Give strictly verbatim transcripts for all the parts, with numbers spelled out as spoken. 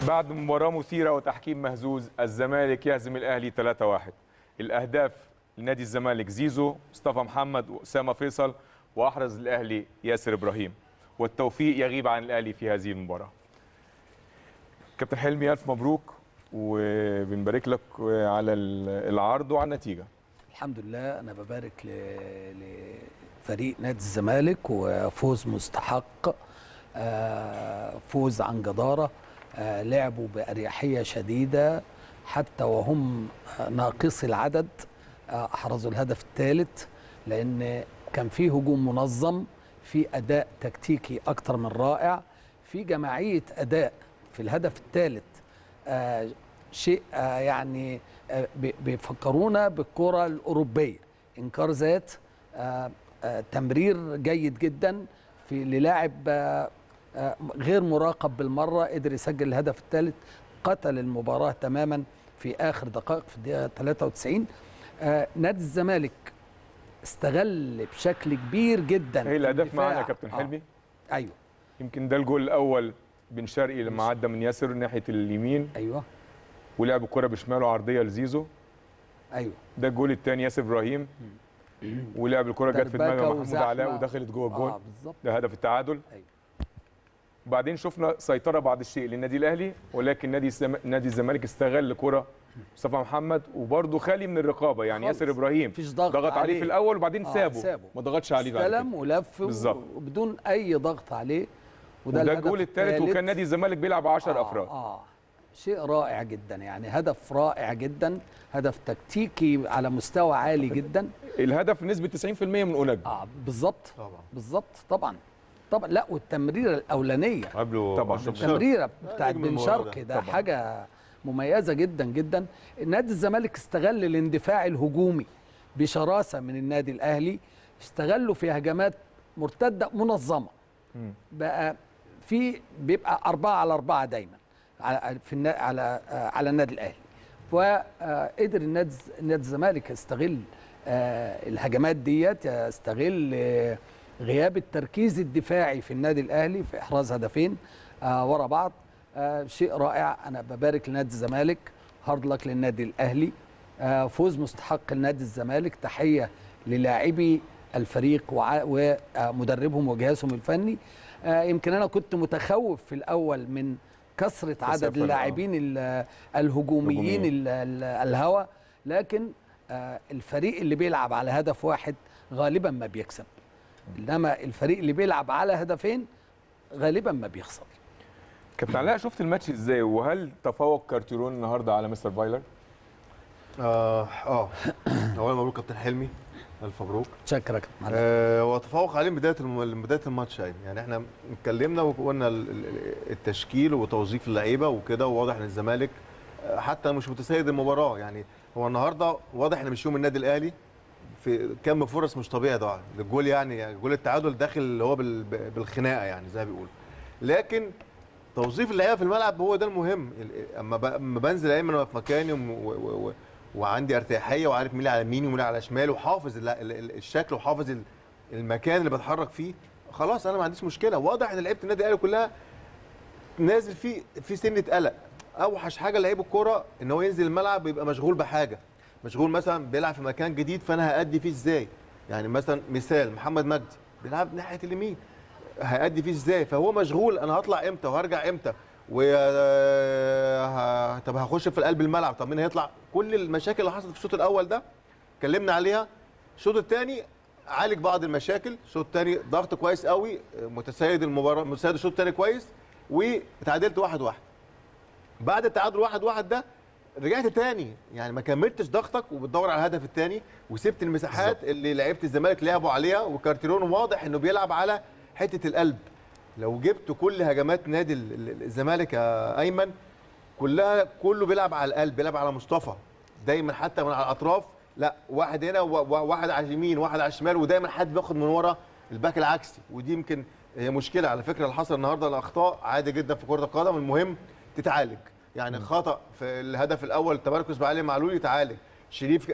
بعد مباراة مثيرة وتحكيم مهزوز، الزمالك يهزم الأهلي ثلاثة واحد. الأهداف لنادي الزمالك زيزو، مصطفى محمد، وأسامة فيصل، وأحرز الأهلي ياسر إبراهيم. والتوفيق يغيب عن الأهلي في هذه المباراة. كابتن حلمي ألف مبروك، وبنبارك لك على العرض وعلى النتيجة. الحمد لله. أنا ببارك لفريق نادي الزمالك وفوز مستحق، فوز عن جدارة، لعبوا بأريحية شديدة حتى وهم ناقصي العدد، أحرزوا الهدف الثالث لأن كان فيه هجوم منظم، في أداء تكتيكي أكتر من رائع، في جماعية أداء في الهدف الثالث. آه شيء آه يعني آه بيفكرونا بالكرة الأوروبية، إنكار ذات، آه آه تمرير جيد جدا في للاعب آه آه غير مراقب بالمرة، قدر يسجل الهدف الثالث، قتل المباراة تماما في آخر دقائق في الدقيقة ثلاثة وتسعين. آه نادي الزمالك استغل بشكل كبير جدا. هي الأهداف معانا يا كابتن حلمي. آه. أيوه، يمكن ده الجول الأول بن شرقي لما عدى من ياسر ناحيه اليمين، ايوه، ولعب الكره بشماله عرضيه لزيزو. ايوه، ده الجول الثاني ياسر ابراهيم، ولعب الكره جت في دماغ محمود علاء ودخلت جوه الجول. اه بالظبط، ده هدف التعادل. ايوه. وبعدين شفنا سيطره بعض الشيء للنادي الاهلي، ولكن نادي السم... نادي الزمالك استغل كره مصطفى محمد وبرده خالي من الرقابه، يعني خالص. ياسر ابراهيم ضغط, ضغط عليه. عليه في الاول وبعدين آه سابه. سابه ما ضغطش عليه بعد كده، استلم ولف وبدون اي ضغط عليه. وده, وده الجول الثالث، وكان نادي الزمالك بيلعب عشرة آه افراد. اه شيء رائع جدا، يعني هدف رائع جدا، هدف تكتيكي على مستوى عالي جدا. الهدف نسبه تسعين في المية من اوناج. اه بالظبط بالظبط طبعا طبعا. لا والتمريره الاولانيه قبله طبعا، التمريره بتاعت بن شرقي ده طبعًا. حاجه مميزه جدا جدا. نادي الزمالك استغل الاندفاع الهجومي بشراسه من النادي الاهلي، استغلوا في هجمات مرتده منظمه. م. بقى في بيبقى أربعة على أربعة دايما على في على على النادي الاهلي، وقدر النادي نادي الزمالك يستغل الهجمات ديت، يستغل غياب التركيز الدفاعي في النادي الاهلي في احراز هدفين ورا بعض. شيء رائع. انا ببارك لنادي الزمالك، هارد لك للنادي الاهلي، فوز مستحق لنادي الزمالك. تحيه للاعبي الفريق ومدربهم وجهازهم الفني. يمكن انا كنت متخوف في الاول من كثره عدد اللاعبين الهجوميين الهوا، لكن الفريق اللي بيلعب على هدف واحد غالبا ما بيكسب، انما الفريق اللي بيلعب على هدفين غالبا ما بيخسر. كابتن علاء، شفت الماتش ازاي؟ وهل تفوق كارتيرون النهارده على مستر فايلر؟ اه اه اولا مبروك كابتن حلمي، الف مبروك. شكرا يا كابتن. آه وتفوق عليه من بدايه الم... بدايه الماتش. يعني يعني احنا اتكلمنا وقلنا التشكيل وتوظيف اللعيبه وكده، وواضح ان الزمالك حتى مش متسيد المباراه. يعني هو النهارده واضح ان مش يوم النادي الاهلي، في كم فرص مش طبيعي ده الجول، يعني جول التعادل داخل اللي هو بال... بالخناقه يعني زي ما بيقولوا. لكن توظيف اللعيبه في الملعب هو ده المهم. اما بنزل ايمن في مكاني و... و... و... وعندي ارتياحيه وعارف مين على يميني ومين على شمالي، وحافظ الشكل وحافظ المكان اللي بتحرك فيه، خلاص انا ما عنديش مشكله. واضح ان لعيبه النادي الاهلي كلها نازل فيه في سنه قلق. اوحش حاجه لعيب الكوره ان هو ينزل الملعب يبقى مشغول بحاجه، مشغول مثلا بيلعب في مكان جديد فانا هادي فيه ازاي. يعني مثلا مثال محمد مجدي بيلعب ناحيه اليمين، هادي فيه ازاي؟ فهو مشغول انا هطلع امتى وهرجع امتى، و طب هخش في قلب الملعب، طب مين هيطلع؟ كل المشاكل اللي حصلت في الشوط الاول ده اتكلمنا عليها. الشوط الثاني عالج بعض المشاكل، الشوط الثاني ضغط كويس قوي، متسيد المباراه، متسيد الشوط الثاني كويس، وتعادلت واحد واحد. بعد التعادل واحد واحد ده رجعت تاني، يعني ما كملتش ضغطك وبتدور على الهدف الثاني، وسبت المساحات بالزبط. اللي لعيبه الزمالك لعبوا عليها. وكارتيرون واضح انه بيلعب على حته القلب. لو جبت كل هجمات نادي الزمالك يا ايمن كلها كله بيلعب على القلب، بيلعب على مصطفى دايما، حتى من على الاطراف، لا واحد هنا وواحد على اليمين وواحد على الشمال، ودايما حد بياخد من ورا الباك العكسي. ودي يمكن هي مشكله على فكره اللي حصل النهارده. الاخطاء عادي جدا في كره القدم، المهم تتعالج. يعني خطا في الهدف الاول التمركز بعلي معلول يتعالج، شريف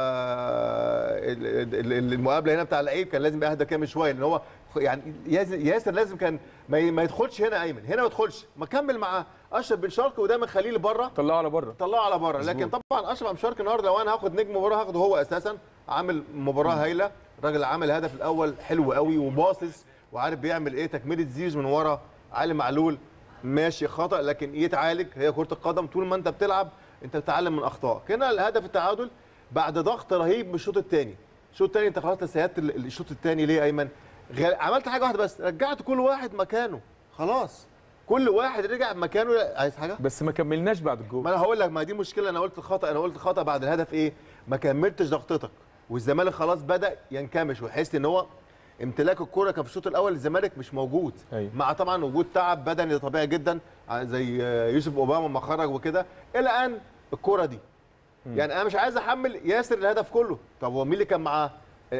آه المقابله هنا بتاع اللعيب كان لازم يبقى اهدى كامل شويه، لان هو يعني ياسر لازم كان ما يدخلش هنا ايمن، هنا ما يدخلش، ما كمل مع اشرف بن شرقي ودايما خليه لبره، طلعه على بره طلعه على بره. لكن طبعا اشرف بن شرقي النهارده لو انا هاخد نجم مباراه هاخده هو اساسا، عامل مباراه هايله، الراجل عامل الهدف الاول حلو قوي وباصص وعارف بيعمل ايه، تكمله زيزو من ورا، علي معلول ماشي خطا لكن يتعالج، هي كره القدم طول ما انت بتلعب انت بتتعلم من اخطائك. هنا الهدف التعادل بعد ضغط رهيب من الشوط الثاني، الشوط الثاني انت خلاص سيادت الشوط الثاني ليه يا ايمن؟ عملت حاجه واحده بس، رجعت كل واحد مكانه، خلاص كل واحد رجع مكانه. عايز حاجه؟ بس ما كملناش بعد الجول. ما انا هقول لك، ما دي مشكله، انا قلت خطا، انا قلت خطا بعد الهدف ايه؟ ما كملتش ضغطتك، والزمالك خلاص بدا ينكمش ويحس ان هو امتلاك الكره كان في الشوط الاول الزمالك مش موجود. أيوة. مع طبعا وجود تعب بدني طبيعي جدا زي يوسف اوباما ما خرج وكده، الى ان الكره دي م. يعني انا مش عايز احمل ياسر الهدف كله. طب هو مين اللي كان معاه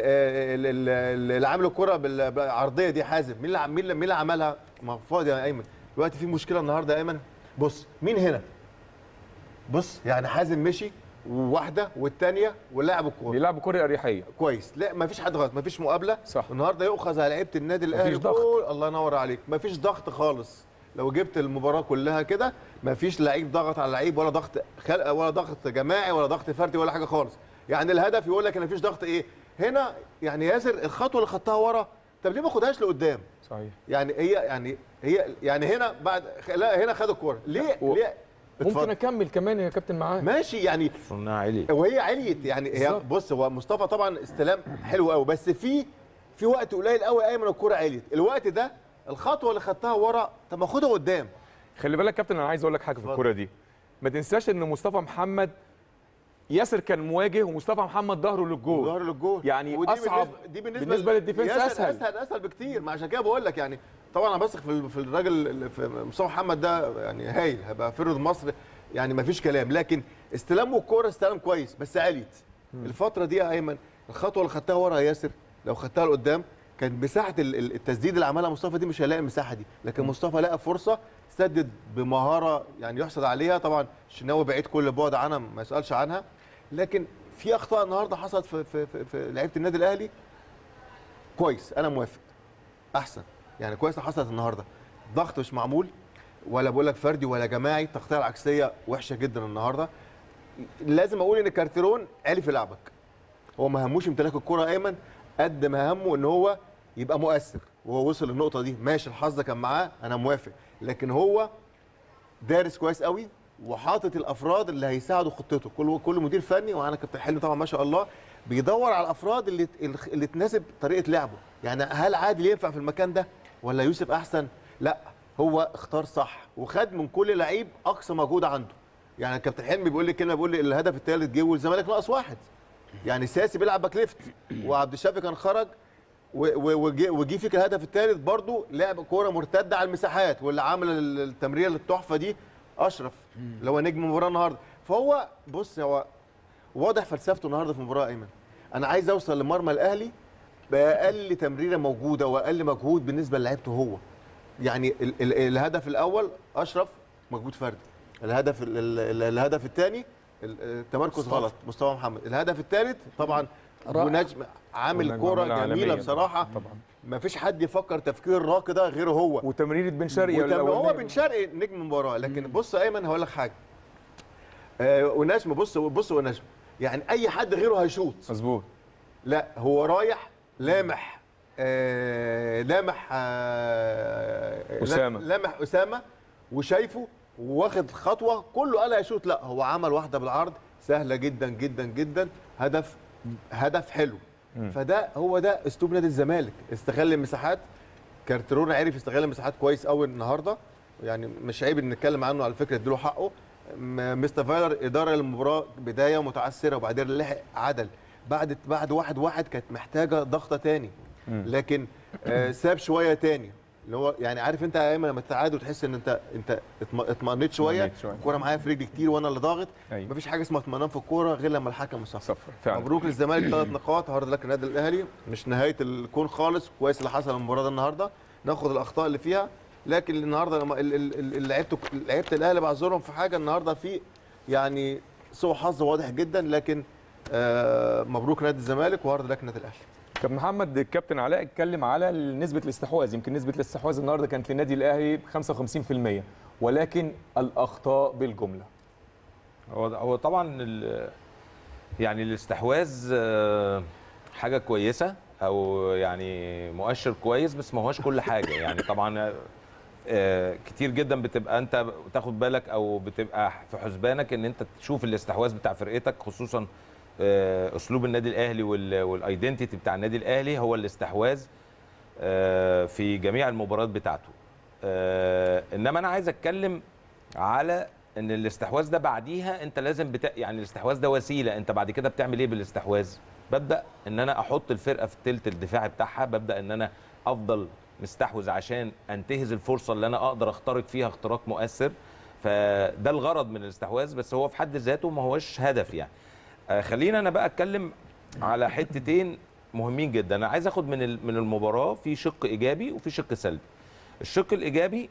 اللي عامل الكره بالعرضيه دي؟ حازم. مين اللي مين اللي عملها؟ ما فاضي يا ايمن دلوقتي، في مشكله النهارده يا ايمن. بص مين هنا، بص يعني حازم مشي وواحده والثانيه ولاعب الكوره بيلعبوا كوره اريحيه كويس، لا ما فيش حد غلط، ما فيش مقابله صح. النهارده يؤخذ على لعيبه النادي الاهلي مفيش ضغط، الله ينور عليك، ما فيش ضغط خالص. لو جبت المباراه كلها كده ما فيش لعيب ضغط على لعيب، ولا ضغط خلق ولا ضغط جماعي ولا ضغط فردي ولا حاجه خالص. يعني الهدف يقول لك ان ما فيش ضغط ايه هنا. يعني ياسر الخطوه اللي خدتها ورا، طب ليه ما خدهاش لقدام؟ صحيح. يعني هي يعني هي يعني هنا بعد لا هنا خد الكوره ليه و... ليه ممكن اكمل كمان يا كابتن معاه ماشي يعني صناعه عليت وهي عليت يعني هي بالزبط. بص هو مصطفى طبعا استلام حلو قوي، بس في في وقت قليل قوي ايمن الكوره عليت، الوقت ده الخطوه اللي خدتها ورا طب ما خدها قدام. خلي بالك كابتن، انا عايز اقول لك حاجه في الكوره دي، ما تنساش ان مصطفى محمد ياسر كان مواجه ومصطفى محمد ظهره للجول، ظهره للجول يعني اصعب دي بالنسبه, بالنسبة للديفنس اسهل اسهل اسهل بكتير. ما عشان كده بقول لك يعني طبعا انا بثق في في الراجل في مصطفى محمد ده، يعني هايل هيبقى فرد مصر يعني ما فيش كلام، لكن استلامه الكوره استلام كويس بس عليت الفتره دي يا ايمن. الخطوه اللي خدتها ورا ياسر لو خدتها لقدام كان مساحه التسديد اللي عملها مصطفى دي مش هيلاقي المساحه دي، لكن مصطفى لقى فرصه سدد بمهاره يعني يحسد عليها. طبعا الشناوي بعيد كل بعد عنها ما يسالش عنها، لكن في اخطاء النهارده حصلت في في في, في لعيبه النادي الاهلي كويس، انا موافق احسن يعني كويس حصلت النهارده. ضغط مش معمول ولا بقول لك فردي ولا جماعي، التغطيه العكسيه وحشه جدا النهارده. لازم اقول ان كارتيرون عالي في لعبك، هو ما هموش امتلاك الكره ايمن قد ما همه ان هو يبقى مؤثر، وهو وصل للنقطه دي ماشي، الحظ كان معاه انا موافق، لكن هو دارس كويس قوي وحاطط الافراد اللي هيساعدوا خطته. كل كل مدير فني وانا كابتن حلمي طبعا ما شاء الله بيدور على الافراد اللي اللي تناسب طريقه لعبه. يعني هل عادل ينفع في المكان ده ولا يوسف احسن؟ لا هو اختار صح وخد من كل لعيب اقصى مجهود عنده. يعني الكابتن حلمي بيقول لي كلمه، بيقول لي الهدف الثالث جه والزمالك ناقص واحد، يعني ساسي بيلعب باك ليفت وعبد الشافي كان خرج وجه فيك الهدف الثالث برضه لعب كوره مرتده على المساحات، واللي عامل التمريره التحفه دي اشرف اللي هو نجم المباراه النهارده. فهو بص هو واضح فلسفته النهارده في المباراه ايمن، انا عايز اوصل لمرمى الاهلي باقل تمريره موجوده واقل مجهود بالنسبه للعيبته هو. يعني ال ال الهدف الاول اشرف مجهود فردي، الهدف ال ال الهدف الثاني التمركز غلط مصطفى محمد، الهدف الثالث طبعا ونجم عامل كوره جميله بصراحه طبعا ما فيش حد يفكر تفكير راقي ده غيره هو، وتمريره بن شرقي هو بن شرقي نجم المباراه. لكن مم. بص ايمن هقول لك حاجه آه ونجم بص بص ونجم يعني اي حد غيره هيشوط مظبوط، لا هو رايح لامح آه لامح آه اسامه لامح اسامه وشايفه واخد خطوه كله قال هيشوط، لا هو عمل واحده بالعرض سهله جدا جدا جدا، هدف هدف حلو. م. فده هو ده اسلوب نادي الزمالك، استغل المساحات. كارتيرون عرف يستغل المساحات كويس قوي النهارده، يعني مش عيب ان نتكلم عنه على فكره اديله حقه. مستر فايلر اداره للمباراه بدايه متعثره وبعدين لحق عدل بعد بعد واحد واحد كانت محتاجه ضغطه تاني، لكن آه ساب شويه تاني اللي هو يعني عارف انت يا ايمن لما تتعادل وتحس ان انت انت اطمئنيت شويه، الكوره معايا في رجلي كتير وانا اللي ضاغط. أيوة. مفيش حاجه اسمها اطمئنان في الكوره غير لما الحكم يصفر. مبروك للزمالك ثلاث نقاط، هارد لك النادي الاهلي، مش نهايه الكون خالص، كويس اللي حصل المباراه ده النهارده، ناخد الاخطاء اللي فيها، لكن النهارده لما لعيبه لعيبه الاهلي بعذرهم في حاجه النهارده في يعني سوء حظ واضح جدا، لكن آه مبروك نادي الزمالك وهارد لك نادي الاهلي. كابتن محمد، الكابتن علاء اتكلم على نسبه الاستحواذ. يمكن نسبه الاستحواذ النهارده كانت للنادي الاهلي خمسة وخمسين بالمية، ولكن الاخطاء بالجمله. هو هو طبعا يعني الاستحواذ حاجه كويسه او يعني مؤشر كويس، بس ما هوش كل حاجه. يعني طبعا كتير جدا بتبقى انت تاخد بالك او بتبقى في حسبانك ان انت تشوف الاستحواذ بتاع فرقتك، خصوصا اسلوب النادي الاهلي والايدنتيتي بتاع النادي الاهلي هو الاستحواذ في جميع المباريات بتاعته. انما انا عايز اتكلم على ان الاستحواذ ده بعديها انت لازم بتا... يعني الاستحواذ ده وسيله، انت بعد كده بتعمل ايه بالاستحواذ؟ ببدا ان انا احط الفرقه في الثلث الدفاعي بتاعها، ببدا ان انا افضل مستحوذ عشان انتهز الفرصه اللي انا اقدر اخترق فيها اختراق مؤثر. فده الغرض من الاستحواذ، بس هو في حد ذاته ما هوش هدف يعني. آه خلينا انا بقى اتكلم على حتتين مهمين جدا. انا عايز اخد من من المباراه في شق ايجابي وفي شق سلبي. الشق الايجابي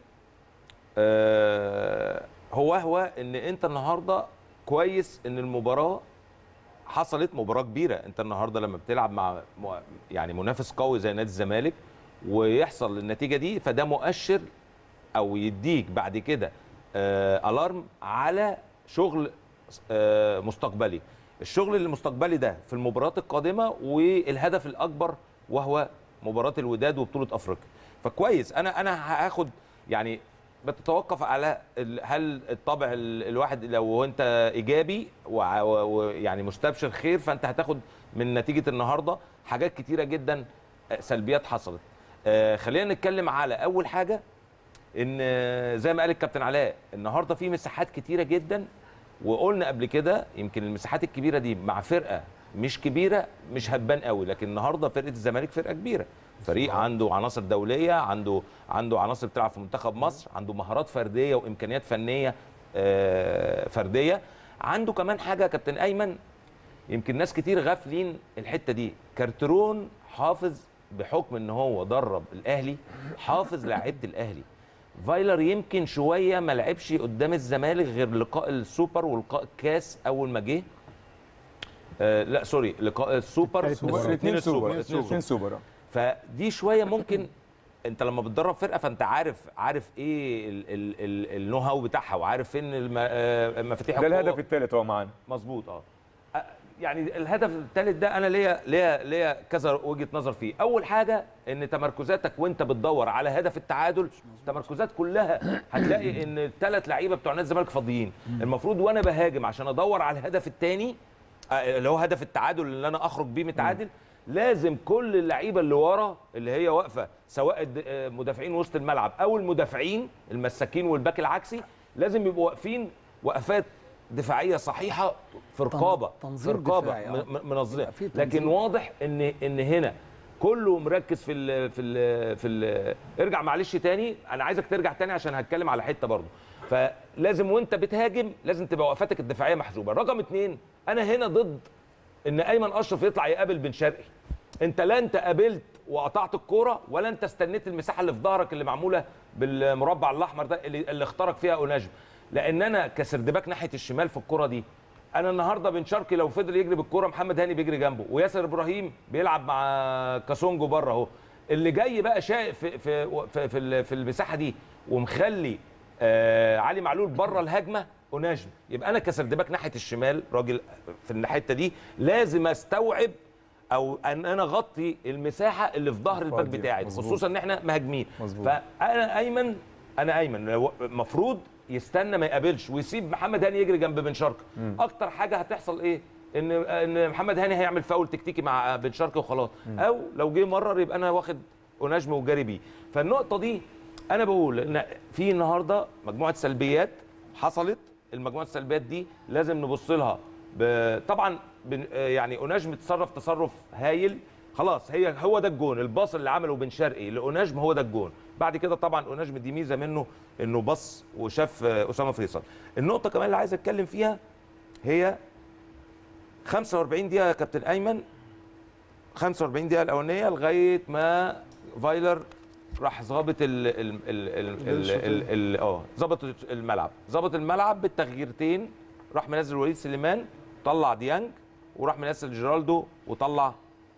آه هو هو ان انت النهارده كويس ان المباراه حصلت، مباراه كبيره. انت النهارده لما بتلعب مع يعني منافس قوي زي نادي الزمالك ويحصل النتيجه دي، فده مؤشر او يديك بعد كده آه الارم على شغل آه مستقبلي. الشغل المستقبلي ده في المباريات القادمه، والهدف الاكبر وهو مباراه الوداد وبطوله افريقيا. فكويس انا انا هاخد يعني بتتوقف على هل الطبع الواحد لو انت ايجابي ويعني مستبشر خير، فانت هتاخد من نتيجه النهارده حاجات كتيره جدا سلبيات حصلت. آه خلينا نتكلم على اول حاجه، ان زي ما قال الكابتن علاء النهارده في مساحات كتيره جدا، وقلنا قبل كده يمكن المساحات الكبيره دي مع فرقه مش كبيره مش هتبان قوي، لكن النهارده فرقه الزمالك فرقه كبيره، فريق عنده عناصر دوليه، عنده عنده عناصر بتلعب في منتخب مصر، عنده مهارات فرديه وامكانيات فنيه آه فرديه، عنده كمان حاجه يا كابتن ايمن يمكن ناس كتير غافلين الحته دي. كارترون حافظ بحكم ان هو درب الاهلي، حافظ لعيبه الاهلي. فايلر يمكن شويه ما لعبش قدام الزمالك غير لقاء السوبر ولقاء الكاس اول ما جه. آه لا سوري، لقاء السوبر الاثنين سوبر الاثنين سوبر. فدي شويه ممكن انت لما بتدرب فرقه فانت عارف عارف ايه النو هاو بتاعها، وعارف فين المفاتيح. ده الهدف الثالث هو معانا مظبوط. اه يعني الهدف الثالث ده انا ليا ليا ليا كذا وجهه نظر فيه. اول حاجه ان تمركزاتك وانت بتدور على هدف التعادل، تمركزات كلها هتلاقي ان الثلاث لعيبه بتوع نادي الزمالك فاضيين. المفروض وانا بهاجم عشان ادور على الهدف الثاني اللي هو هدف التعادل اللي انا اخرج بيه متعادل، لازم كل اللعيبه اللي ورا اللي هي واقفه سواء مدافعين وسط الملعب او المدافعين المساكين والباك العكسي، لازم يبقوا واقفين وقفات دفاعيه صحيحه في رقابه تنظيم في رقابه دفاعي منظمه. لكن واضح ان ان هنا كله مركز في ال في ال في ال ارجع معلش تاني، انا عايزك ترجع تاني عشان هتكلم على حته برضه. فلازم وانت بتهاجم لازم تبقى وقفاتك الدفاعيه محسوبه. رقم اتنين، انا هنا ضد ان ايمن اشرف يطلع يقابل بن شرقي. انت لا انت قابلت وقطعت الكوره، ولا انت استنيت المساحه اللي في ظهرك اللي معموله بالمربع الاحمر ده اللي, اللي اخترق فيها اوناجم. لان انا كسردباك ناحيه الشمال في الكوره دي، انا النهارده بن شرقي لو فضل يجري بالكوره محمد هاني بيجري جنبه، وياسر ابراهيم بيلعب مع كاسونجو بره اهو. اللي جاي بقى شايف في في في, في, في المساحه دي ومخلي آه علي معلول بره الهجمه اوناجم. يبقى انا كسردباك ناحيه الشمال راجل في الحته دي لازم استوعب او ان انا اغطي المساحه اللي في ظهر الباك بتاعي، خصوصا ان احنا مهاجمين. فانا ايمن انا ايمن المفروض يستنى ما يقابلش ويسيب محمد هاني يجري جنب بن شرقي. اكتر حاجه هتحصل ايه؟ ان ان محمد هاني هيعمل فاول تكتيكي مع بن شرقي وخلاص، او لو جه مرر يبقى انا واخد اوناجم وجاري بيه. فالنقطه دي انا بقول ان في النهارده مجموعه سلبيات حصلت، المجموعه السلبيات دي لازم نبص لها. طبعا يعني اوناجم تصرف تصرف هايل، خلاص هي هو ده الجون، الباص اللي عمله بن شرقي لاوناجم هو ده الجون. بعد كده طبعا اوناجم دي ميزه منه انه بص وشاف اسامه فيصل. النقطه كمان اللي عايز اتكلم فيها هي خمسة وأربعين دقيقه يا كابتن ايمن، خمسة وأربعين دقيقه الاولانيه لغايه ما فايلر راح ظابط ال ال ال ال اه ظبط الملعب، ظبط الملعب بالتغييرتين، راح منزل وليد سليمان طلع ديانج وراح منزل جيرالدو وطلع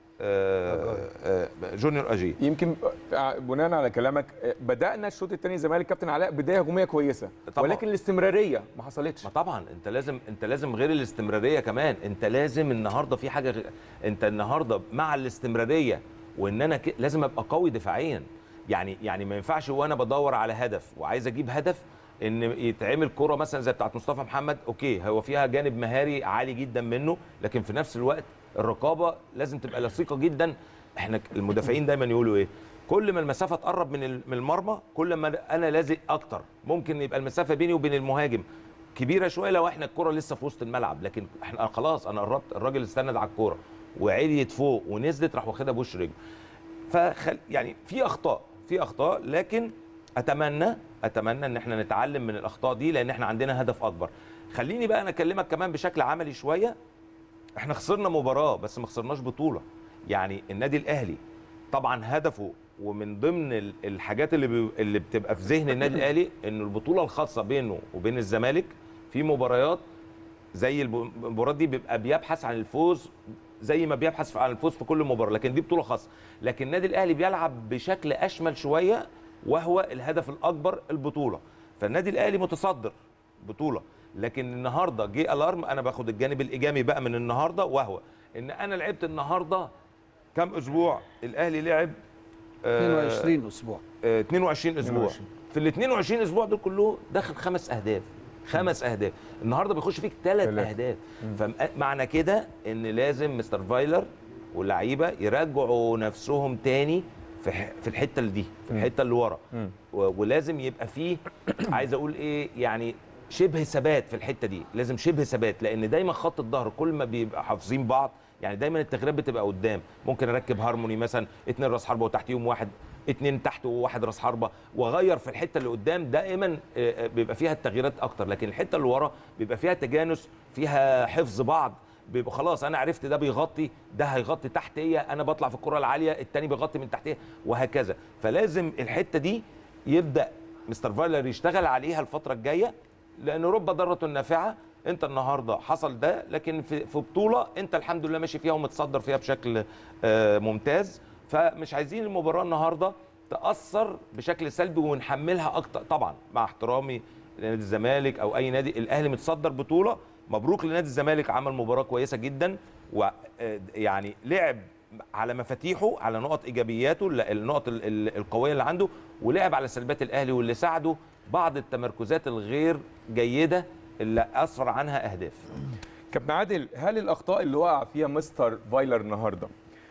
آه آه جونيور اجي. يمكن بناء على كلامك بدانا الشوط الثاني الزمالك كابتن علاء بدايه هجوميه كويسه طبعا. ولكن الاستمراريه ما حصلتش. ما طبعا انت لازم انت لازم غير الاستمراريه كمان، انت لازم النهارده في حاجه غ... انت النهارده مع الاستمراريه وان انا ك... لازم ابقى قوي دفاعيا. يعني يعني ما ينفعش وانا بدور على هدف وعايز اجيب هدف ان يتعمل كره مثلا زي بتاعه مصطفى محمد، اوكي هو فيها جانب مهاري عالي جدا منه، لكن في نفس الوقت الرقابه لازم تبقى لصيقه جدا. احنا المدافعين دايما يقولوا ايه؟ كل ما المسافه تقرب من من المرمى كل ما انا لازق اكتر. ممكن يبقى المسافه بيني وبين المهاجم كبيره شويه لو احنا الكره لسه في وسط الملعب، لكن احنا خلاص انا قربت، الراجل استند على الكوره وعليت فوق ونزلت راح واخدها بوش رجله. فخل يعني في اخطاء في اخطاء لكن اتمنى اتمنى ان احنا نتعلم من الاخطاء دي لان احنا عندنا هدف اكبر. خليني بقى انا اكلمك كمان بشكل عملي شويه. احنا خسرنا مباراه بس ما خسرناش بطوله. يعني النادي الاهلي طبعا هدفه ومن ضمن الحاجات اللي بي... اللي بتبقى في ذهن النادي الاهلي انه البطوله الخاصه بينه وبين الزمالك في مباريات زي المباراه دي بيبقى بيبحث عن الفوز زي ما بيبحث عن الفوز في كل مباراه، لكن دي بطوله خاصه. لكن النادي الاهلي بيلعب بشكل اشمل شويه وهو الهدف الاكبر البطوله. فالنادي الاهلي متصدر بطوله، لكن النهارده جه الارم. انا باخد الجانب الايجابي بقى من النهارده وهو ان انا لعبت النهارده كام اسبوع؟ الاهلي لعب اثنين وعشرين اسبوع آه اثنين وعشرين اسبوع. في ال اثنين وعشرين اسبوع دول كله داخل خمس اهداف خمس اهداف. النهارده بيخش فيك ثلاث اهداف. فمعنى كده ان لازم مستر فايلر واللعيبه يرجعوا نفسهم تاني في في الحته اللي دي، في الحته اللي ورا، ولازم يبقى فيه عايز اقول ايه يعني شبه ثبات في الحته دي. لازم شبه ثبات لان دايما خط الظهر كل ما بيبقى حافظين بعض يعني دايما التغييرات بتبقى قدام. ممكن اركب هارموني مثلا اثنين راس حربه وتحتيهم واحد، اثنين تحت وواحد راس حربه، واغير في الحته اللي قدام. دائما بيبقى فيها التغييرات اكتر، لكن الحته اللي ورا بيبقى فيها تجانس، فيها حفظ بعض. بيبقى خلاص انا عرفت ده بيغطي، ده هيغطي تحتيه، انا بطلع في الكره العاليه الثاني بيغطي من تحتيه وهكذا. فلازم الحته دي يبدا مستر فايلر يشتغل عليها الفتره الجايه، لان رب ضاره نافعه. انت النهارده حصل ده، لكن في في بطوله انت الحمد لله ماشي فيها ومتصدر فيها بشكل ممتاز. فمش عايزين المباراه النهارده تاثر بشكل سلبي ونحملها اكتر. طبعا مع احترامي لنادي الزمالك او اي نادي، الاهلي متصدر بطوله، مبروك لنادي الزمالك، عمل مباراه كويسه جدا ويعني لعب على مفاتيحه، على نقط ايجابياته، النقط القويه اللي عنده، ولعب على سلبيات الاهلي واللي ساعده بعض التمركزات الغير جيده اللي اسفر عنها اهداف. كابتن عادل، هل الاخطاء اللي وقع فيها مستر فايلر النهارده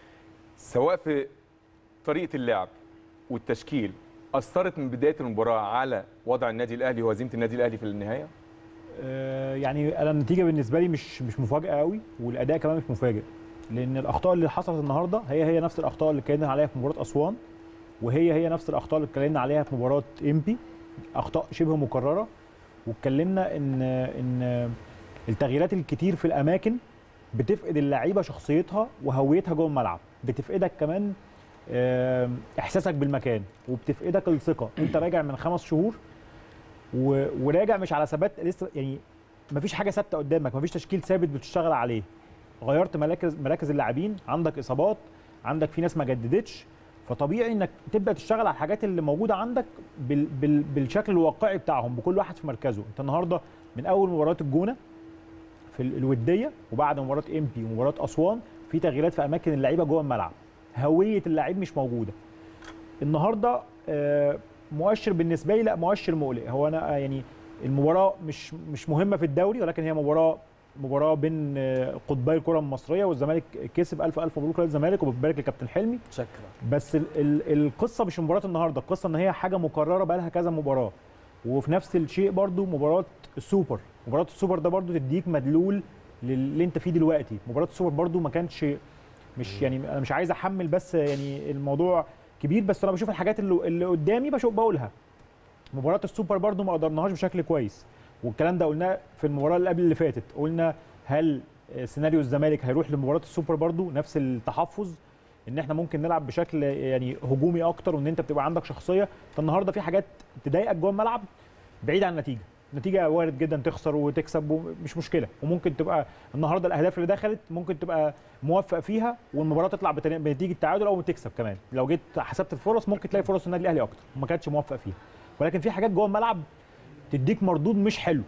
سواء في طريقه اللعب والتشكيل اثرت من بدايه المباراه على وضع النادي الاهلي وهزيمه النادي الاهلي في النهايه؟ آه يعني انا النتيجه بالنسبه لي مش مش مفاجاه قوي، والاداء كمان مش مفاجئ، لان الاخطاء اللي حصلت النهارده هي هي نفس الاخطاء اللي اتكلمنا عليها في مباراه اسوان، وهي هي نفس الاخطاء اللي اتكلمنا عليها في مباراه امبي، اخطاء شبه مكرره. واتكلمنا ان ان التغييرات الكتير في الاماكن بتفقد اللعيبه شخصيتها وهويتها جوه الملعب، بتفقدك كمان احساسك بالمكان، وبتفقدك الثقه. انت راجع من خمس شهور وراجع مش على ثبات، لسه يعني مفيش حاجه ثابته قدامك، مفيش تشكيل ثابت بتشتغل عليه. غيرت مراكز مراكز اللاعبين، عندك اصابات، عندك في ناس ما جددتش، فطبيعي انك تبدا تشتغل على الحاجات اللي موجوده عندك بال بال بالشكل الواقعي بتاعهم، بكل واحد في مركزه. انت النهارده من اول مباراه الجونه في الوديه وبعد مباراه امبي ومباراه اسوان في تغييرات في اماكن اللعيبه جوه الملعب، هويه اللعيب مش موجوده. النهارده مؤشر بالنسبه لي، لا مؤشر مقلق. هو انا يعني المباراه مش مش مهمه في الدوري، ولكن هي مباراه مباراه بين قطبي الكره المصريه، والزمالك كسب. الف الف مبروك للزمالك وبتبارك لكابتن حلمي. شكرا. بس ال ال القصه مش مباراه النهارده، القصه ان هي حاجه مكرره بقى لها كذا مباراه. وفي نفس الشيء برضو مباراه السوبر، مباراه السوبر ده برضو تديك مدلول للي انت فيه دلوقتي. مباراه السوبر برضو ما كانتش مش يعني انا مش عايز احمل، بس يعني الموضوع كبير، بس انا بشوف الحاجات اللي, اللي قدامي بشوف بقولها. مباراه السوبر برضو ما قدرناهاش بشكل كويس، والكلام ده قلناه في المباراه اللي قبل اللي فاتت. قلنا هل سيناريو الزمالك هيروح لمباراه السوبر برضو نفس التحفظ، ان احنا ممكن نلعب بشكل يعني هجومي اكتر، وان انت بتبقى عندك شخصيه. فالنهارده في حاجات تضايقك جوه الملعب بعيد عن النتيجه، نتيجه وارد جدا تخسر وتكسب مش مشكله، وممكن تبقى النهارده الاهداف اللي دخلت ممكن تبقى موفق فيها والمباراه تطلع بنتيجه تعادل او تكسب كمان. لو جيت حسبت الفرص ممكن تلاقي فرص النادي الاهلي اكتر وما كانتش موفق فيها، ولكن في حاجات جوه الملعب تديك مردود مش حلو.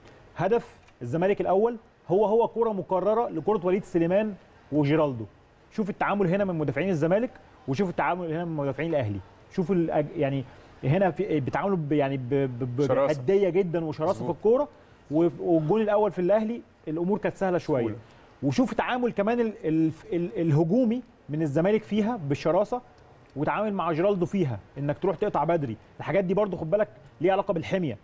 هدف الزمالك الاول هو هو كوره مكرره لكره وليد سليمان وجيرالدو. شوف التعامل هنا من مدافعين الزمالك وشوف التعامل هنا من مدافعين الاهلي. شوف يعني هنا في بيتعاملوا يعني بحديه جدا وشراسه في الكوره، والجول الاول في الاهلي الامور كانت سهله شويه. وشوف تعامل كمان ال ال ال الهجومي من الزمالك فيها بالشراسه، وتعامل مع جيرالدو فيها انك تروح تقطع بدري. الحاجات دي برضو خد بالك ليها علاقه بالحميه،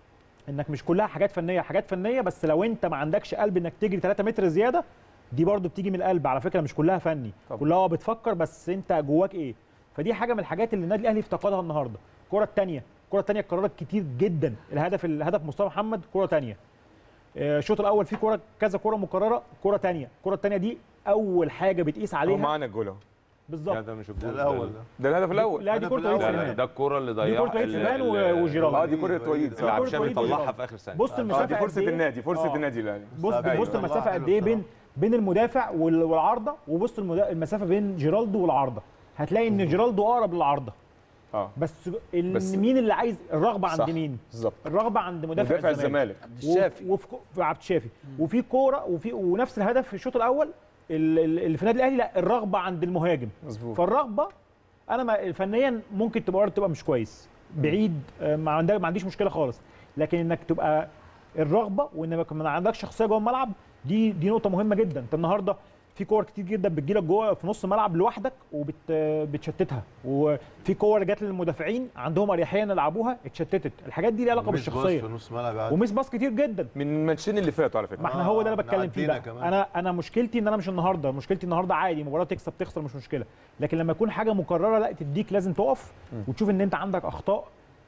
انك مش كلها حاجات فنيه، حاجات فنيه بس لو انت ما عندكش قلب انك تجري ثلاثة متر زياده دي برضو بتيجي من القلب على فكره، مش كلها فني. طبعا. كلها بتفكر بس انت جواك ايه. فدي حاجه من الحاجات اللي النادي الاهلي افتقدها النهارده. الكره الثانيه الكره الثانيه اتكررت كتير جدا. الهدف الهدف مصطفى محمد كره ثانيه، الشوط الاول في كره كذا كره مكرره، كره ثانيه الكره الثانيه دي اول حاجه بتقيس عليها. هو معانا الجول اهو بالظبط. ده مش الجول الاول، ده الهدف الاول. لا دي كره وليد سليمان، ده الكره اللي ضيعها دي كره وليد سليمان وجيرالدو. اه دي كره وليد اللي عبد الشافي طلعها في اخر ثانيه. بص المسافه دي فرصه النادي، فرصه النادي الاهلي. بص بص المسافه قد ايه بين بين المدافع والعارضه، وبص المسافه بين جيرالدو والعارضه، هتلاقي ان جيرالدو اقرب للعارضه. اه بس, بس مين اللي عايز الرغبه عند مين؟ بالظبط الرغبه عند مدافع, مدافع الزمالك عبد الشافي وفي عبد الشافي. وفي كوره وفي ونفس الهدف في الشوط الاول اللي في النادي الاهلي، لا الرغبه عند المهاجم. مظبوط. فالرغبه انا ما فنيا ممكن تبقى تبقى مش كويس بعيد، ما عندك ما عنديش مشكله خالص، لكن انك تبقى الرغبه وانك ما عندكش شخصيه جوه الملعب دي دي نقطه مهمه جدا. انت النهارده في كور كتير جدا بتجيلك جوه في نص الملعب لوحدك وبتشتتها، وفي كور جات للمدافعين عندهم اريحيه يلعبوها اتشتتت. الحاجات دي ليها علاقه بالشخصيه في نص ملعب وميس باص كتير جدا من الماتشين اللي فاتوا على فكره. ما احنا هو ده اللي بتكلم فيه بقى. انا انا مشكلتي ان انا مش النهارده، مشكلتي النهارده عادي مباراه تكسب تخسر مش مشكله، لكن لما يكون حاجه مكرره لا تديك لازم تقف وتشوف ان انت عندك اخطاء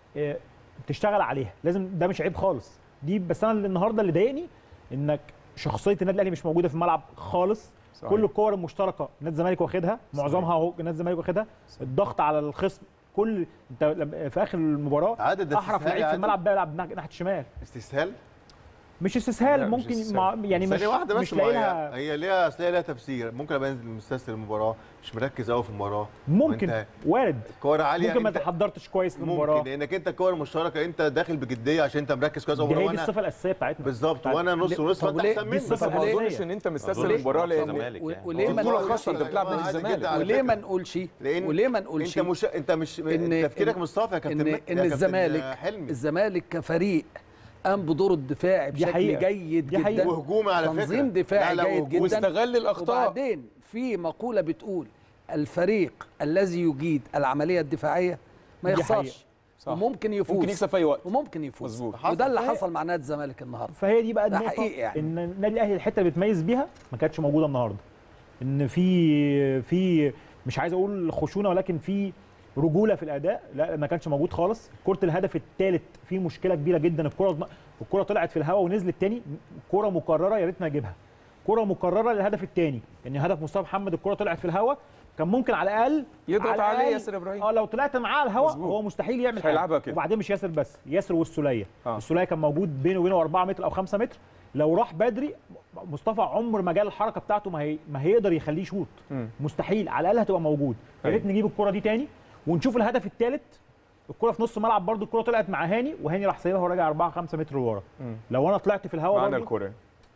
تشتغل عليها، لازم ده مش عيب خالص دي. بس انا اللي النهارده اللي ضايقني انك شخصيه النادي الاهلي مش موجوده في الملعب خالص. صحيح. كل الكور المشتركه نادي الزمالك واخدها، معظمها اهو نادي الزمالك واخدها. الضغط على الخصم، كل انت في اخر المباراه احرف لعيب في الملعب بيلعب ناحيه الشمال. استسهال؟ مش استسهال، ممكن مش مع يعني مش واحده بس مش لاقيها. هي ليها اصل ليها تفسير. ممكن ابقى انزل مستسهل المباراه، مش مركز قوي في المباراه، ممكن وارد كوره عاليه، ممكن ما تحضرتش كويس للمباراه، ممكن لانك انت الكوره المشتركه انت داخل بجديه عشان انت مركز كويس قوي. دي الصفه الاساسيه بتاعتنا بالظبط، وانا نص ونص فانت احسن مني. بس ما اظنش ان انت مستسهل المباراه لان وليه ما نقولش انت بتلعب نادي الزمالك، وليه ما نقولش وليه ما نقولش انت مش انت مش تفكيرك مش صافي يا كابتن. ان الزمالك الزمالك كفريق قام بدور الدفاعي بشكل جيد جدا وهجومي على فكره، تنظيم دفاعي جيد جدا واستغل الاخطاء. وبعدين في مقوله بتقول الفريق الذي يجيد العمليه الدفاعيه ما يخسرش وممكن يفوز، ممكن يكسب في اي وقت وممكن يفوز. مظبوط. وده اللي حصل مع نادي الزمالك النهارده. فهي دي بقى النقطه يعني. ان النادي الاهلي الحته اللي بتميز بيها ما كانتش موجوده النهارده، ان في في مش عايز اقول خشونه ولكن في رجوله في الاداء، لا ما كانش موجود خالص. كره الهدف الثالث في مشكله كبيره جدا، الكره الكره طلعت في الهواء ونزلت تاني، كره مكرره يا ريتنا نجيبها، كره مكرره للهدف الثاني، يعني هدف مصطفى محمد الكره طلعت في الهواء كان ممكن على الاقل يضغط عليه ياسر ابراهيم. اه لو طلعت معاه على الهواء هو مستحيل يعمل حاجه. وبعدين مش ياسر بس، ياسر والسوليه. آه. السوليه كان موجود بينه وبينه أربعة متر او خمسة متر، لو راح بدري مصطفى عمر ما جال الحركه بتاعته ما هي ما هيقدر يخليه يشوط، مستحيل، على الاقل هتبقى موجود. يا ريت نجيب الكره دي تاني ونشوف الهدف الثالث. الكره في نص الملعب برده، الكره طلعت مع هاني وهاني راح سايبها وراجع أربعة خمسة متر لورا. لو انا طلعت في الهواء معانا الكره،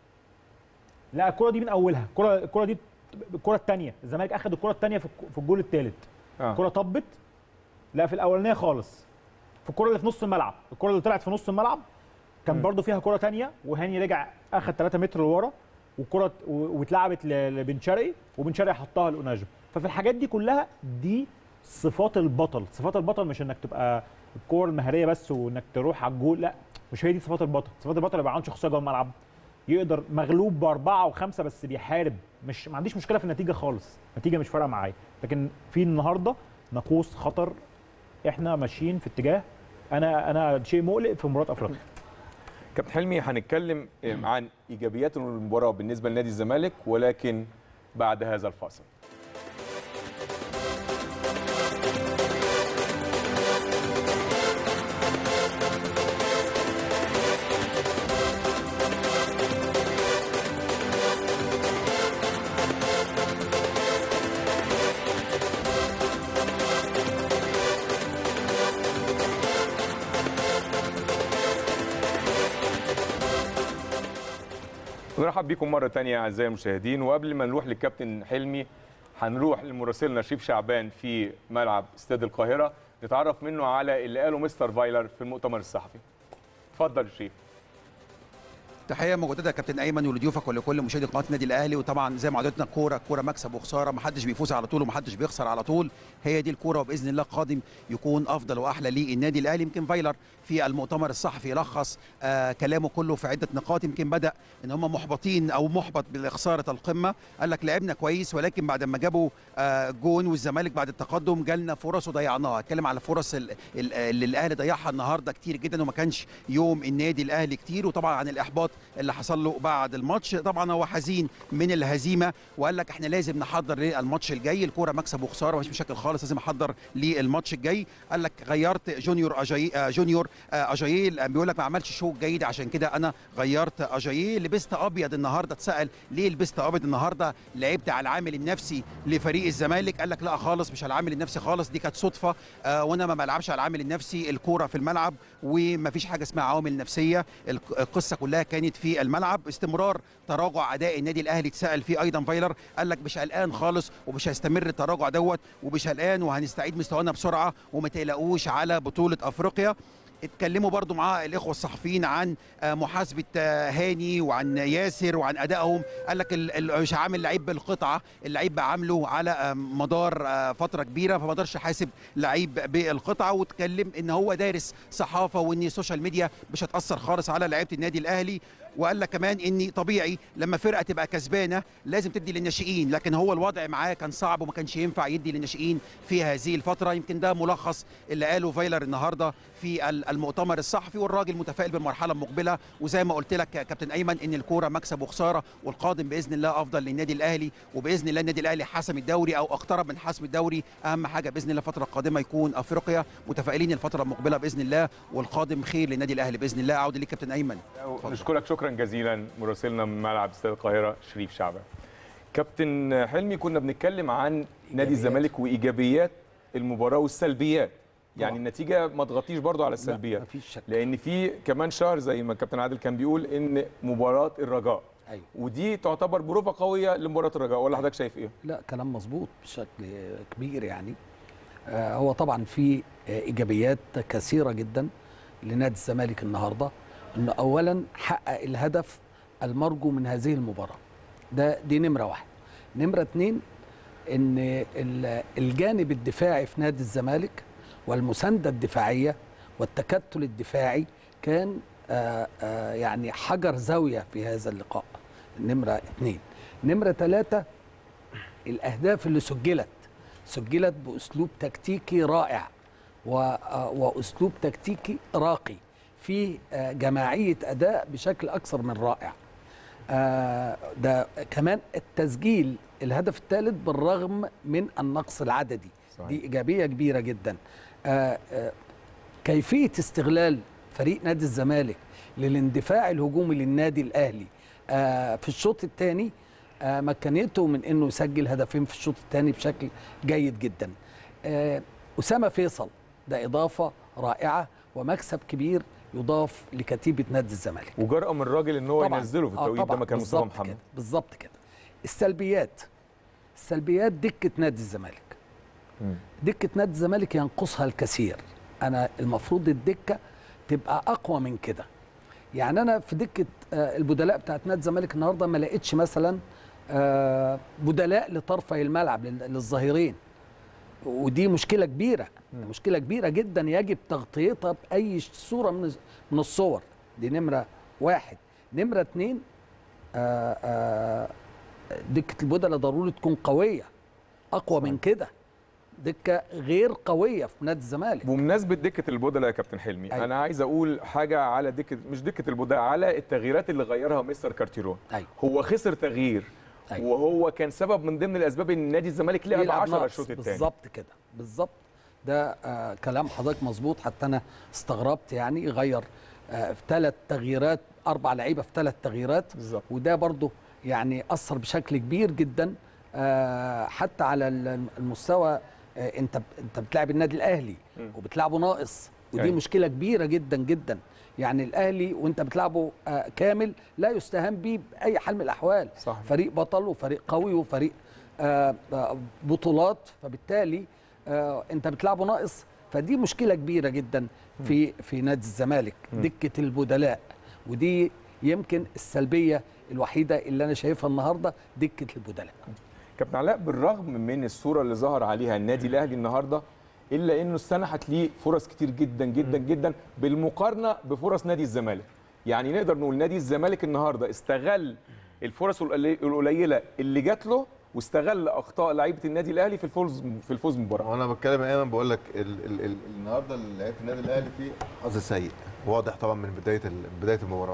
لا الكره دي من اولها، الكره الكره دي الكره الثانيه، الزمالك اخذ الكره الثانيه في في الجول الثالث. آه. الكره طبت، لا في الاولانيه خالص، في الكره اللي في نص الملعب، الكره اللي طلعت في نص الملعب كان برده فيها كره ثانيه وهاني رجع اخذ ثلاثة متر لورا والكره واتلعبت لبن شرقي وبن شرقي حطها لأوناجم. ففي الحاجات دي كلها دي صفات البطل. صفات البطل مش انك تبقى الكور المهاريه بس وانك تروح على الجول، لا مش هي دي صفات البطل. صفات البطل يبقى عنده شخصيه جوه الملعب، يقدر مغلوب باربعه وخمسه بس بيحارب، مش ما عنديش مشكله في النتيجه خالص، النتيجه مش فارقه معايا، لكن في النهارده ناقوس خطر، احنا ماشيين في اتجاه انا انا شيء مقلق في مباراه افريقيا. كابتن حلمي هنتكلم عن ايجابيات المباراه بالنسبه لنادي الزمالك ولكن بعد هذا الفاصل. نرحب بكم مره ثانيه اعزائي المشاهدين، وقبل ما نروح للكابتن حلمي هنروح لمراسلنا شريف شعبان في ملعب استاد القاهره نتعرف منه على اللي قاله مستر فايلر في المؤتمر الصحفي. اتفضل شريف. تحيه مجدده يا كابتن ايمن ولضيوفك ولكل مشاهدي قناه النادي الاهلي. وطبعا زي ما عودتنا الكوره كوره مكسب وخساره، ما حدش بيفوز على طول وما حدش بيخسر على طول، هي دي الكوره، وباذن الله قادم يكون افضل واحلى للنادي الاهلي. يمكن فايلر في المؤتمر الصحفي لخص آه كلامه كله في عده نقاط. يمكن بدا ان هم محبطين او محبط بخساره القمه، قال لك لعبنا كويس ولكن بعد ما جابوا آه جون والزمالك بعد التقدم جالنا فرص وضيعناها. اتكلم على فرص اللي الاهلي ضيعها النهارده كتير جدا، وما كانش يوم النادي الاهلي كتير. وطبعا عن الاحباط اللي حصل له بعد الماتش، طبعا هو حزين من الهزيمه وقال لك احنا لازم نحضر للماتش الجاي، الكوره مكسب وخساره مفيش مشاكل خالص، لازم احضر للماتش الجاي. قال لك غيرت جونيور أجاي جونيور اجاييه، بيقول لك ما عملش شو جيد عشان كده انا غيرت اجاييه. لبست ابيض النهارده، اتسال ليه لبست ابيض النهارده؟ لعبت على العامل النفسي لفريق الزمالك؟ قال لك لا خالص مش على العامل النفسي خالص، دي كانت صدفه آه وانا ما بلعبش على العامل النفسي، الكوره في الملعب ومفيش حاجه اسمها عوامل نفسيه، القصه كلها كانت في الملعب. استمرار تراجع اداء النادي الاهلي اتسال فيه ايضا فايلر، قال لك مش قلقان خالص ومش هيستمر التراجع دوت ومش قلقان وهنستعيد مستوانا بسرعه وما تقلقوش على بطوله افريقيا. اتكلموا برضو مع الاخوه الصحفيين عن محاسبه هاني وعن ياسر وعن ادائهم. قال لك مش عامل لعيب بالقطعه، اللعيب بعامله على مدار فتره كبيره فما قدرش حاسب لعيب بالقطعه. واتكلم ان هو دارس صحافه وان السوشيال ميديا مش هتاثر خالص على لعيبه النادي الاهلي. وقال لك كمان ان طبيعي لما فرقه تبقى كسبانه لازم تدي للناشئين، لكن هو الوضع معاه كان صعب وما كانش ينفع يدي للناشئين في هذه الفتره. يمكن ده ملخص اللي قاله فايلر النهارده في المؤتمر الصحفي، والراجل متفائل بالمرحله المقبله. وزي ما قلت لك يا كابتن ايمن ان الكوره مكسب وخساره، والقادم باذن الله افضل للنادي الاهلي، وباذن الله النادي الاهلي حسم الدوري او اقترب من حسم الدوري. اهم حاجه باذن الله الفتره القادمه يكون افريقيا، متفائلين الفتره المقبله باذن الله والقادم خير للنادي الاهلي باذن الله. اعود ليك كابتن ايمن. نشكرك شكرا جزيلا مراسلنا من ملعب استاد القاهره شريف شعبان. كابتن حلمي، كنا بنتكلم عن نادي الزمالك وايجابيات المباراه والسلبيات، يعني النتيجه ما تغطيش برضو على السلبيات، لان في كمان شهر زي ما الكابتن عادل كان بيقول ان مباراه الرجاء، أيوة. ودي تعتبر بروفه قويه لمباراه الرجاء، ولا حضرتك شايف ايه؟ لا كلام مظبوط بشكل كبير. يعني آه هو طبعا في آه ايجابيات كثيره جدا لنادي الزمالك النهارده، انه اولا حقق الهدف المرجو من هذه المباراه، ده دي نمره واحد. نمره اتنين ان الجانب الدفاعي في نادي الزمالك والمسانده الدفاعيه والتكتل الدفاعي كان آآ آآ يعني حجر زاويه في هذا اللقاء. نمره اثنين. نمره ثلاثه الاهداف اللي سجلت سجلت باسلوب تكتيكي رائع واسلوب تكتيكي راقي، في جماعيه اداء بشكل اكثر من رائع. ده كمان التسجيل الهدف الثالث بالرغم من النقص العددي، صحيح. دي ايجابيه كبيره جدا. آآ آآ كيفيه استغلال فريق نادي الزمالك للاندفاع الهجومي للنادي الاهلي في الشوط الثاني مكنته من انه يسجل هدفين في الشوط الثاني بشكل جيد جدا. اسامه فيصل ده اضافه رائعه ومكسب كبير يضاف لكتيبه نادي الزمالك، وجرأة من الراجل ان هو ينزله في التوقيت ده مكان مصطفى محمد. بالظبط كده. السلبيات السلبيات دكه نادي الزمالك. م. دكه نادي الزمالك ينقصها الكثير. انا المفروض الدكه تبقى اقوى من كده. يعني انا في دكه البدلاء بتاعت نادي الزمالك النهارده ما لقيتش مثلا بدلاء لطرفي الملعب للظهيرين، ودي مشكله كبيره، مشكله كبيره جدا يجب تغطيتها باي صوره من من الصور. دي نمره واحد. نمره اتنين آآ آآ دكه البدلاء ضروري تكون قويه اقوى من كده. دكه غير قويه في نادي الزمالك. بمناسبه دكه البدلاء يا كابتن حلمي، أيوة. انا عايز اقول حاجه على دكه، مش دكه البدلاء، على التغييرات اللي غيرها مستر كارتيرون. أيوة. هو خسر تغيير، أيوة. وهو كان سبب من ضمن الاسباب ان نادي الزمالك لعب عشرة الشوط الثاني. بالظبط كده، بالظبط. ده آه كلام حضرتك مظبوط، حتى انا استغربت يعني غير آه في ثلاث تغييرات، اربع لعيبه في ثلاث تغييرات بالظبط، وده برضه يعني اثر بشكل كبير جدا آه حتى على المستوى. آه انت انت بتلعب النادي الاهلي وبتلعبه ناقص، ودي أي. مشكله كبيره جدا جدا. يعني الاهلي وانت بتلعبه آه كامل لا يستهان به باي حال من الاحوال. صح. فريق بطل وفريق قوي وفريق آه آه بطولات، فبالتالي آه انت بتلعبه ناقص، فدي مشكله كبيره جدا في في نادي الزمالك، دكه البدلاء، ودي يمكن السلبيه الوحيده اللي انا شايفها النهارده، دكه البدلاء. كابتن علاء، بالرغم من الصوره اللي ظهر عليها النادي الاهلي النهارده، الا انه استنحت ليه فرص كتير جدا جدا جدا بالمقارنه بفرص نادي الزمالك. يعني نقدر نقول نادي الزمالك النهارده استغل الفرص القليله اللي جات له، واستغل اخطاء لعيبه النادي الاهلي في الفوز في الفوز بالمباراه. وانا بتكلم ايمن بقول لك ال ال ال النهارده لعيبه النادي الاهلي فيه حظ سيء واضح طبعا من بدايه بدايه المباراه.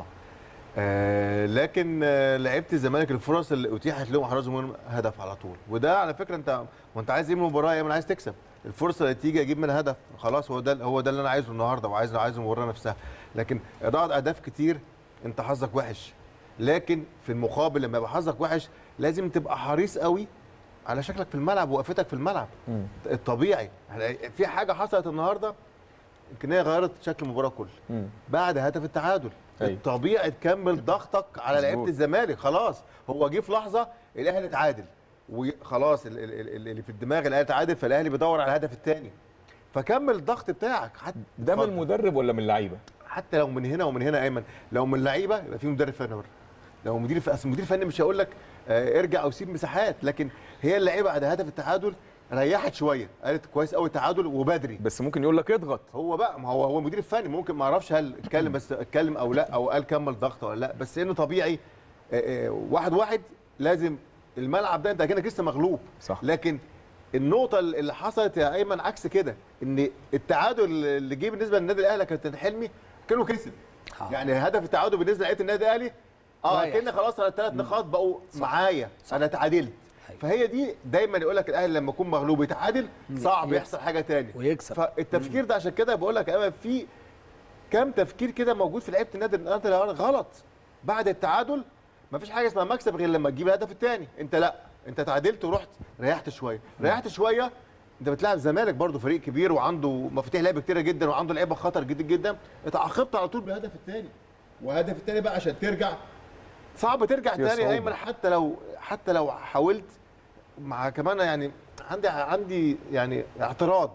آه لكن آه لعيبه الزمالك الفرص اللي اتيحت لهم احرزوا منهم هدف على طول، وده على فكره انت وانت عايز ايه من المباراه يا ايمن؟ عايز تكسب. الفرصه اللي تيجي اجيب منها هدف خلاص، هو ده هو ده اللي انا عايزه النهارده، وعايز عايز المباراه نفسها. لكن اضاعه اهداف كتير انت حظك وحش، لكن في المقابل لما يبقى حظك وحش لازم تبقى حريص قوي على شكلك في الملعب ووقفتك في الملعب. م. الطبيعي في حاجه حصلت النهارده يمكن هي غيرت شكل المباراه كله بعد هدف التعادل. أي. الطبيعي تكمل ضغطك على لعيبه الزمالك، خلاص هو جه في لحظه الاهلي اتعادل وخلاص اللي في الدماغ الاهلي اتعادل، فالاهلي بيدور على الهدف الثاني، فكمل الضغط بتاعك. حتى ده من المدرب ولا من اللعيبه؟ حتى لو من هنا ومن هنا ايمن، لو من اللعيبه يبقى في مدرب فني بره، لو مدير اصل مدير فني مش هيقول لك آه ارجع او سيب مساحات، لكن هي اللعيبه بعد هدف التعادل ريحت شويه، قالت كويس قوي التعادل وبدري، بس ممكن يقول لك اضغط. هو بقى ما هو هو المدير الفني ممكن ما اعرفش هل اتكلم بس اتكلم او لا، او قال كمل ضغط ولا لا، بس انه طبيعي آه آه واحد واحد لازم الملعب ده انت كانك لسه مغلوب. صح. لكن النقطه اللي حصلت يا ايمن عكس كده، ان التعادل اللي جه بالنسبه للنادي الاهلي كابتن حلمي كانوا كسب. آه. يعني هدف التعادل بالنسبه لعيبه النادي الاهلي اه كنا خلاص على الثلاث نقاط بقوا معايا، انا تعادلت. فهي دي دايما يقول لك الاهلي لما يكون مغلوب يتعادل صعب يحصل حاجه ثانيه ويكسب. فالتفكير ده عشان كده بقول لك ايمن في كام تفكير كده موجود في لعيبه النادي الاهلي غلط. بعد التعادل مفيش حاجه اسمها مكسب غير لما تجيب الهدف الثاني، انت لا انت تعادلت ورحت ريحت شويه، ريحت شويه انت بتلعب الزمالك برضه فريق كبير وعنده مفاتيح لعب كتيره جدا وعنده لعيبه خطر جدا جدا، اتعاقبت على طول بالهدف الثاني، والهدف الثاني بقى عشان ترجع صعب ترجع تاني يا ايمن، حتى لو حتى لو حاولت. مع كمان يعني عندي عندي يعني اعتراض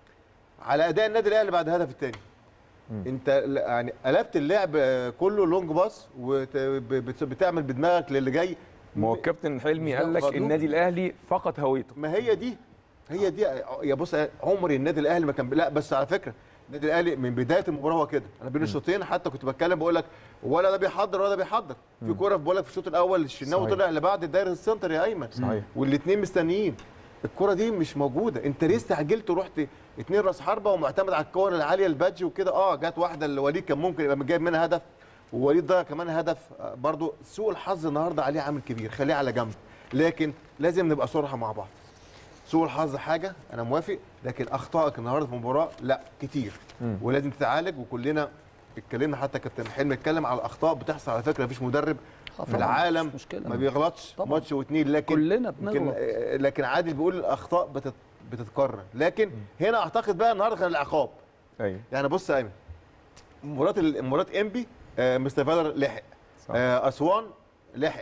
على اداء النادي الاهلي بعد الهدف الثاني. انت يعني قلبت اللعب كله لونج باص وبتعمل بدماغك للي جاي. ما هو الكابتن حلمي قال لك النادي الاهلي فقد هويته. ما هي دي هي دي يا بص، عمري النادي الاهلي ما كان، لا بس على فكره النادي الاهلي من بدايه المباراه هو كده. انا بين الشوطين حتى كنت بتكلم بقول لك ولا ده بيحضر ولا ده بيحضر. في كوره بقول لك في الشوط الاول الشناوي طلع لبعد دايره السنتر يا ايمن، صحيح، والاثنين مستنيين الكوره دي مش موجوده. انت ليه استعجلت ورحت اثنين راس حربه ومعتمد على الكور العاليه البادجي وكده؟ اه جت واحده اللي وليد كان ممكن يبقى جايب منها هدف، ووليد ضيع كمان هدف. برضو سوء الحظ النهارده عليه عامل كبير، خليه على جنب، لكن لازم نبقى صراحه مع بعض. سوء الحظ حاجه انا موافق، لكن اخطائك النهارده في المباراه لا كتير م. ولازم تتعالج. وكلنا اتكلمنا، حتى كابتن حلمي اتكلم على الاخطاء بتحصل. على فكره مفيش مدرب في العالم ما بيغلطش ماتش واثنين، لكن كلنا بنغلط، لكن عادل بيقول الاخطاء بتت بتتكرر. لكن م. هنا اعتقد بقى النهارده كان العقاب. ايوه يعني بص يا ايمن، مباراه مباراه انبي آه مستر فالر لحق، آه اسوان لحق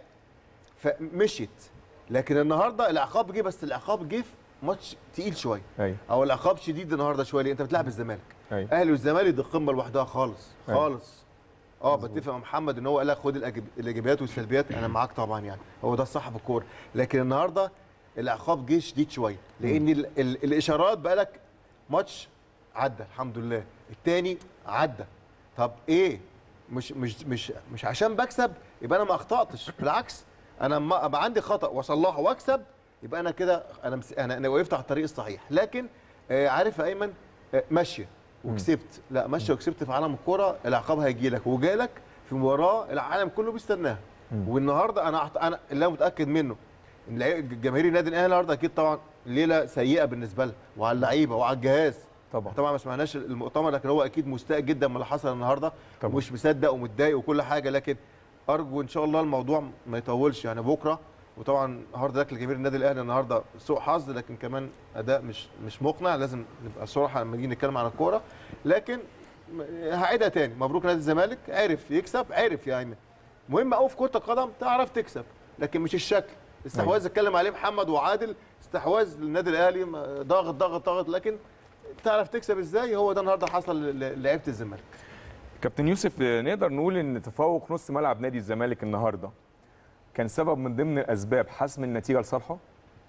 فمشيت، لكن النهارده العقاب جه، بس العقاب جه في ماتش تقيل شويه. أيوة. او العقاب شديد النهارده شويه، لان انت بتلعب الزمالك. أيوة. اهلي والزمالك دي قمه لوحدها خالص خالص. اه بتفق مع محمد ان هو قال لك خد الايجابيات والسلبيات، انا معاك طبعا، يعني هو ده الصح في الكوره. لكن النهارده العقاب جه شديد شويه، لان ال ال الاشارات بقى لك ماتش عدى الحمد لله، الثاني عدى. طب ايه؟ مش مش مش مش عشان بكسب يبقى انا ما اخطاتش، بالعكس انا ما ابقى عندي خطا واصلحه واكسب يبقى انا كده انا مس... انا انا وقفت على الطريق الصحيح. لكن آه عارف يا ايمن، آه ماشيه وكسبت، لا ماشيه وكسبت في عالم الكوره، العقاب هيجي لك وجالك في مباراه العالم كله بيستناها. والنهارده انا انا اللي انا متاكد منه ان جماهير النادي الاهلي النهارده اكيد طبعا ليله سيئه بالنسبه لها وعلى اللعيبه وعلى الجهاز. طبعا طبعا ما سمعناش المؤتمر، لكن هو اكيد مستاء جدا من اللي حصل النهارده، ومش مصدق ومتضايق وكل حاجه. لكن ارجو ان شاء الله الموضوع ما يطولش يعني بكره. وطبعا هارد لك لجماهير النادي الاهلي النهارده سوء حظ، لكن كمان اداء مش مش مقنع. لازم نبقى صراحه لما نيجي نتكلم عن الكوره. لكن هعيدها تاني، مبروك نادي الزمالك، عرف يكسب، عرف يعني مهم قوي في كره القدم تعرف تكسب، لكن مش الشكل. استحواذ اتكلم عليه محمد وعادل، استحواذ للنادي الاهلي ضاغط ضاغط ضاغط، لكن تعرف تكسب ازاي؟ هو ده النهارده حصل للعيبه الزمالك. كابتن يوسف، نقدر نقول ان تفوق نص ملعب نادي الزمالك النهارده كان سبب من ضمن اسباب حسم النتيجه لصالحه؟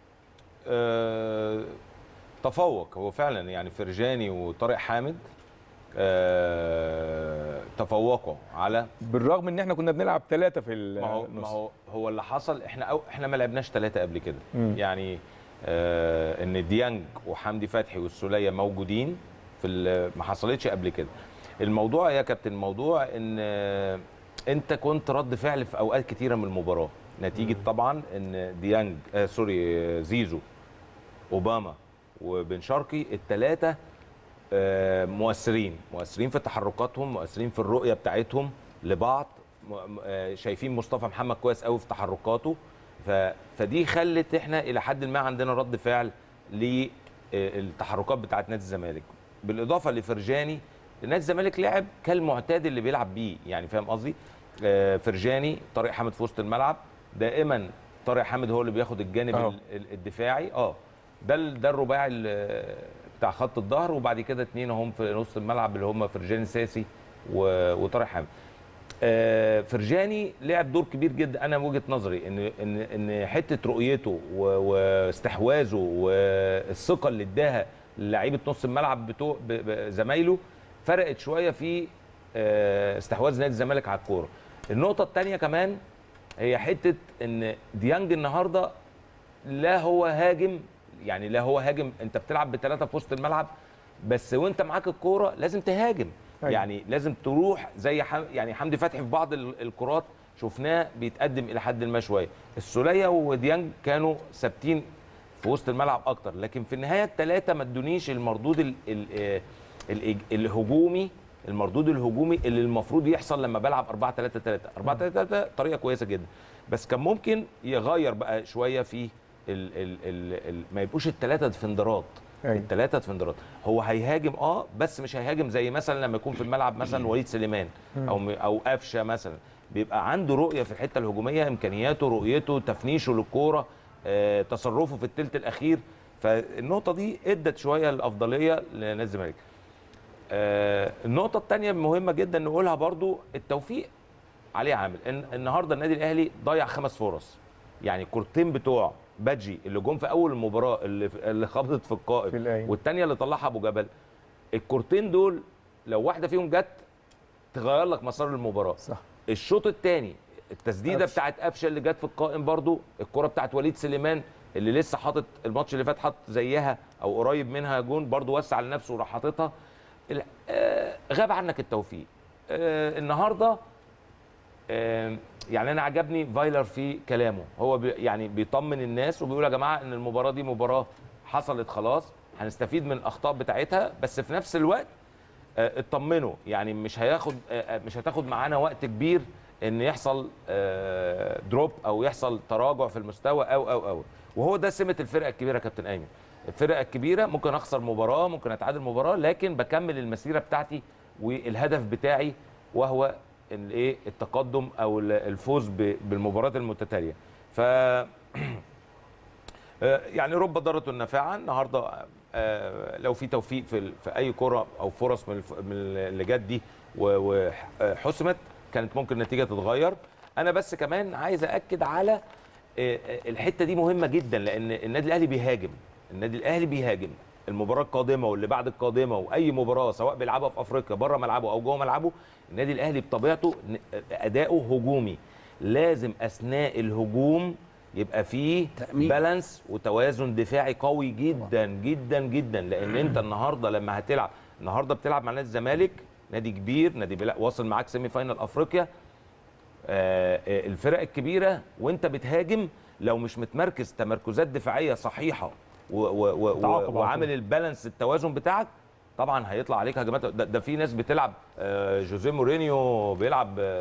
أه تفوق هو فعلا، يعني فرجاني وطارق حامد أه تفوقوا على، بالرغم ان احنا كنا بنلعب ثلاثه في النص. ما هو ما هو هو اللي حصل، احنا أو احنا ما لعبناش ثلاثه قبل كده. يعني أه ان ديانج وحمدي فتحي والسوليه موجودين في، ما حصلتش قبل كده. الموضوع يا كابتن، الموضوع ان انت كنت رد فعل في اوقات كتيره من المباراه، نتيجه طبعا ان ديانج آه سوري زيزو اوباما وبن شرقي الثلاثه آه مؤثرين مؤثرين في تحركاتهم، مؤثرين في الرؤيه بتاعتهم لبعض، آه شايفين مصطفى محمد كويس قوي في تحركاته، فدي خلت احنا الى حد ما عندنا رد فعل للتحركات بتاعت نادي الزمالك. بالاضافه لفرجاني، نادي الزمالك لعب كالمعتاد اللي بيلعب بيه، يعني فاهم قصدي؟ آه فرجاني، طارق حامد في وسط الملعب، دائما طارق حامد هو اللي بياخد الجانب أوه. الدفاعي. اه ده ده الرباعي بتاع خط الظهر، وبعد كده اثنين هم في نص الملعب اللي هم فرجاني ساسي وطارق حامد. آه فرجاني لعب دور كبير جدا، انا وجهه نظري ان ان ان حته رؤيته واستحواذه والثقه اللي اداها لعيبه نص الملعب بتوع زمايله فرقت شويه في استحواذ نادي الزمالك على الكوره. النقطه الثانيه كمان هي حته ان ديانج النهارده لا هو هاجم، يعني لا هو هاجم، انت بتلعب بثلاثه في وسط الملعب، بس وانت معاك الكوره لازم تهاجم. أيوة. يعني لازم تروح زي حم... يعني حمدي فتحي في بعض الكرات شفناه بيتقدم الى حد ما شويه، السوليه وديانج كانوا ثابتين في وسط الملعب اكتر، لكن في النهايه الثلاثه ما ادونيش المردود ال... ال... ال... الهجومي المردود الهجومي اللي المفروض يحصل لما بلعب أربعة ثلاثة ثلاثة. أربعة ثلاثة ثلاثة طريقه كويسه جدا، بس كان ممكن يغير بقى شويه في ال ال ال ال ما يبقوش الثلاثه ديفندرات. الثلاثه ديفندرات هو هيهاجم اه بس مش هيهاجم زي مثلا لما يكون في الملعب مثلا وليد سليمان او او قفشه مثلا، بيبقى عنده رؤيه في الحته الهجوميه، امكانياته، رؤيته، تفنيشه للكوره، آه، تصرفه في الثلث الاخير. فالنقطه دي ادت شويه الافضليه لنادي الزمالك. آه النقطة الثانية مهمة جدا نقولها برضو، التوفيق عليه عامل. إن النهارده النادي الأهلي ضيع خمس فرص، يعني الكورتين بتوع بادجي اللي جم في أول المباراة اللي اللي خبطت في القائم، والثانية اللي طلعها أبو جبل، الكورتين دول لو واحدة فيهم جت تغير لك مسار المباراة. صح. الشوط الثاني التسديدة أفش. بتاعت قفشة اللي جت في القائم، برضو الكرة بتاعت وليد سليمان اللي لسه حاطط الماتش اللي فات حط زيها أو قريب منها جون، برضو وسع لنفسه وراح حاططها. غاب عنك التوفيق. النهارده يعني انا عجبني فايلر في كلامه، هو بي يعني بيطمن الناس وبيقول يا جماعه ان المباراه دي مباراه حصلت خلاص، هنستفيد من الاخطاء بتاعتها، بس في نفس الوقت اطمنوا، يعني مش هياخد مش هتاخد معانا وقت كبير ان يحصل دروب او يحصل تراجع في المستوى او او او وهو ده سمه الفرقه الكبيره يا كابتن ايمن. الفرقه الكبيره ممكن اخسر مباراه، ممكن اتعادل مباراه، لكن بكمل المسيره بتاعتي والهدف بتاعي وهو الايه التقدم او الفوز بالمباريات المتتاليه. ف يعني رب ضاره نافعه. النهارده لو في توفيق في في اي كره او فرص من اللي جت دي وحسمت كانت ممكن النتيجه تتغير. انا بس كمان عايز اكد على الحته دي مهمه جدا، لان النادي الاهلي بيهاجم، النادي الاهلي بيهاجم المباراه القادمه واللي بعد القادمه واي مباراه سواء بيلعبها في افريقيا بره ملعبه او جوه ملعبه. النادي الاهلي بطبيعته اداؤه هجومي، لازم اثناء الهجوم يبقى فيه بالانس وتوازن دفاعي قوي جدا جدا جدا، لان انت النهارده لما هتلعب النهارده بتلعب مع نادي الزمالك، نادي كبير، نادي واصل معاك سيمي فاينال افريقيا. آه الفرق الكبيره وانت بتهاجم لو مش متمركز تمركزات دفاعيه صحيحه و و و وعامل البالانس التوازن بتاعك، طبعا هيطلع عليك هجمات. ده, ده في ناس بتلعب، آه جوزيه مورينيو بيلعب آه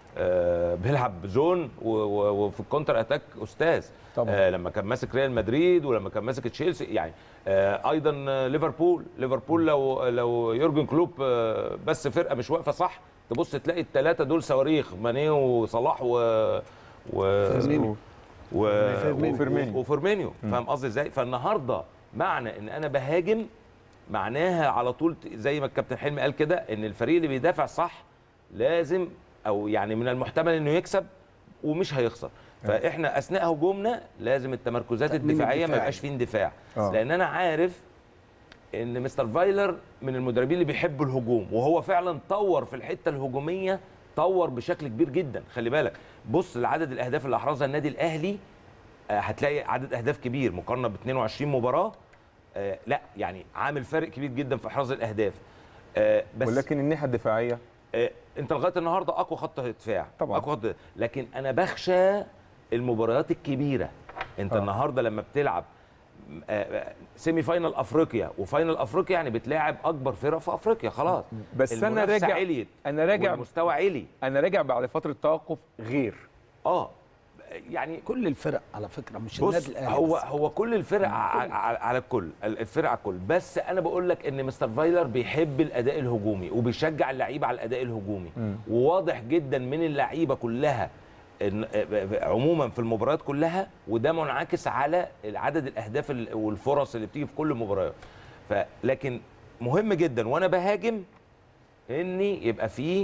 آه بيلعب زون وفي الكونتر اتاك استاذ طبعا. آه لما كان ماسك ريال مدريد ولما كان ماسك تشيلسي يعني آه ايضا ليفربول ليفربول لو لو يورجن كلوب آه بس فرقه مش واقفه صح تبص تلاقي الثلاثه دول صواريخ ماني وصلاح و و فيرمينيو و... وفيرمينيو وفيرمينيو فاهم قصدي ازاي؟ فالنهارده معنى ان انا بهاجم معناها على طول زي ما الكابتن حلمي قال كده ان الفريق اللي بيدافع صح لازم او يعني من المحتمل انه يكسب ومش هيخسر. فاحنا اثناء هجومنا لازم التمركزات الدفاعيه ما يبقاش فيه اندفاع آه. لان انا عارف ان مستر فايلر من المدربين اللي بيحبوا الهجوم وهو فعلا طور في الحته الهجوميه طور بشكل كبير جدا. خلي بالك بص لعدد الاهداف اللي احرزها النادي الاهلي هتلاقي عدد اهداف كبير مقارنه ب اثنين وعشرين مباراه آه لا يعني عامل فارق كبير جدا في احراز الاهداف آه بس ولكن الناحيه الدفاعيه آه انت لغايه النهارده اقوى خط دفاع طبعا اقوى خط لكن انا بخشى المباريات الكبيره. انت آه. النهارده لما بتلعب آه سيمي فاينل افريقيا وفاينل افريقيا يعني بتلاعب اكبر فرق في افريقيا خلاص بس انا راجع عليت انا راجع المستوى عالي انا راجع بعد فتره توقف غير اه يعني كل الفرق على فكره مش النادي الاهلي هو بس. هو كل الفرق على, على الكل الفرق على الكل بس انا بقول لك ان مستر فايلر بيحب الاداء الهجومي وبيشجع اللعيبه على الاداء الهجومي م. وواضح جدا من اللعيبه كلها عموما في المباريات كلها وده منعكس على عدد الاهداف والفرص اللي بتيجي في كل المباريات. فلكن مهم جدا وانا بهاجم اني يبقى فيه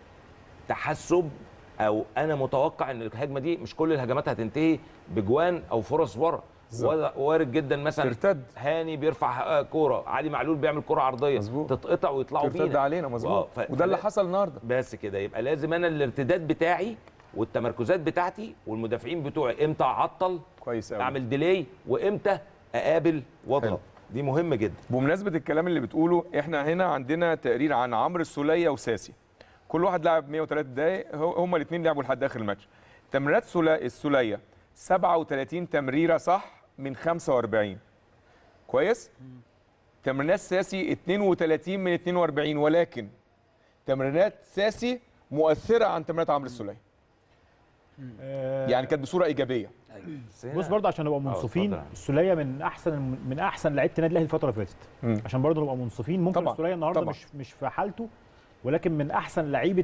تحسب او انا متوقع ان الهجمه دي مش كل الهجمات هتنتهي بجوان او فرص ورا وارد جدا مثلا ترتد. هاني بيرفع كوره علي معلول بيعمل كوره عرضيه مزبوط. تتقطع ويطلعوا بينا ترتد علينا مظبوط ف... وده اللي حصل النهارده. بس كده يبقى لازم انا الارتداد بتاعي والتمركزات بتاعتي والمدافعين بتوعي امتى اعطل كويس قوي اعمل ديلي وامتى اقابل واضغط دي مهمه جدا. بمناسبه الكلام اللي بتقوله احنا هنا عندنا تقرير عن عمرو السوليه وساسي كل واحد لعب مئة وثلاث دقائق هما الاثنين لعبوا لحد اخر الماتش. تمريرات السوليه سبعة وثلاثين تمريره صح من خمسة وأربعين كويس. تمريرات ساسي اثنين وثلاثين من اثنين وأربعين ولكن تمريرات ساسي مؤثره عن تمريرات عمرو السوليه يعني كانت بصوره ايجابيه. بص برضه عشان نبقى منصفين السوليه من احسن من احسن لعيبه النادي الاهلي الفتره اللي فاتت عشان برضه نبقى منصفين. ممكن السوليه النهارده طبعًا. مش مش في حالته ولكن من احسن لعيبه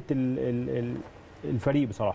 الفريق بصراحه.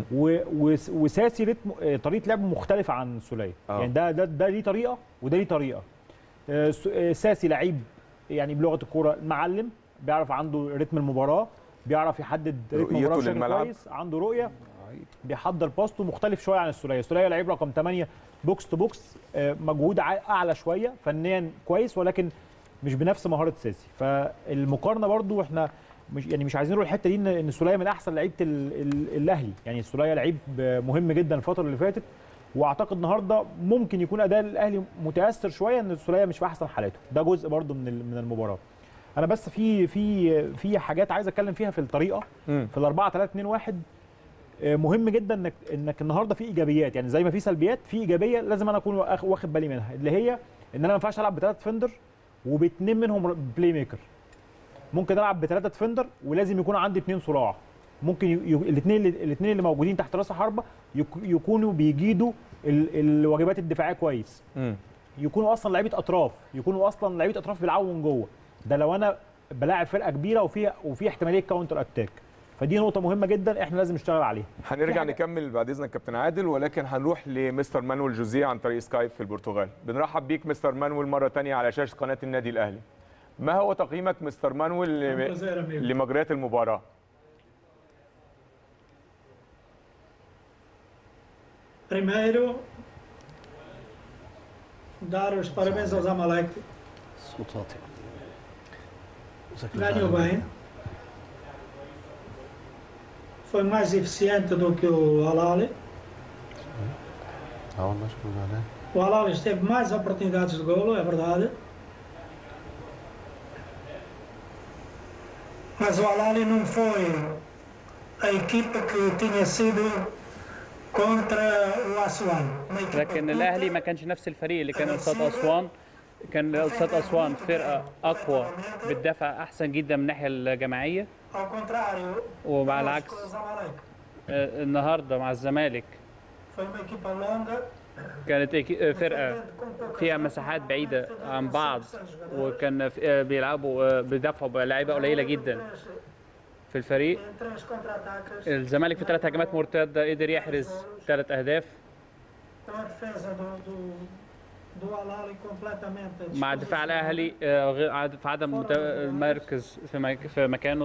وساسي رتم طريقه لعبه مختلفه عن السوليه يعني ده ده ده ليه طريقه وده ليه طريقه. ساسي لعيب يعني بلغه الكوره معلم بيعرف عنده رتم المباراه بيعرف يحدد رتم المباراه بشكل كويس عنده رؤيه بيحضر باسته مختلف شويه عن السوليه. السوليه لعيب رقم ثمانية بوكس تو بوكس مجهود اعلى شويه فنيا كويس ولكن مش بنفس مهاره ساسي. فالمقارنه برضو احنا مش يعني مش عايزين نروح الحته دي ان السوليه من احسن لعيبه الاهلي يعني السوليه لعيب مهم جدا الفتره اللي فاتت واعتقد النهارده ممكن يكون اداء الاهلي متاثر شويه ان السوليه مش في احسن حالاته ده جزء برضو من من المباراه. انا بس في في في حاجات عايز اتكلم فيها في الطريقه م. في الأربعة ثلاثة اثنين واحد مهم جدا انك انك النهارده في ايجابيات يعني زي ما في سلبيات في ايجابيه لازم انا اكون واخد بالي منها اللي هي ان انا ما ينفعش العب بثلاث فندر وباثنين منهم بلاي ميكر. ممكن العب بثلاثه ديفندر ولازم يكون عندي اثنين صراع ممكن الاثنين الاثنين اللي موجودين تحت راس حربه يكونوا بيجيدوا الواجبات الدفاعيه كويس م. يكونوا اصلا لعيبه اطراف يكونوا اصلا لعيبه اطراف بيلعبوا من جوه ده لو انا بلاعب فرقه كبيره وفي وفي احتماليه كاونتر اتاك فدي نقطه مهمه جدا احنا لازم نشتغل عليها. هنرجع نكمل بعد اذنك كابتن عادل ولكن هنروح لمستر مانويل جوزيه عن طريق سكايب في البرتغال. بنرحب بيك مستر مانويل مره ثانيه على شاشه قناه النادي الاهلي. ما هو تقييمك مستر مانويل لمجريات المباراة؟ Primeiro, dar os parabéns ao Zamalek. Ganhou bem. Foi mais eficiente do que o Al-Ahly. O Al-Ahly teve mais oportunidades de golo, é verdade. Mas o Al-Ahly não foi a equipa que tinha sido contra o Aswan. لكن الأهلي ما كانش نفس الفريق اللي كان قصاد أسوان. كان قصاد أسوان فرقة أقوى بتدافع أحسن جدا من الناحية الجماعية. وعلى العكس آه، النهارده مع الزمالك Foi uma equipa longa. كانت إيك- آه، فرقه فيها مساحات بعيده عن بعض، وكان في- آه، بيلعبوا آه، بيدافعوا بلعيبه قليله جدا في الفريق. Em três contra-ataques. الزمالك في ثلاث هجمات مرتده قدر يحرز ثلاث اهداف، Então a defesa do, do, do Al-Ahly completamente. مع دفاع الاهلي آه، غير- عد- في عدم مت- المركز في مك- في مكانه.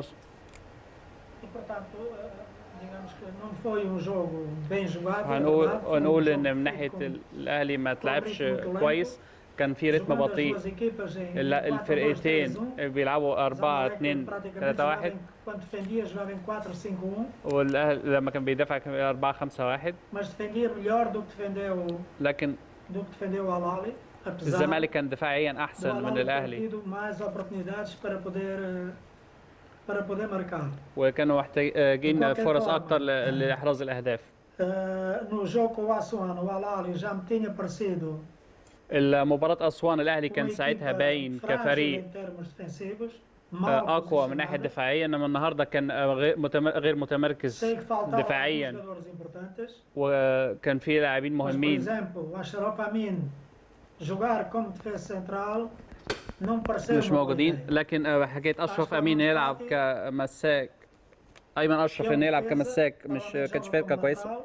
E portanto, eh, digamos que não foi um jogo bem jogado. é هنقول verdade, foi um هنقول jogo ان من que ناحيه com- ال- الاهلي ما تلعبش رتم كويس، كان في رتم jogando as بطيء. duas equipas em ال- quatro dois الفرقتين três um. بيلعبوا أربعة Zamalek اتنين praticamente ثلاثة jogava واحد، em- quando defendia jogava em quatro cinco um, والاهلي لما كان بيدافع كان أربعة خمسة واحد. mas defendia melhor do que defendeu لكن do que defendeu o Al-Ahly, apesar الزمالك كان دفاعيا do احسن من Al-Ahly ter الاهلي، tido mais oportunidades para poder eh, para poder marcar. وكانوا محتاجين بكل فرص طبع. اكتر ل- لاحراز الاهداف. Eh, no jogo com o Assuano, o Al-Ahly já me tinha parecido المباراة اسوان الاهلي uma كان ساعتها equipa باين frágil كفريق em termos defensivos, mal آه، اقوى من ناحيه posicionada. دفاعيه، انما النهارده كان آه، غير متم- غير متمركز Sei que faltavam alguns دفاعيا، jogadores importantes. وكان في لاعبين Mas, por مهمين. exemplo, o Achraf Amin jogar como defesa central não pareceu مش uma boa موجودين، ideia. لكن آه، حكايه اشرف امين يلعب كمساك، ايمن اشرف انه يلعب كمساك مش كانتش فكره كويسه.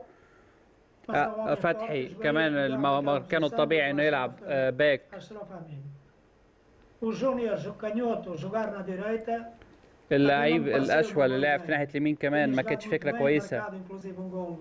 آه، فتحي كمان الم- مكانه الطبيعي انه يلعب آه، باك. Achraf Amin. O Júnior, o canhoto, jogar na direita. اللعيب الاشول اللي لعب في ناحيه اليمين كمان ما Tinha كانتش jogado فكره muito bem, كويسه. marcado, inclusive um gol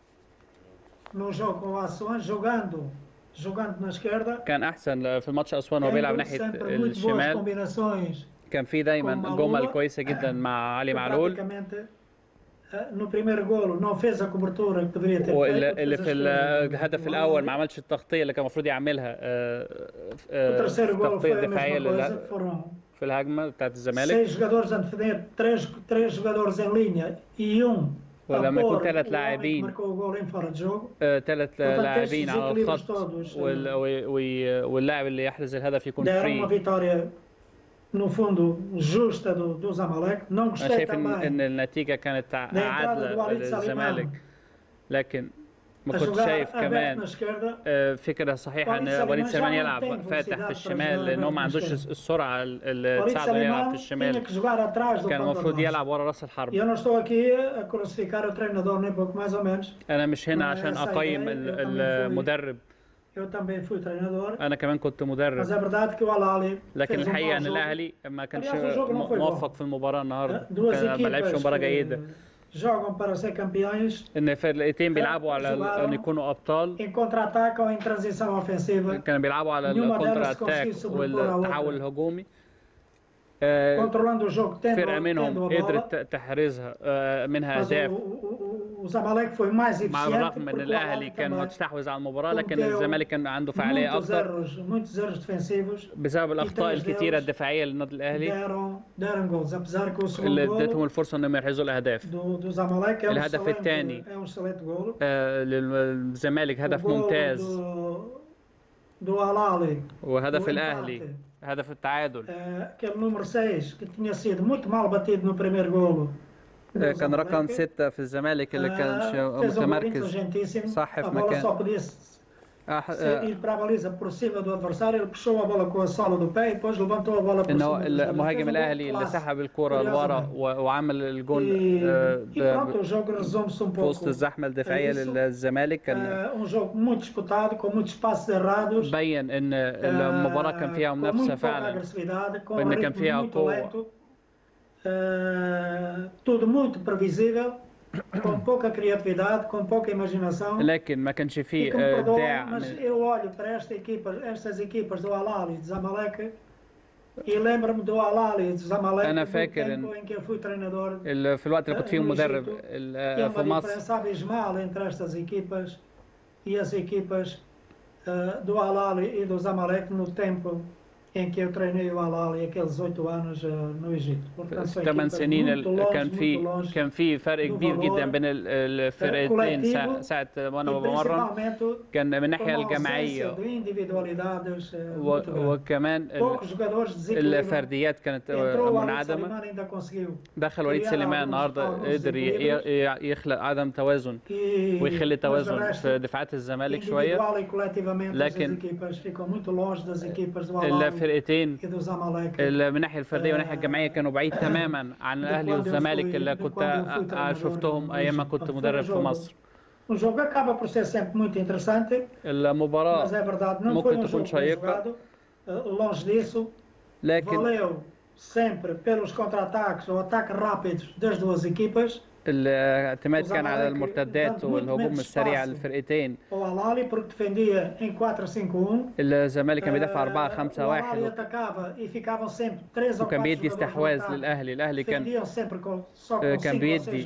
no jogo com o Assuan, jogando, jogando na esquerda. كان احسن في الماتش اسوان وهو بيلعب Tendo ناحيه sempre muito boas الشمال. combinações. كان في دايما com جمل Malula. كويسه جدا مع علي que معلول. praticamente, eh, no primeiro golo não fez a cobertura que deveria ter feito. واللي fez a في esquerda الهدف do الاول ما Al-Ahly. عملش التغطيه اللي كان المفروض يعملها آه، O آه، terceiro golo التغطيه foi a الدفاعيه mesma coisa, اللي que foram في الهجمه بتاعت الزمالك. seis jogadores a defender, três, três jogadores em linha e um a ولما يكون pôr ثلاث o homem que لاعبين marcou o gol em fora de jogo. ثلاث estes لاعبين على desequilíbrios الخط todos, وال- وي- وي- واللاعب اللي يحرز الهدف يكون Deram uma فري. vitória, no fundo, justa do, do Zamalek. Não انا gostei شايف ان também ان النتيجه كانت da entrada do عادله Walid للزمالك، Salimão لكن ما a كنت jogar شايف aberto كمان na esquerda. آه، فكره صحيحه ان وليد وليد سليمان سليمان já não يلعب tem فاتح velocidade في para الشمال jogar لان هو aberto ما na عندوش esquerda. السرعه اللي Walid تساعده يلعب في Salimão tinha الشمال. que jogar atrás do كان المفروض Pantoja. يلعب ورا راس الحرب. Eu não estou aqui a crucificar o treinador nem pouco mais ou menos. انا مش هنا ما عشان essa اقيم ideia, ال- eu também fui- المدرب، Eu também fui treinador. انا كمان كنت Mas مدرب، é verdade que o Al-Ahly لكن fez um الحقيقه mau ان jogo. الاهلي ما كانش Aliás, o jogo não foi bom. موفق في المباراه النهارده، Duas كان- ما لعبش equipas مباراه que جيده. jogam para ser campeões ان فرقتين بيلعبوا على ال- ان يكونوا ابطال، em contra-ataque ou em transição ofensiva, كانوا بيلعبوا على Nenhuma الكونتر delas اتاك conseguiu sobrepor a والتحول outra. الهجومي. آه، controlando o jogo, tendo, فرقه tendo منهم a bola. قدرت تحرزها آه، منها Mas o, اهداف، o, o, o Zamalek foi mais مع eficiente الرغم من porque o الاهلي Al-Ahly كان também مستحوذ على المباراه، لكن cometeu الزمالك كان عنده فعاليه muitos اكتر erros, muitos erros defensivos بسبب الاخطاء três الكتيره deles الدفاعيه للنادي الاهلي deram, deram gols, apesar que o segundo اللي ادتهم gol الفرصه انهم يحرزوا الاهداف. do, do Zamalek é um الهدف excelente, الثاني. é um excelente gol. آه، للزمالك هدف O gol ممتاز، do, do Al-Ahly, وهدف do الاهلي empate. هدف التعادل Eh, aquele número seis que tinha sido muito mal batido no primeiro golo. do آه، كان رقم Zamalek. ستة في الزمالك اللي كانش Ah, fez um gol متمركز inteligentíssimo. صح A في bola مكان. só podia آه، ser- آه، ir para a baliza por cima do adversário. Ele puxou a bola com a sola do pé e depois levantou a bola por ان cima. هو dos jogadores. المهاجم Fez um gol الاهلي اللي clássico. سحب الكرة لورا curiosamente. و- وعمل الجون E, آه، e ب- pronto, o jogo resume-se um في وسط pouco. الزحمة الدفاعية a isso. للزمالك. كان Eh, um jogo muito disputado, com muitos passos errados. بين ان المباراة كان فيها com منافسة muito pouca فعلا، agressividade, com um وإن كان ritmo فيها muito قوة. lento. Eh, tudo muito previsível, com pouca criatividade, com pouca imaginação. لكن ما كانش E فيه que me آه، perdoem, ابداع mas من- eu olho para esta equipa, estas equipas do Al-Ahly e do Zamalek e lembro-me do Al-Ahly e do Zamalek أنا do فاكر tempo em que eu fui treinador. ال- في الوقت اللي كنت فيه no مدرب Egito, ال- que é آه، في uma مصر. diferença abismal entre estas equipas e as equipas eh, do Al-Ahly e do Zamalek no tempo em que eu treinei o Al Ahly aqueles oito anos no Egito. في ثمان سنين كان في كان في فرق كبير جدا بين الفرقتين ساعة وانا بمرن، كان من الناحية الجماعية وكمان الفرديات كانت منعدمة. دخل وليد سليمان النهارده قدر يخلق عدم توازن ويخلي توازن في دفاعات الزمالك شوية، لكن الفرقتين من الناحيه الفرديه والناحيه الجماعيه كانوا بعيد تماما عن الاهلي والزمالك اللي كنت شفتهم ايام ما كنت مدرب في مصر. المباراه ممكن تكون شيقه، لكن الاعتماد كان على المرتدات والهجوم السريع للفرقتين. الزمالك كان بيدافع أربعة خمسة واحد وكان بيدي استحواذ للاهلي. الاهلي كان كان بيدي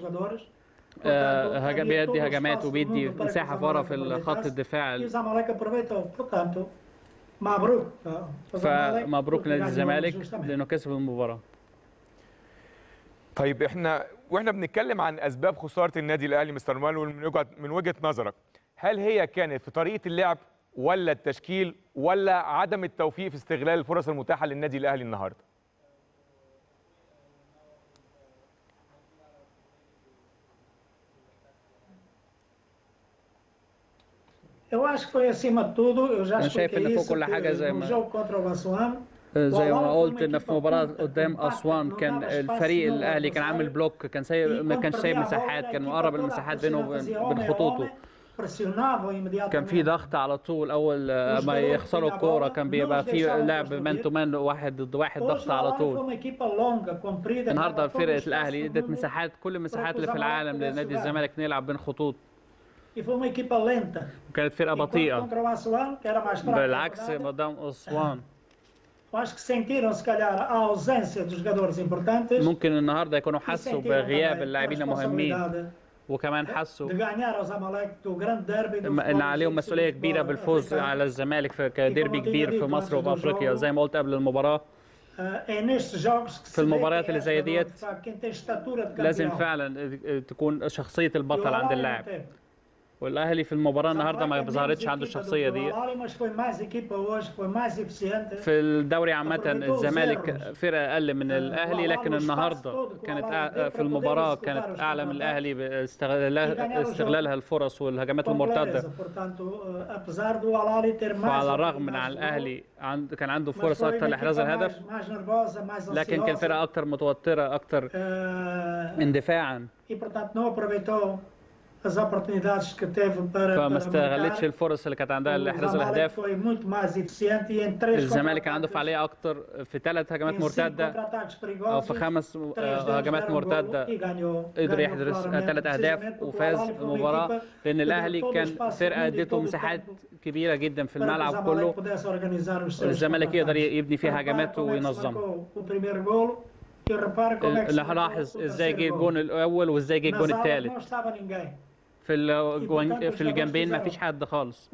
بيدي هجمات وبيدي مساحه ورا في خط الدفاع. فمبروك نادي الزمالك لانه كسب المباراه. طيب احنا واحنا بنتكلم عن اسباب خساره النادي الاهلي مستر مانويل من وجهه من وجهه نظرك، هل هي كانت في طريقه اللعب ولا التشكيل ولا عدم التوفيق في استغلال الفرص المتاحه للنادي الاهلي النهارده؟ Eu acho que foi acima de tudo, eu já expliquei isso no jogo contra o Assuan. زي ما قلت ان في مباراه قدام اسوان كان الفريق الاهلي كان عامل بلوك، كان سايب ما كانش سايب مساحات، كان مقرب المساحات بينه وبين خطوطه. كان في ضغط على طول اول ما يخسروا الكوره، كان بيبقى في لعب مان تو مان واحد ضد واحد، ضغط على طول. النهارده فرقه الاهلي ادت مساحات، كل المساحات اللي في العالم لنادي الزمالك نلعب بين خطوط. وكانت فرقه بطيئه بالعكس قدام اسوان. ممكن النهارده يكونوا حسوا بغياب اللاعبين المهمين، وكمان حسوا ان عليهم مسؤوليه كبيره بالفوز على الزمالك في كديربي كبير في مصر وفي افريقيا. زي ما قلت قبل المباراه، في المباريات اللي زي ديت لازم فعلا تكون شخصيه البطل عند اللاعب، والاهلي في المباراه النهارده ما ظهرتش عنده الشخصيه دي. في الدوري عامه الزمالك فرقه اقل من الاهلي، لكن النهارده كانت في المباراه كانت اعلى من الاهلي باستغلالها الفرص والهجمات المرتده. فعلى الرغم من عن الاهلي كان عنده فرص اكثر لاحراز الهدف، لكن كان فرقه اكثر متوتره، اكثر اندفاعا، فما استغلتش الفرص اللي كانت عندها لاحراز الاهداف. الزمالك كان عنده فعاليه اكتر في ثلاث هجمات مرتده او في خمس هجمات مرتده، قدر يحرز ثلاث اهداف وفاز المباراه، لان الاهلي كان فرقه ادته مساحات كبيره جدا في الملعب كله، الزمالك يقدر يبني فيها هجمات وينظمها. لاحظ ازاي جه الجون الاول وازاي جه الجون الثالث. في في الجنبين ما فيش حد خالص.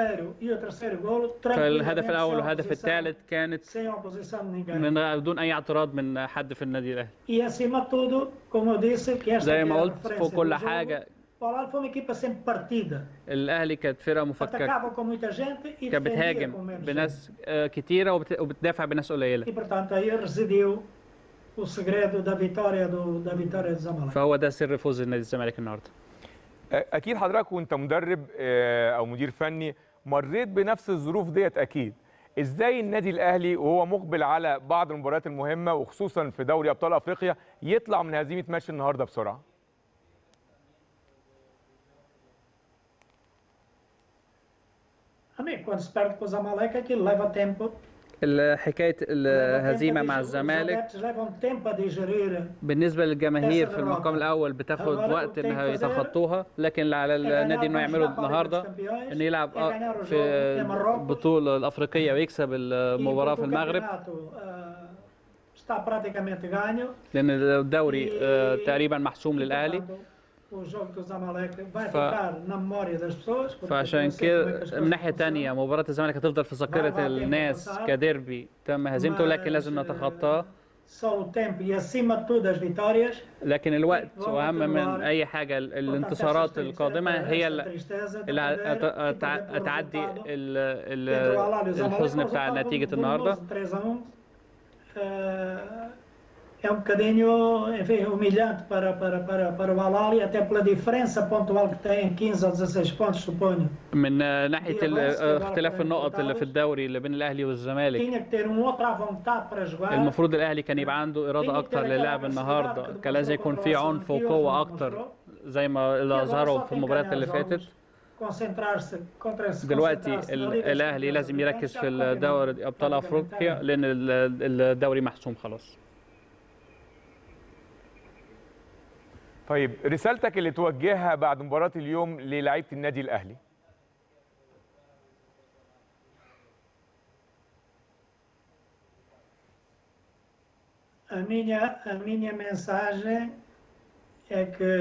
فالهدف الاول والهدف الثالث كانت من بدون اي اعتراض من حد في النادي الاهلي. زي ما قلت فوق كل حاجه الاهلي كانت فرقه مفككه، كانت بتهاجم بناس كتيره وبتدافع بناس قليله. فهو ده سر فوز النادي الزمالك النهارده. اكيد حضرتك وانت مدرب او مدير فني مريت بنفس الظروف ديت، اكيد ازاي النادي الاهلي وهو مقبل على بعض المباريات المهمه وخصوصا في دوري ابطال افريقيا يطلع من هزيمه ماتش النهارده بسرعه؟ حكايه الهزيمه مع الزمالك بالنسبه للجماهير في المقام الاول بتاخد وقت انها يتخطوها، لكن على النادي انه يعمله النهارده انه يلعب في البطوله الافريقيه ويكسب المباراه في المغرب، لان الدوري تقريبا محسوم للاهلي. ف... فعشان كده من ناحيه ثانيه مباراه الزمالك هتفضل في ذاكره الناس كديربي تم هزيمته، لكن لازم نتخطاه. لكن الوقت واهم من اي حاجه، الانتصارات القادمه هي اللي هتعدي الحزن بتاع نتيجه النهارده. É um bocadinho, enfim, humilhante para, para, para, para o Al-Ahly, até pela diferença pontual que tem, quinze ou dezesseis pontos, suponho. من ناحيه اختلاف النقط اللي في الدوري اللي بين الاهلي والزمالك، المفروض الاهلي كان يبقى عنده اراده اكتر للعب النهارده، كان لازم يكون في عنف وقوه اكتر زي ما اللي اظهروا في المباريات اللي فاتت. دلوقتي الاهلي لازم يركز في الدوري ابطال افريقيا لان الدوري محسوم خلاص. طيب رسالتك اللي توجهها بعد مباراة اليوم للاعيبة النادي الأهلي؟ A minha, a minha mensagem é que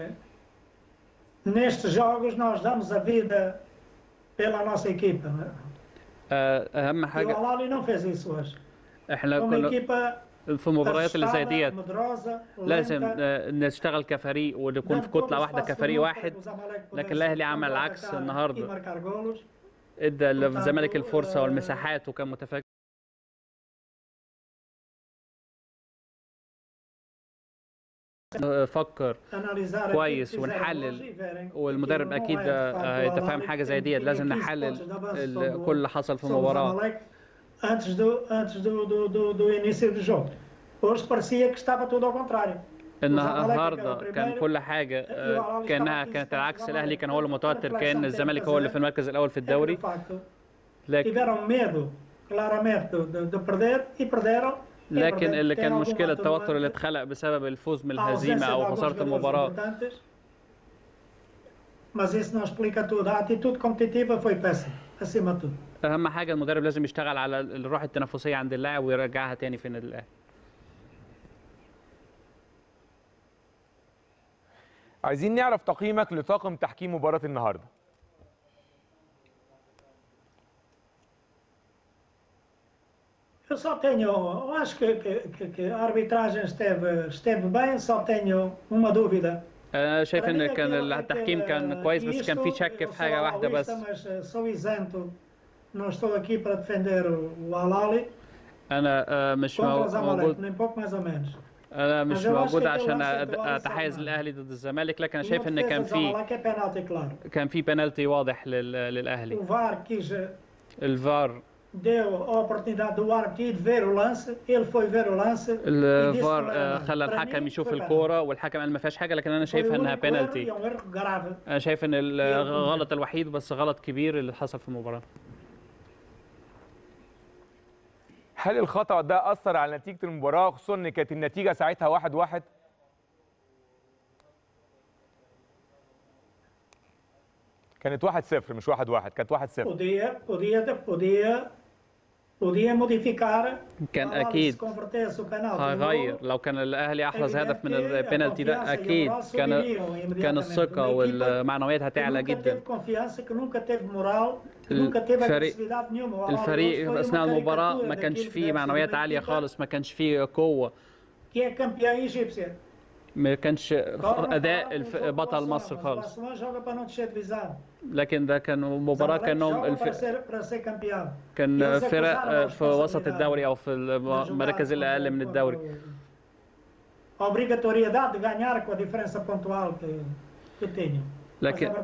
nestes jogos nós damos a vida pela nossa equipa. أهم حاجة. O Al-Ahly não fez isso hoje. إحنا كنا في المباريات اللي زي ديت لازم نشتغل كفريق ونكون في كتله واحده كفريق واحد، لكن الاهلي عمل العكس النهارده، ادى الزمالك الفرصه والمساحات وكان متفاجئ. نفكر كويس ونحلل، والمدرب اكيد هيتفهم حاجه زي ديت، لازم نحلل كل اللي حصل في المباراه. Antes do, antes do, do, do, do início do jogo. Hoje parecia que estava tudo ao contrário. النهارده كان كل حاجه كانها كانت العكس، الاهلي كان هو المتوتر، كان الزمالك هو اللي في المركز الاول في الدوري. لكن اللي كان مشكله التوتر اللي اتخلق بسبب الفوز من الهزيمه او خساره المباراه. Mas isso não explica tudo. A atitude competitiva foi péssima, acima de tudo. اهم حاجه المدرب لازم يشتغل على الروح التنافسيه عند اللاعب ويرجعها تاني في النادي الاهلي. عايزين نعرف تقييمك لطاقم تحكيم مباراه النهارده. Eu só tenho, eu acho que, que, que a arbitragem esteve, esteve bem, só tenho uma dúvida. أنا شايف إن كان التحكيم كان كويس، بس كان في شك في حاجة واحدة بس. أنا مش موجود. أنا مش موجود عشان أتحيز الأهلي ضد الزمالك، لكن أنا شايف إن كان في كان في بنالتي واضح للأهلي. الفار deu a oportunidade do árbitro ir ver o lance, ele foi ver o lance. الفار خلى الحكم يشوف الكوره والحكم قال ما فيهاش حاجه، لكن انا شايفها انها بينالتي. انا شايف ان الغلط الوحيد بس غلط كبير اللي حصل في المباراه. هل الخطأ ده أثر على نتيجة المباراة، خصوصا ان كانت النتيجة ساعتها واحد واحد؟ كانت واحد صفر مش واحد واحد، كانت واحد صفر. Podia, podia, podia, podia modificar. كان أكيد هيغير لو كان الأهلي أحرز هدف من البنالتي ده، أكيد كان كان الثقة والمعنويات هتعلى جدا. الفريق الفريق أثناء المباراة ما كانش فيه معنويات عالية خالص، ما كانش فيه قوة. ما كانش اداء بطل مصر خالص، لكن ده كان مباراه كانهم الف... كان فرق في وسط الدوري او في المراكز الاقل من الدوري. لكن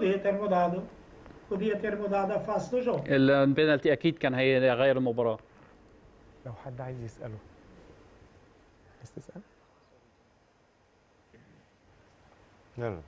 البنالتي اكيد كان هيغير المباراه. لو حد عايز يساله عايز تسال؟ يلا.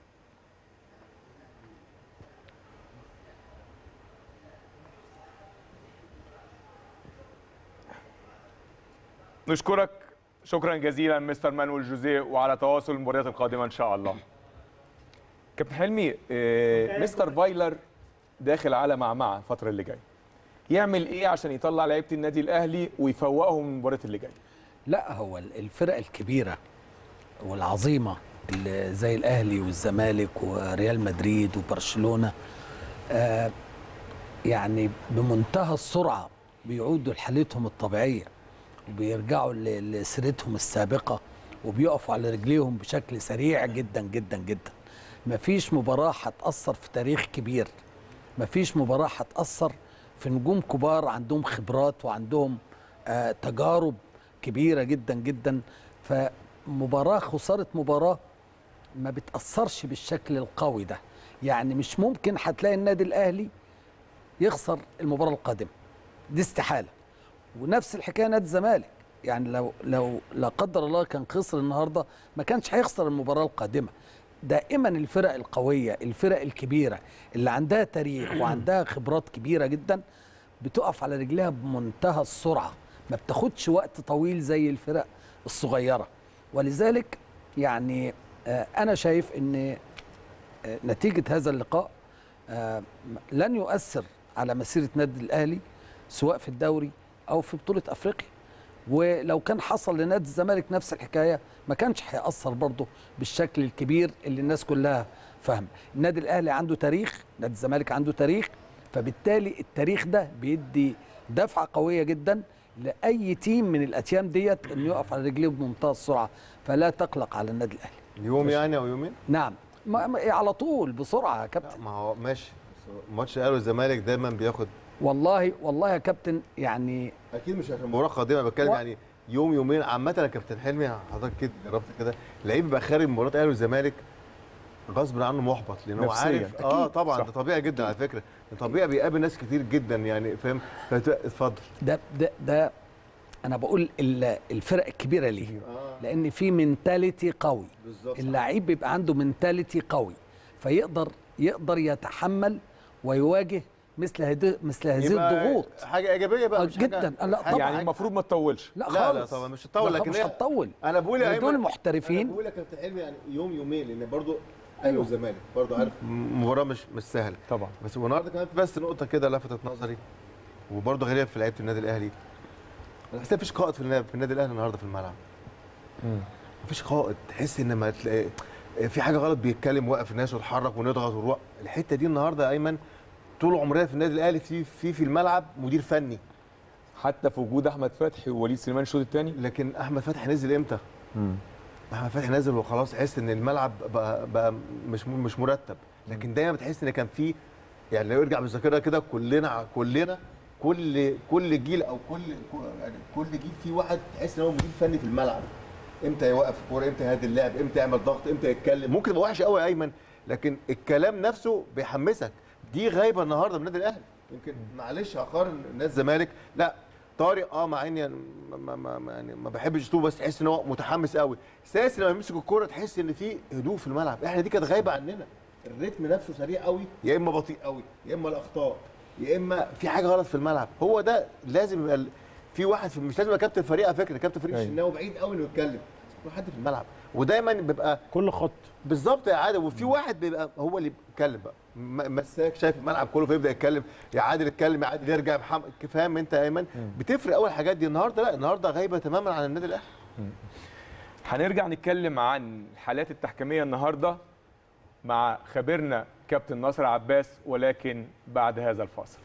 نشكرك شكرا جزيلا مستر مانويل جوزيه، وعلى تواصل المباريات القادمه ان شاء الله. كابتن حلمي، آه مستر فايلر داخل على معمعه الفتره اللي جايه، يعمل ايه عشان يطلع لعيبه النادي الاهلي ويفوقهم من المباريات اللي جايه؟ لا، هو الفرق الكبيره والعظيمه زي الاهلي والزمالك وريال مدريد وبرشلونه آه يعني بمنتهى السرعه بيعودوا لحالتهم الطبيعيه وبيرجعوا لسيرتهم السابقه وبيقفوا على رجليهم بشكل سريع جدا جدا جدا. مفيش مباراه هتاثر في تاريخ كبير، مفيش مباراه هتاثر في نجوم كبار عندهم خبرات وعندهم آه تجارب كبيره جدا جدا. فمباراه خساره مباراه ما بتاثرش بالشكل القوي ده. يعني مش ممكن هتلاقي النادي الاهلي يخسر المباراه القادمه، دي استحاله. ونفس الحكايه نادي الزمالك، يعني لو لو لا قدر الله كان خسر النهارده ما كانش هيخسر المباراه القادمه. دائما الفرق القويه، الفرق الكبيره اللي عندها تاريخ وعندها خبرات كبيره جدا بتقف على رجلها بمنتهى السرعه، ما بتاخدش وقت طويل زي الفرق الصغيره. ولذلك يعني انا شايف ان نتيجه هذا اللقاء لن يؤثر على مسيره نادي الاهلي سواء في الدوري او في بطوله افريقيا. ولو كان حصل لنادي الزمالك نفس الحكايه ما كانش هيأثر برضه بالشكل الكبير اللي الناس كلها فاهمه. النادي الاهلي عنده تاريخ، نادي الزمالك عنده تاريخ، فبالتالي التاريخ ده بيدي دفعه قويه جدا لاي تيم من الاتيام ديت انه يقف على رجليه بمنتهى السرعه. فلا تقلق على النادي الاهلي. يوم يعني او يومين؟ نعم، ما ما على طول بسرعه يا كابتن. ما هو ماشي، ماتش الاهلي والزمالك دايما بياخد والله والله يا كابتن يعني اكيد مش عشان مباراه قادمه بتكلم و... يعني يوم يومين عامه يا كابتن حلمي حضرتك كده جربت كده لعيب بيبقى خارج مباراه الاهلي والزمالك غصب عنه محبط لان هو عارف اه طبعا ده طبيعي جدا على فكره، ده طبيعي بيقابل ناس كتير جدا يعني فاهم. اتفضل. ده ده ده انا بقول الفرق الكبيره ليه؟ آه. لان في منتاليتي قوي، اللعيب بيبقى عنده منتاليتي قوي فيقدر يقدر يتحمل ويواجه مثل هذه مثل هذه الضغوط. حاجه ايجابيه بقى مش جدا. لا طبعا يعني المفروض ما تطولش. لا خالص. لا, لا طبعا مش هتطول، لكن مش هتطول. انا بقول يا دول محترفين. انا بقول لك يا كابتن حلمي يعني يوم يومين لان برضو اهلي والزمالك برضو عارف مباراه مش مش سهله طبعا. بس النهارده كمان في بس نقطه كده لفتت نظري وبرضو غريبه في لعيبه النادي الاهلي. انا حسيت مفيش قائد في النادي في النادي الاهلي النهارده في الملعب. امم مفيش قائد، تحس ان ما تلاقي في حاجه غلط بيتكلم وقف الناس وتحرك ونضغط ونروح. الحته دي النهارده ايمن طول عمرنا في النادي الاهلي في في في الملعب مدير فني حتى في وجود احمد فتحي ووليد سليمان الشوط الثاني. لكن احمد فتحي نزل امتى؟ امم احمد فتحي نزل وخلاص حس ان الملعب بقى, بقى مش مش مرتب. لكن دايما بتحس ان كان في يعني لو يرجع بالذاكره كده كلنا كلنا كل كل جيل او كل يعني كل جيل في واحد تحس ان هو مدير فني في الملعب. امتى يوقف الكوره، امتى يهدي اللعب، امتى يعمل ضغط، امتى يتكلم. ممكن يبقى وحش قوي يا ايمن لكن الكلام نفسه بيحمسك. دي غايبه النهارده من النادي الاهلي. يمكن معلش هقارن الناس الزمالك لا طارق اه مع اني ما ما يعني ما بحبش اسلوبه بس تحس ان هو متحمس قوي. ساسي لما يمسك الكوره تحس ان في هدوء في الملعب. احنا دي كانت غايبه عننا. الريتم نفسه سريع قوي يا اما بطيء قوي يا اما الاخطاء يا اما في حاجه غلط في الملعب. هو ده لازم يبقى في واحد في مش لازم يبقى كابتن فريق على فكره. كابتن فريق الشناوي بعيد قوي انه يتكلم كل حد في الملعب ودايما بيبقى كل خط بالظبط يا عادل. وفي واحد بيبقى هو اللي بيتكلم بقى مساك شايف الملعب كله فيبدا يتكلم يا عادل اتكلم يا عادل يرجع محمد. فاهم انت يا ايمن؟ بتفرق اول الحاجات دي. النهارده لا النهارده غايبه تماما عن النادي الاهلي. هنرجع نتكلم عن الحالات التحكيميه النهارده مع خبيرنا كابتن ناصر عباس ولكن بعد هذا الفاصل.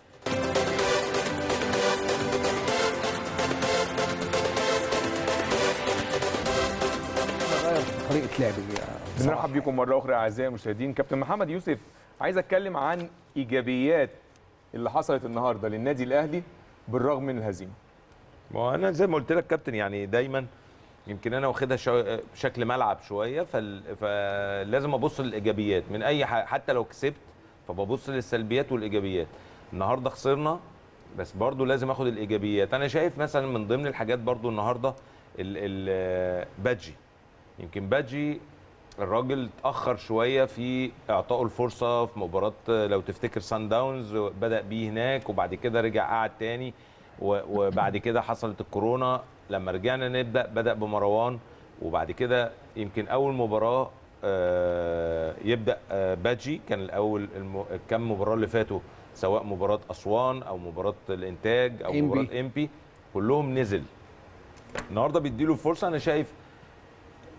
طريقه لعب بنرحب بيكم مره اخرى اعزائي المشاهدين. كابتن محمد يوسف عايز اتكلم عن ايجابيات اللي حصلت النهارده للنادي الاهلي بالرغم من الهزيمه. ما هو انا زي ما قلت لك كابتن يعني دايما يمكن انا واخدها شكل ملعب شويه فلازم ابص للايجابيات من اي حاجه. حتى لو كسبت فببص للسلبيات والايجابيات. النهارده خسرنا بس برضو لازم اخد الايجابيات. انا شايف مثلا من ضمن الحاجات برضو النهارده البادجي. يمكن بادجي الراجل اتاخر شويه في اعطائه الفرصه في مباراه لو تفتكر سان داونز بدا بيه هناك وبعد كده رجع قعد تاني وبعد كده حصلت الكورونا. لما رجعنا نبدا بدا بمروان وبعد كده يمكن اول مباراه يبدا بادجي. كان الاول كم مباراه اللي فاتوا سواء مباراه اسوان او مباراه الانتاج او مباراه امبي كلهم نزل. النهارده بيديله فرصه. انا شايف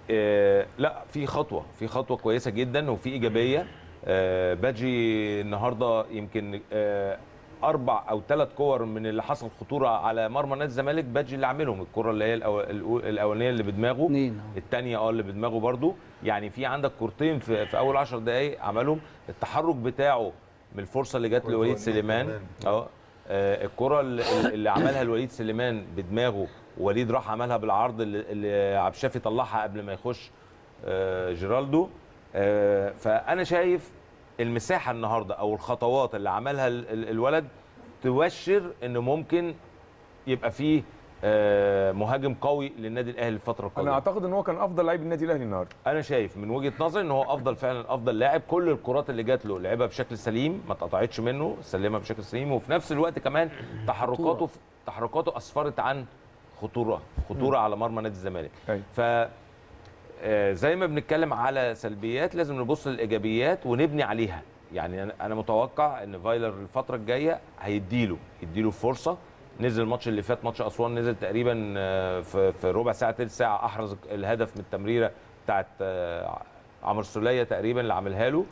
آه لا في خطوه في خطوه كويسه جدا وفي ايجابيه. آه باجي النهارده يمكن آه اربع او ثلاث كور من اللي حصل خطوره على مرمى نادي الزمالك باجي اللي عاملهم. الكره اللي هي الأو... الاولانيه اللي بدماغه، الثانيه اه اللي بدماغه برده. يعني في عندك كورتين في, في اول عشر دقائق عملهم. التحرك بتاعه من الفرصه اللي جت لوليد سليمان اه الكره اللي, اللي عملها الوليد سليمان بدماغه، وليد راح عملها بالعرض اللي, اللي عبد الشافي طلعها قبل ما يخش آه جيرالدو. آه فانا شايف المساحه النهارده او الخطوات اللي عملها الولد تبشر ان ممكن يبقى فيه مهاجم قوي للنادي الاهلي الفتره القادمه. انا اعتقد ان هو كان افضل لاعب النادي الاهلي النهارده. انا شايف من وجهه نظري ان هو افضل فعلا افضل لاعب. كل الكرات اللي جات له لعبها بشكل سليم، ما اتقطعتش منه، سلمها بشكل سليم، وفي نفس الوقت كمان تحركاته تحركاته اسفرت عن خطوره خطوره على مرمى نادي الزمالك. ف زي ما بنتكلم على سلبيات لازم نبص للايجابيات ونبني عليها. يعني انا متوقع ان فايلر الفتره الجايه هيديله يديله فرصه. نزل الماتش اللي فات ماتش اسوان، نزل تقريبا في في ربع ساعه ثلث ساعه احرز الهدف من التمريره بتاعت عمرو السوليه تقريبا اللي عاملها له.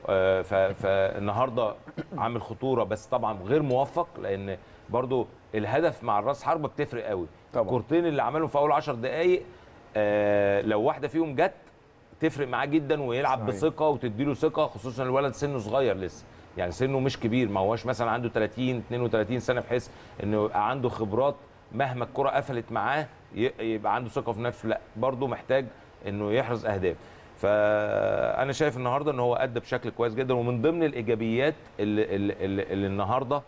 فالنهارده عامل خطوره بس طبعا غير موفق، لان برضو الهدف مع الراس حربه بتفرق قوي. الكورتين اللي عملهم في اول عشر دقائق لو واحده فيهم جت تفرق معاه جدا ويلعب صحيح. بثقه وتديله ثقه، خصوصا الولد سنه صغير لسه، يعني سنه مش كبير، ما هوش مثلا عنده ثلاثين اثنين وثلاثين سنه، بحيث انه يبقى عنده خبرات مهما الكره قفلت معاه يبقى عنده ثقه في نفسه. لا برضه محتاج انه يحرز اهداف. فانا شايف النهارده ان هو ادى بشكل كويس جدا، ومن ضمن الايجابيات اللي, اللي, اللي النهارده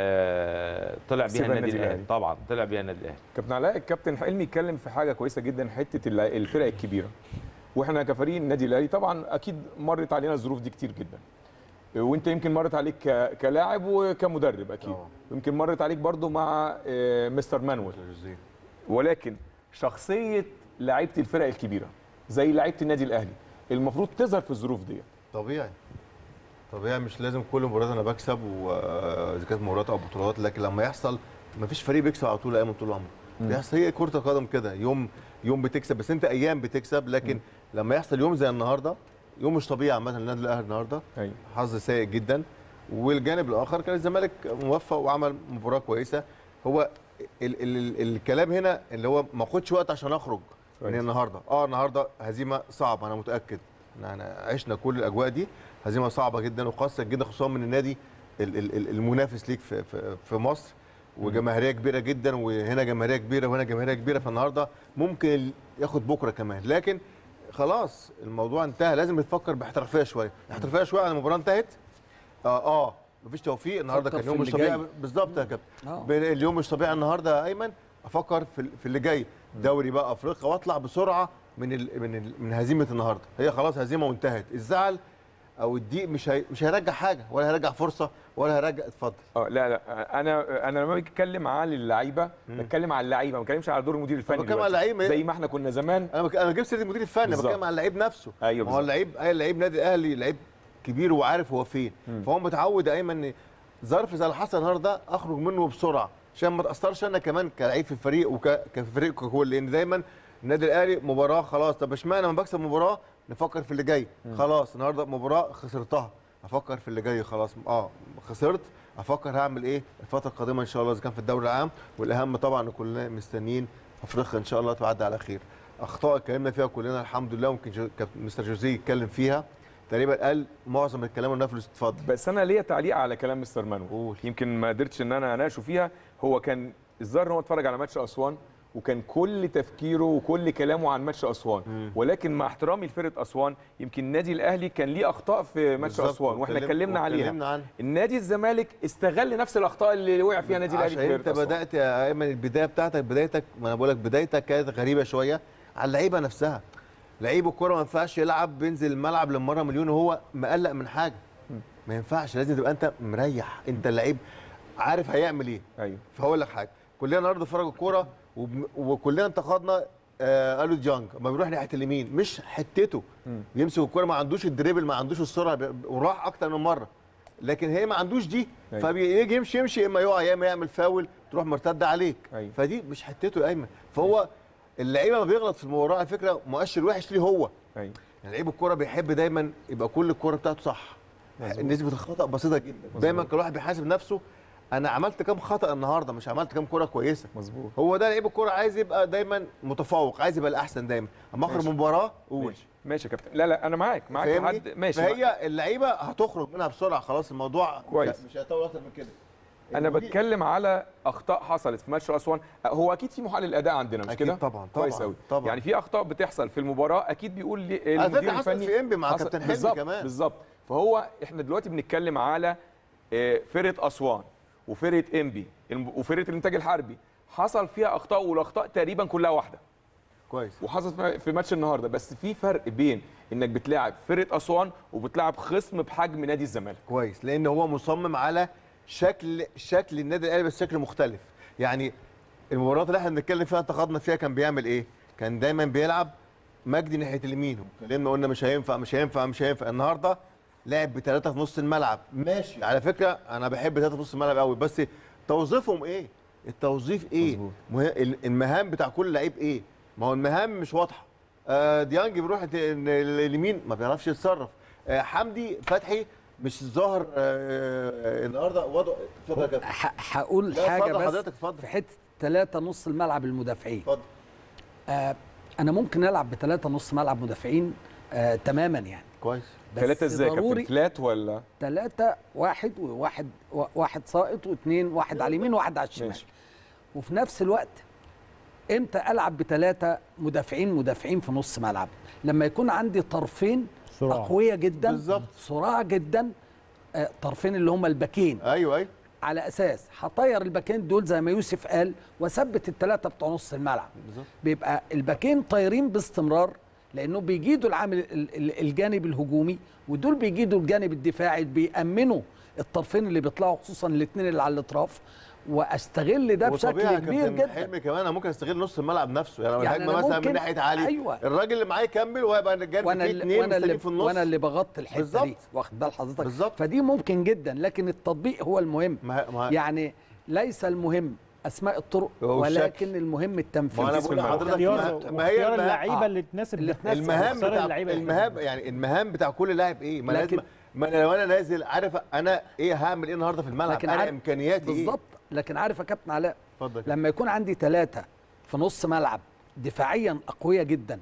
آه طلع بيها النادي الاهلي. طبعا طلع بيها النادي الاهلي. كابتن علاء، الكابتن حلمي اتكلم في حاجه كويسه جدا، حته الفرق الكبيره. واحنا كفريق النادي الاهلي طبعا اكيد مرت علينا الظروف دي كتير جدا، وانت يمكن مرت عليك كلاعب وكمدرب اكيد. أوه. يمكن مرت عليك برضو مع مستر مانويل. ولكن شخصيه لعيبه الفرق الكبيره زي لعيبه النادي الاهلي المفروض تظهر في الظروف دي. طبيعي طبيعي، مش لازم كل مباراه انا بكسب، واذا كانت مباريات او بطولات، لكن لما يحصل ما فيش فريق بيكسب على طول ايام طول عمره. بيحصل، هي كره القدم كده، يوم يوم بتكسب، بس انت ايام بتكسب، لكن م. لما يحصل يوم زي النهارده، يوم مش طبيعي عامه النادي الاهلي النهارده. أيوة. حظ سيء جدا. والجانب الاخر كان الزمالك موفق وعمل مباراه كويسه. هو ال ال ال الكلام هنا اللي هو ما خدش وقت عشان اخرج من النهارده. اه النهارده هزيمه صعبه، انا متاكد احنا عشنا كل الاجواء دي. هزيمه صعبه جدا وقاسيه جدا، خصوصا من النادي المنافس ليك في في, في مصر، وجماهيريه كبيره جدا، وهنا جماهيريه كبيره وهنا جماهيريه كبيره. فالنهارده ممكن ياخد بكره كمان، لكن خلاص الموضوع انتهى. لازم نتفكر باحترافيه شويه، احترافيه شويه عن المباراه انتهت. اه اه مفيش توفيق النهارده، كان يوم مش طبيعي بالظبط يا كابتن. اليوم مش طبيعي النهارده يا ايمن. افكر في في اللي جاي، دوري بقى افريقيا، واطلع بسرعه من ال من ال من هزيمه النهارده. هي خلاص هزيمه وانتهت. الزعل او الضيق مش هي مش هيرجع حاجه، ولا هيرجع فرصه، ولا هيرجع. اتفضل. اه لا لا انا انا لما بتكلم على اللعيبه بتكلم على اللعيبه، ما بتكلمش على دور المدير الفني. بتكلم على اللعيبه زي ما احنا كنا زمان. انا بك... انا جبت سيره المدير الفني، بتكلم على اللعيب نفسه. ايوه ما هو اللعيب، اي اللعيب نادي الاهلي لعيب كبير وعارف هو فين. مم. فهو متعود دايما ان ظرف زي اللي حصل النهارده اخرج منه بسرعه، عشان ما اتاثرش انا كمان كلعيب في الفريق وكفريق ككل. لان دايما النادي الاهلي مباراه خلاص، طب اشمعنى لما بكسب مباراه نفكر في اللي جاي؟ مم. خلاص النهارده مباراه خسرتها، افكر في اللي جاي. خلاص اه خسرت، افكر هعمل ايه الفتره القادمه ان شاء الله، اذا كان في الدوري العام، والاهم طبعا كلنا مستنيين افريقيا ان شاء الله تعدي على خير. اخطاء اتكلمنا فيها كلنا الحمد لله، ممكن مستر جوزيه يتكلم فيها تقريبا، قال معظم الكلام اللي نفذه. اتفضل. بس انا ليا تعليق على كلام مستر مانو، يمكن ما قدرتش ان انا اناقشه فيها. هو كان الظاهر ان هو اتفرج على ماتش اسوان، وكان كل تفكيره وكل كلامه عن ماتش اسوان. مم. ولكن مع احترامي لفرقه اسوان، يمكن النادي الاهلي كان ليه اخطاء في ماتش اسوان واحنا اتكلمنا عليها. النادي الزمالك استغل نفس الاخطاء اللي وقع فيها النادي الاهلي. عشان انت بدات يا ايمن البدايه بتاعتك بدايتك ما انا بقول لك بدايتك كانت غريبه شويه على اللعيبه نفسها. لعيب الكوره ما ينفعش يلعب بينزل الملعب للمره مليون وهو مقلق من حاجه. ما ينفعش، لازم تبقى انت مريح، انت اللعيب عارف هيعمل ايه. ايوه. فهقول لك حاجه، كلنا النهارده اتفرجوا الكوره وكلنا انتقدنا آه قالوا ديانج ما بيروح ناحيه اليمين مش حتته، بيمسك الكوره ما عندوش الدريبل، ما عندوش السرعه، وراح اكتر من مره، لكن هي ما عندوش دي. أيوة. فبيجي يمشي يمشي، اما يقع يا اما يعمل فاول تروح مرتده عليك. أيوة. فدي مش حتته يا ايمن. فهو اللعيبه ما بيغلط في المباراه على فكره مؤشر وحش ليه هو. ايوه يعني لعيب الكوره بيحب دايما يبقى كل الكوره بتاعته صح. نسبه الخطا بسيطه جدا. مزبوط. دايما كل واحد بيحاسب نفسه انا عملت كام خطا النهارده مش عملت كام كوره كويسه. مظبوط. هو ده لعيب الكوره عايز يبقى دايما متفوق، عايز يبقى الاحسن دايما. اما اخرج من مباراه قول ماشي ماشي يا كابتن. لا لا انا معاك معاك فاهمني؟ لحد ماشي. فهي اللعيبه هتخرج منها بسرعه خلاص الموضوع كويس. مش هيطول اكتر من كده. انا بتكلم على اخطاء حصلت في ماتش اسوان. هو اكيد في محلل اداء عندنا مش أكيد كده؟ طبعا كويس طبعا قوي. طبعا. يعني في اخطاء بتحصل في المباراه اكيد بيقول لي على المدير فكره حصل الفني في انبي مع حصل- كابتن حلمي بالظبط كمان. بالظبط. فهو احنا دلوقتي بنتكلم على آه، فرقه اسوان وفرقه انبي الم- وفرقه الانتاج الحربي حصل فيها اخطاء والاخطاء تقريبا كلها واحده. كويس. وحصل في- في ماتش النهارده بس في فرق بين انك بتلاعب فرقه اسوان وبتلاعب خصم بحجم نادي الزمالك. كويس لان هو مصمم على شكل شكل النادي الاهلي بس شكل مختلف. يعني المباريات اللي احنا بنتكلم فيها انتقدنا فيها كان بيعمل ايه؟ كان دايما بيلعب مجدي ناحيه اليمين واتكلمنا قلنا مش هينفع مش هينفع مش هينفع. النهارده لعب بثلاثه في نص الملعب ماشي. على فكره انا بحب ثلاثه في نص الملعب قوي بس توظيفهم ايه؟ التوظيف ايه؟ مه... المهام بتاع كل لعيب ايه؟ ما هو المهام مش واضحه. آه ديانج بيروح الت- اليمين ما بيعرفش يتصرف. آه حمدي فتحي مش ظاهر آه آه النهارده وضع. اتفضل يا كابتن. ح- هقول لا، حاجه اتفضل بس حضرتك، اتفضل. في حته ثلاثه نص الملعب المدافعين. اتفضل. آه انا ممكن العب بثلاثه نص ملعب مدافعين آه تماما يعني. كويس. بس ثلاثه ازاي يا كابتن؟ ضروري فلات ولا ثلاثه واحد وواحد واحد ساقط واثنين واحد على اليمين وواحد على الشمال. ماشي. وفي نفس الوقت امتى العب بثلاثه مدافعين مدافعين في نص ملعب؟ لما يكون عندي طرفين صراع. اقوياء جدا بالظبط. صراع جدا. آه طرفين اللي هم الباكين ايوه ايوه على اساس هطير الباكين دول زي ما يوسف قال واثبت الثلاثه بتوع نص الملعب. بالظبط. بيبقى الباكين طايرين باستمرار لانه بيجيدوا العامل ال- ال- الجانب الهجومي ودول بيجيدوا الجانب الدفاعي بيأمنوا الطرفين اللي بيطلعوا خصوصا الاثنين اللي على الاطراف واستغل ده بشكل وطبيعي يا كبير كابتن جدا. حلمي كمان انا ممكن استغل نص الملعب نفسه. يعني لو يعني الهجمه أنا مثلا من ممكن- ناحيه علي أيوة. الراجل اللي معاه يكمل وهيبقى الجانب وانا فيه اللي اثنين وانا اللي مستنيين في النص. وانا اللي بغطي الحته بالظبط. دي واخد بال حضرتك. بالظبط. فدي ممكن جدا لكن التطبيق هو المهم. ما ما يعني ليس المهم اسماء الطرق هو الشكل. ولكن المهم التنفيذ. ما انا في بقول الملعب. لحضرتك اختيار ما- ما هي واختيار المهام- اللعيبه آه. اللي تناسب اللي تناسب. المهام واختيار بتاع اللعيبة اللي المهام تناسب. يعني المهام بتاع كل لاعب ايه؟ ما لكن- لازم ما انا لو انا نازل عارف انا ايه هعمل ايه النهارده في الملعب؟ لكن انا عارف- امكانياتي ايه؟ بالظبط. لكن عارف يا كابتن علاء اتفضل. لما يكون عندي ثلاثة في نص ملعب دفاعيا أقوياء جدا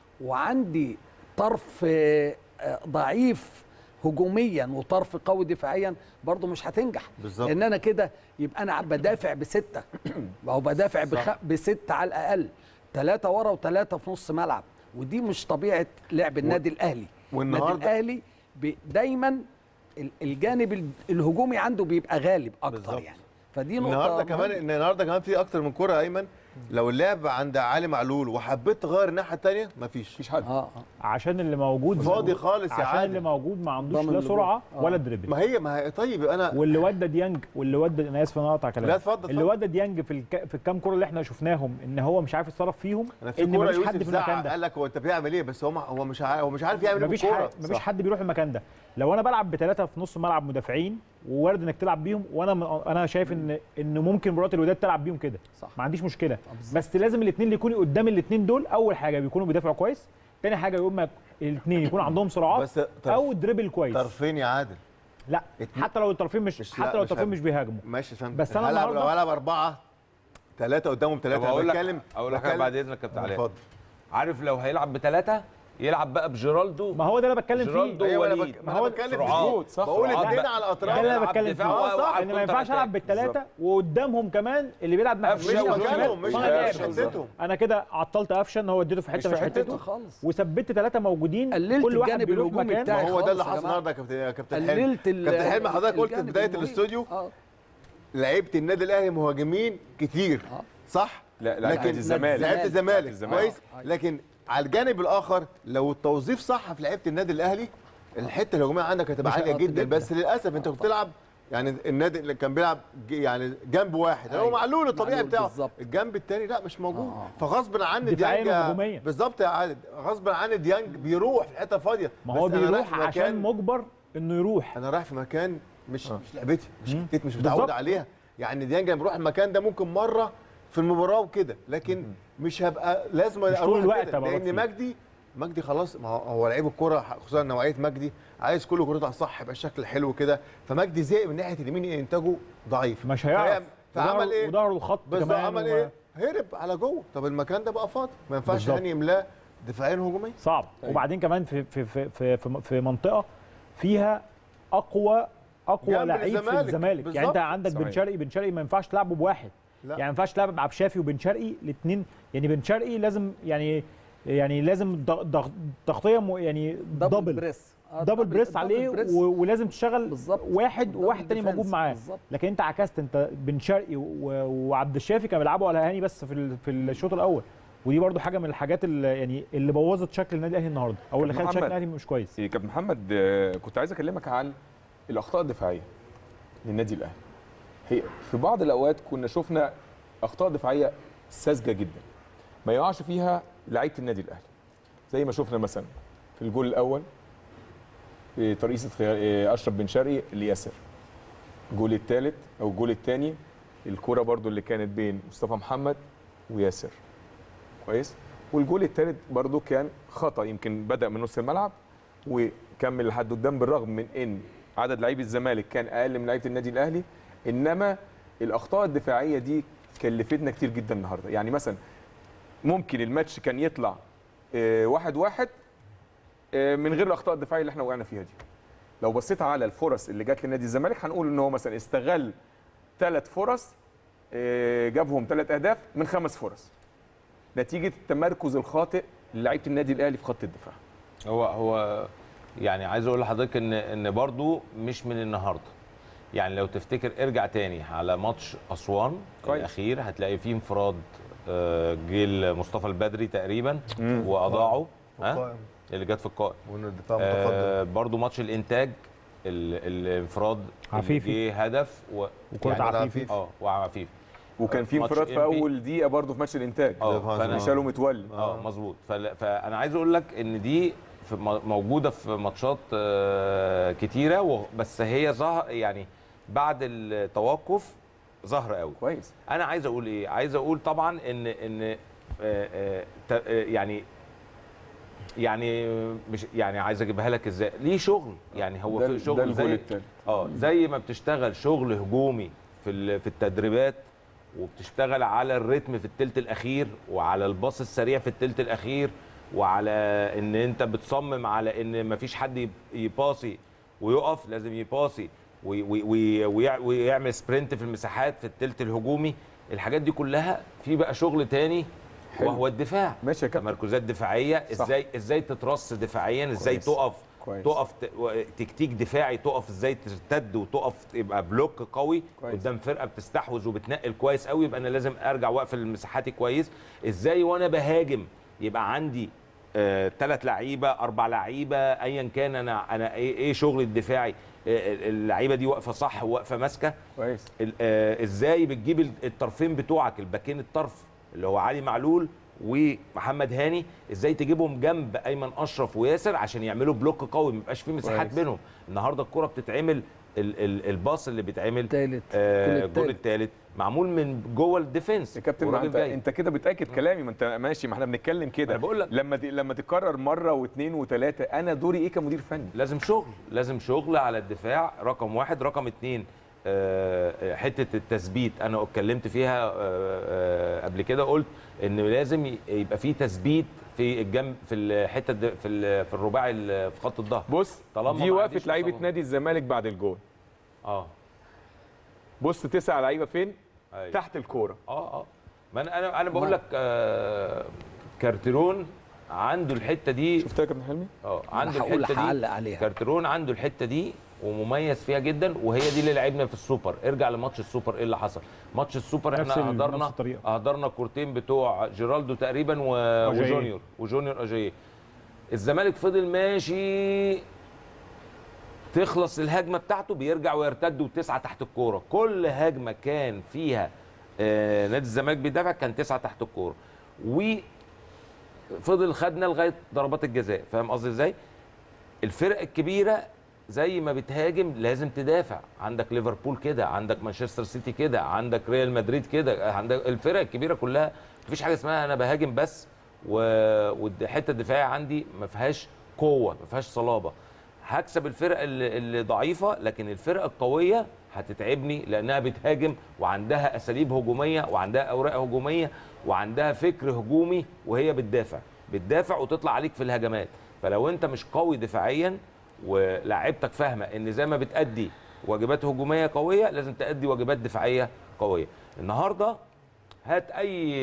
وعندي طرف آه، آه، ضعيف هجوميا وطرف قوي دفاعيا برضه مش هتنجح. بالظبط. لأن أنا كده يبقى أنا بدافع بستة أو بدافع بخ... بستة على الأقل ثلاثة ورا وثلاثة في نص ملعب ودي مش طبيعة لعب النادي الأهلي. النادي والنهاردة- الأهلي بي- دايما ال- الجانب ال- الهجومي عنده بيبقى غالب أكتر بالظبط. يعني. فدي نقطة النهارده كمان مهمة. ان النهارده كمان في اكتر من كوره ايمن. لو اللعب عند علي معلول وحبيت تغير الناحيه الثانيه مفيش مفيش حد. اه اه عشان اللي موجود فاضي خالص يا عشان عادل. اللي موجود ما عندوش ضامن لا اللي سرعه جوه. آه. ولا دريبل. ما هي ما هي طيب انا واللي ودى ديانج واللي ودى انا اسف انا اقطع كلامك. لا، اتفضل، اللي اتفضل. ودى ديانج في الك... في الكام كوره اللي احنا شفناهم ان هو مش عارف يتصرف فيهم انا في ان كوره مفيش حد يوسف في المكان زعق ده. قال لك هو انت بيعمل ايه بس هو ما- هو مش عارف هو مش عارف يعمل ايه مفيش بالكوره. حد مفيش حد بيروح المكان ده. لو انا بلعب بثلاثه في نص ملعب مدافعين ووارد انك تلعب بيهم وانا م... انا شايف ان ان ممكن مباراه الوداد تلعب بيهم كده صح. ما عنديش مشكله بس لازم الاثنين اللي يكونوا قدام الاثنين دول اول حاجه بيكونوا بيدافعوا كويس تاني حاجه يقوم الاثنين يكون عندهم سرعات بس طرف- او دريبل كويس. طرفين يا عادل. لا اتنين- حتى لو الطرفين مش, مش- لا، حتى لو مش الطرفين هب- مش بيهاجموا ماشي فهمت. بس أنا هلعب لو النهاردة- هلعب اربعه ثلاثه قدامهم طب ثلاثه اقول لك بتكلم اقول لك بتكلم- بعد اذنك يا كابتن علاء. اتفضل. عارف لو هيلعب بثلاثه يلعب بقى بجيرالدو. ما هو ده اللي بتكلم فيه جيرالدو ايوه انا وليد. بك- ما ما هو انا بتكلم في سرعات. الجود صح. بقول سرعات الاثنين بقى. على ده الاطراف. اللي انا يلعب بتكلم دفاع فيه آه، صح. ان ما ينفعش العب بالثلاثه وقدامهم كمان اللي بيلعب ناحيه قفشة اليمين مش والشمال. مكانهم مش فأنا قاعد. مش حتتهم. انا كده عطلت قفشه ان هو اديته في حته مش مش في حتته خالص. وثبت ثلاثه موجودين قللت كل واحد الجانب بيروح الهجومي مكان. بتاعي. ما هو ده اللي خالص يا حصل جماعة. النهارده يا كابتن يا كابتن حلمي. قللت ال- كابتن حلمي حضرتك قلت في الجانب بدايه الهجومي. الاستوديو اه لعيبه النادي الاهلي مهاجمين كتير صح؟ لا لا نادي الزمالك. لعيبه الزمالك الزمالك. كويس لكن على الجانب الاخر لو التوظيف صح في لعيبه النادي الاهلي الحته الهجوميه عندك هتبقى مش عاليه هتقدر جدا جدا. بس للاسف انت كنت بتلعب يعني النادي اللي كان بيلعب ج- يعني جنب واحد هو أيوة. معلول الطبيعي معلول بتاعه بالظبط. الجنب الثاني لا مش موجود آه. فغصب عن دفاعياً ديانج وهجومياً. بالظبط يا عادل غصب عن ديانج بيروح في حته فاضيه ما هو بس أنا رايح بيروح في عشان مكان- مجبر انه يروح. انا رايح في مكان مش آه. مش لعبتي مش مم. حتتي مش بالظبط. متعود عليها يعني ديانج لما بيروح المكان ده ممكن مره في المباراه وكده، لكن مش هبقى لازم مش طول الوقت كده، لان مجدي مجدي خلاص، ما هو لعيب الكوره خصوصا نوعيه مجدي عايز كل كورته على الصح، يبقى الشكل حلو كده، فمجدي زهق من ناحيه اليمين انتاجه ضعيف، مش هيعرف. فعمل ايه؟ وظهره الخط كمان، عمل ايه؟ هرب على جوه. طب المكان ده بقى فاضي، ما ينفعش هاني يملاه دفاعيا هجوميا، صعب. أيوة. وبعدين كمان في في في في, في منطقه فيها اقوى اقوى لعيب في الزمالك، يعني انت عندك بن شرقي، بن شرقي ما ينفعش تلعبه بواحد، لا. يعني ما ينفعش تلعب عبد الشافي وبن شرقي الاثنين، يعني بن شرقي لازم يعني يعني لازم تغطيه يعني دبل بريس دبل بريس عليه بريس. ولازم تشتغل بالزبط. واحد وواحد تاني موجود معاه، لكن انت عكست، انت بن شرقي وعبد الشافي كانوا بيلعبوا على هاني بس في في الشوط الاول، ودي برضو حاجه من الحاجات اللي يعني اللي بوظت شكل النادي الاهلي النهارده، او اللي خلت شكل النادي مش كويس. إيه كابتن محمد، كنت عايز اكلمك عن الاخطاء الدفاعيه للنادي الاهلي. هي في بعض الاوقات كنا شفنا اخطاء دفاعيه ساذجه جدا ما يقعش فيها لعيبه النادي الاهلي، زي ما شفنا مثلا في الجول الاول ترقيصه اشرف بن شرقي لياسر، الجول الثالث او الجول الثاني الكره برضو اللي كانت بين مصطفى محمد وياسر، كويس. والجول الثالث برضو كان خطا، يمكن بدا من نص الملعب وكمل لحد قدام، بالرغم من ان عدد لعيبه الزمالك كان اقل من لعيبه النادي الاهلي، انما الاخطاء الدفاعيه دي كلفتنا كتير جدا النهارده. يعني مثلا ممكن الماتش كان يطلع واحد واحد من غير الاخطاء الدفاعيه اللي احنا وقعنا فيها دي. لو بصيت على الفرص اللي جت لنادي الزمالك هنقول ان هو مثلا استغل ثلاث فرص، جابهم ثلاث اهداف من خمس فرص، نتيجه التمركز الخاطئ للاعيبه النادي الاهلي في خط الدفاع. هو هو يعني عايز اقول لحضرتك ان ان برضو مش من النهارده، يعني لو تفتكر ارجع تاني على ماتش اسوان كويس. الاخير هتلاقي فيه انفراد جيل مصطفى البدري تقريبا واضاعه، ها اللي جت في القائم، والدفاع متقدم. آه برضو ماتش الانتاج الانفراد عفيفي جه هدف وكره يعني عفيفي اه وعفيفي، وكان في انفراد في اول دقيقه برضو في ماتش الانتاج اه شالوا متولي اه مظبوط. فانا عايز اقول لك ان دي في موجوده في ماتشات آه كتيره، بس هي ظهر يعني بعد التوقف ظهر قوي كويس. انا عايز اقول ايه، عايز اقول طبعا ان ان آه آه يعني يعني مش يعني عايز اجيبها لك ازاي، ليه شغل، يعني هو في شغل زي اه زي ما بتشتغل شغل هجومي في في التدريبات، وبتشتغل على الريتم في الثلث الاخير، وعلى الباص السريع في الثلث الاخير، وعلى ان انت بتصمم على ان مفيش حد يباصي ويقف، لازم يباصي ويعمل سبرنت في المساحات في الثلث الهجومي. الحاجات دي كلها في بقى شغل تاني حلو. وهو الدفاع، ماشي يا كابتن، تمركزات دفاعيه، صح. ازاي ازاي تترص دفاعيا، ازاي كويس. تقف كويس. تقف تكتيك دفاعي، تقف ازاي ترتد وتقف يبقى بلوك قوي كويس. قدام فرقه بتستحوذ وبتنقل كويس قوي، يبقى انا لازم ارجع واقفل المساحات كويس. ازاي وانا بهاجم يبقى عندي ثلاث آه لعيبه اربع لعيبه ايا كان، انا انا ايه, إيه شغل الدفاعي، آه اللعيبه دي واقفه صح وواقفه ماسكه كويس. آه ازاي بتجيب الطرفين بتوعك، الباكين الطرف اللي هو علي معلول ومحمد هاني، ازاي تجيبهم جنب ايمن اشرف وياسر عشان يعملوا بلوك قوي، ما يبقاش فيه مساحات بينهم. النهارده الكره بتتعمل الباص اللي بيتعمل الثالث آه الجول الثالث معمول من جوه الديفنس يا كابتن. ما انت انت كده بتاكد كلامي، ما انت ماشي، ما احنا بنتكلم كده. بقول لك لما دي لما تتكرر مره واثنين وثلاثه، انا دوري ايه كمدير فني؟ لازم شغل، لازم شغل على الدفاع رقم واحد. رقم اثنين أه حته التثبيت، انا اتكلمت فيها أه أه قبل كده، قلت ان لازم يبقى في تثبيت في الجنب في الحته في في الرباعي في خط الظهر. بص دي وقفه لعيبه نادي الزمالك بعد الجول. اه بص تسع لعيبه فين؟ أيوة. تحت الكوره. اه اه ما انا انا انا بقول لك آه كارتيرون عنده الحته دي. شفتها يا كابتن حلمي؟ اه عنده الحته دي عليها. كارتيرون عنده الحته دي ومميز فيها جدا، وهي دي اللي لعبنا في السوبر. ارجع لماتش السوبر، ايه اللي حصل؟ ماتش السوبر احنا اهدرنا اهدرنا الكورتين بتوع جيرالدو تقريبا و... وجونيور وجونيور اجاييه. الزمالك فضل ماشي، تخلص الهجمه بتاعته بيرجع ويرتد وتسعه تحت الكوره. كل هجمه كان فيها آه نادي الزمالك بيدافع كان تسعه تحت الكوره، وفضل خدنا لغايه ضربات الجزاء. فاهم قصدي ازاي؟ الفرق الكبيره زي ما بتهاجم لازم تدافع. عندك ليفربول كده، عندك مانشستر سيتي كده، عندك ريال مدريد كده، عندك الفرق الكبيره كلها مفيش حاجه اسمها انا بهاجم بس والحته الدفاعيه عندي ما فيهاش قوه، ما فيهاش صلابه. هكسب الفرق اللي ضعيفه، لكن الفرق القويه هتتعبني لانها بتهاجم وعندها اساليب هجوميه وعندها اوراق هجوميه وعندها فكر هجومي، وهي بتدافع بتدافع وتطلع عليك في الهجمات. فلو انت مش قوي دفاعيا ولاعيبتك فاهمه ان زي ما بتأدي واجبات هجوميه قويه لازم تأدي واجبات دفاعيه قويه. النهارده هات اي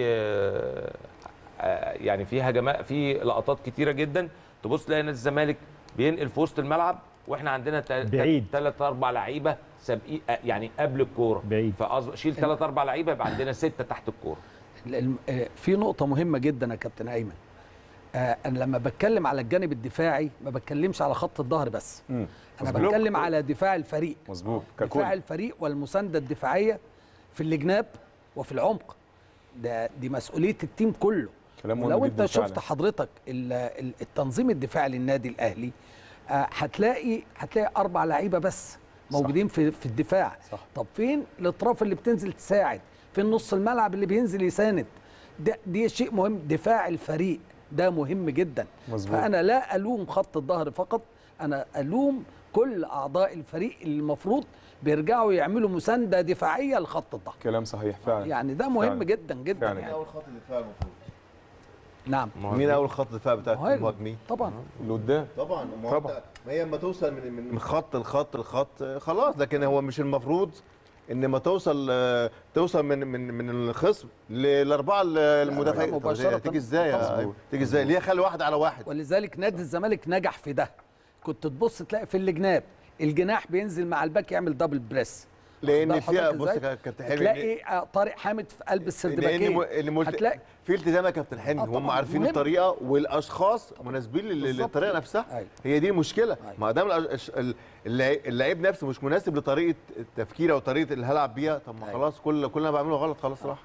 يعني في هجمات، في لقطات كتيره جدا تبص تلاقي نادي الزمالك بينقل في وسط الملعب واحنا عندنا ثلاث اربع لعيبه سابقين يعني قبل الكوره بعيد، فشيل ثلاث اربع لعيبه يبقى عندنا سته تحت الكوره. في نقطه مهمه جدا يا كابتن ايمن، انا لما بتكلم على الجانب الدفاعي ما بتكلمش على خط الظهر بس، مم. انا مزبوط. بتكلم على دفاع الفريق، مظبوط، دفاع الفريق والمسانده الدفاعيه في الجناب وفي العمق. ده دي مسؤوليه التيم كله. لو انت شفت فعلا. حضرتك التنظيم الدفاعي للنادي الاهلي هتلاقي هتلاقي اربع لعيبه بس موجودين صح. في في الدفاع. صح. طب فين الاطراف اللي بتنزل تساعد؟ فين نص الملعب اللي بينزل يساند؟ ده دي شيء مهم. دفاع الفريق ده مهم جدا. مزبوط. فانا لا الوم خط الظهر فقط، انا الوم كل اعضاء الفريق اللي المفروض بيرجعوا يعملوا مسانده دفاعيه لخط الظهر. كلام صحيح فعلا. يعني ده مهم فعلا. جدا جدا فعلا. يعني اول خط الدفاع المفروض نعم. مين اول خط الدفاع بتاع المهاجمين؟ طبعا اللي قدام. طبعا طبعا. ما هي لما توصل من من خط لخط لخط خلاص، لكن هو مش المفروض ان ما توصل توصل من من من الخصم للاربعه المدافعين مباشره. تيجي ازاي؟ تيجي ازاي؟ ليه خلي واحد على واحد؟ ولذلك نادي الزمالك نجح في ده. كنت تبص تلاقي في الجناب الجناح بينزل مع الباك يعمل دبل بريس، لان فيها بص يا كابتن حلمي تلاقي طارق حامد في قلب السردباكين هتلاقي في التزام يا كابتن حلمي. هم عارفين مهم. الطريقه والاشخاص مناسبين للطريقه نفسها. أيوة. هي دي المشكله. أيوة. ما دام اللعيب نفسه مش مناسب لطريقه التفكير او طريقه اللي هلعب بيها، طب ما أيوة. خلاص كل كل اللي انا بعمله غلط خلاص راح.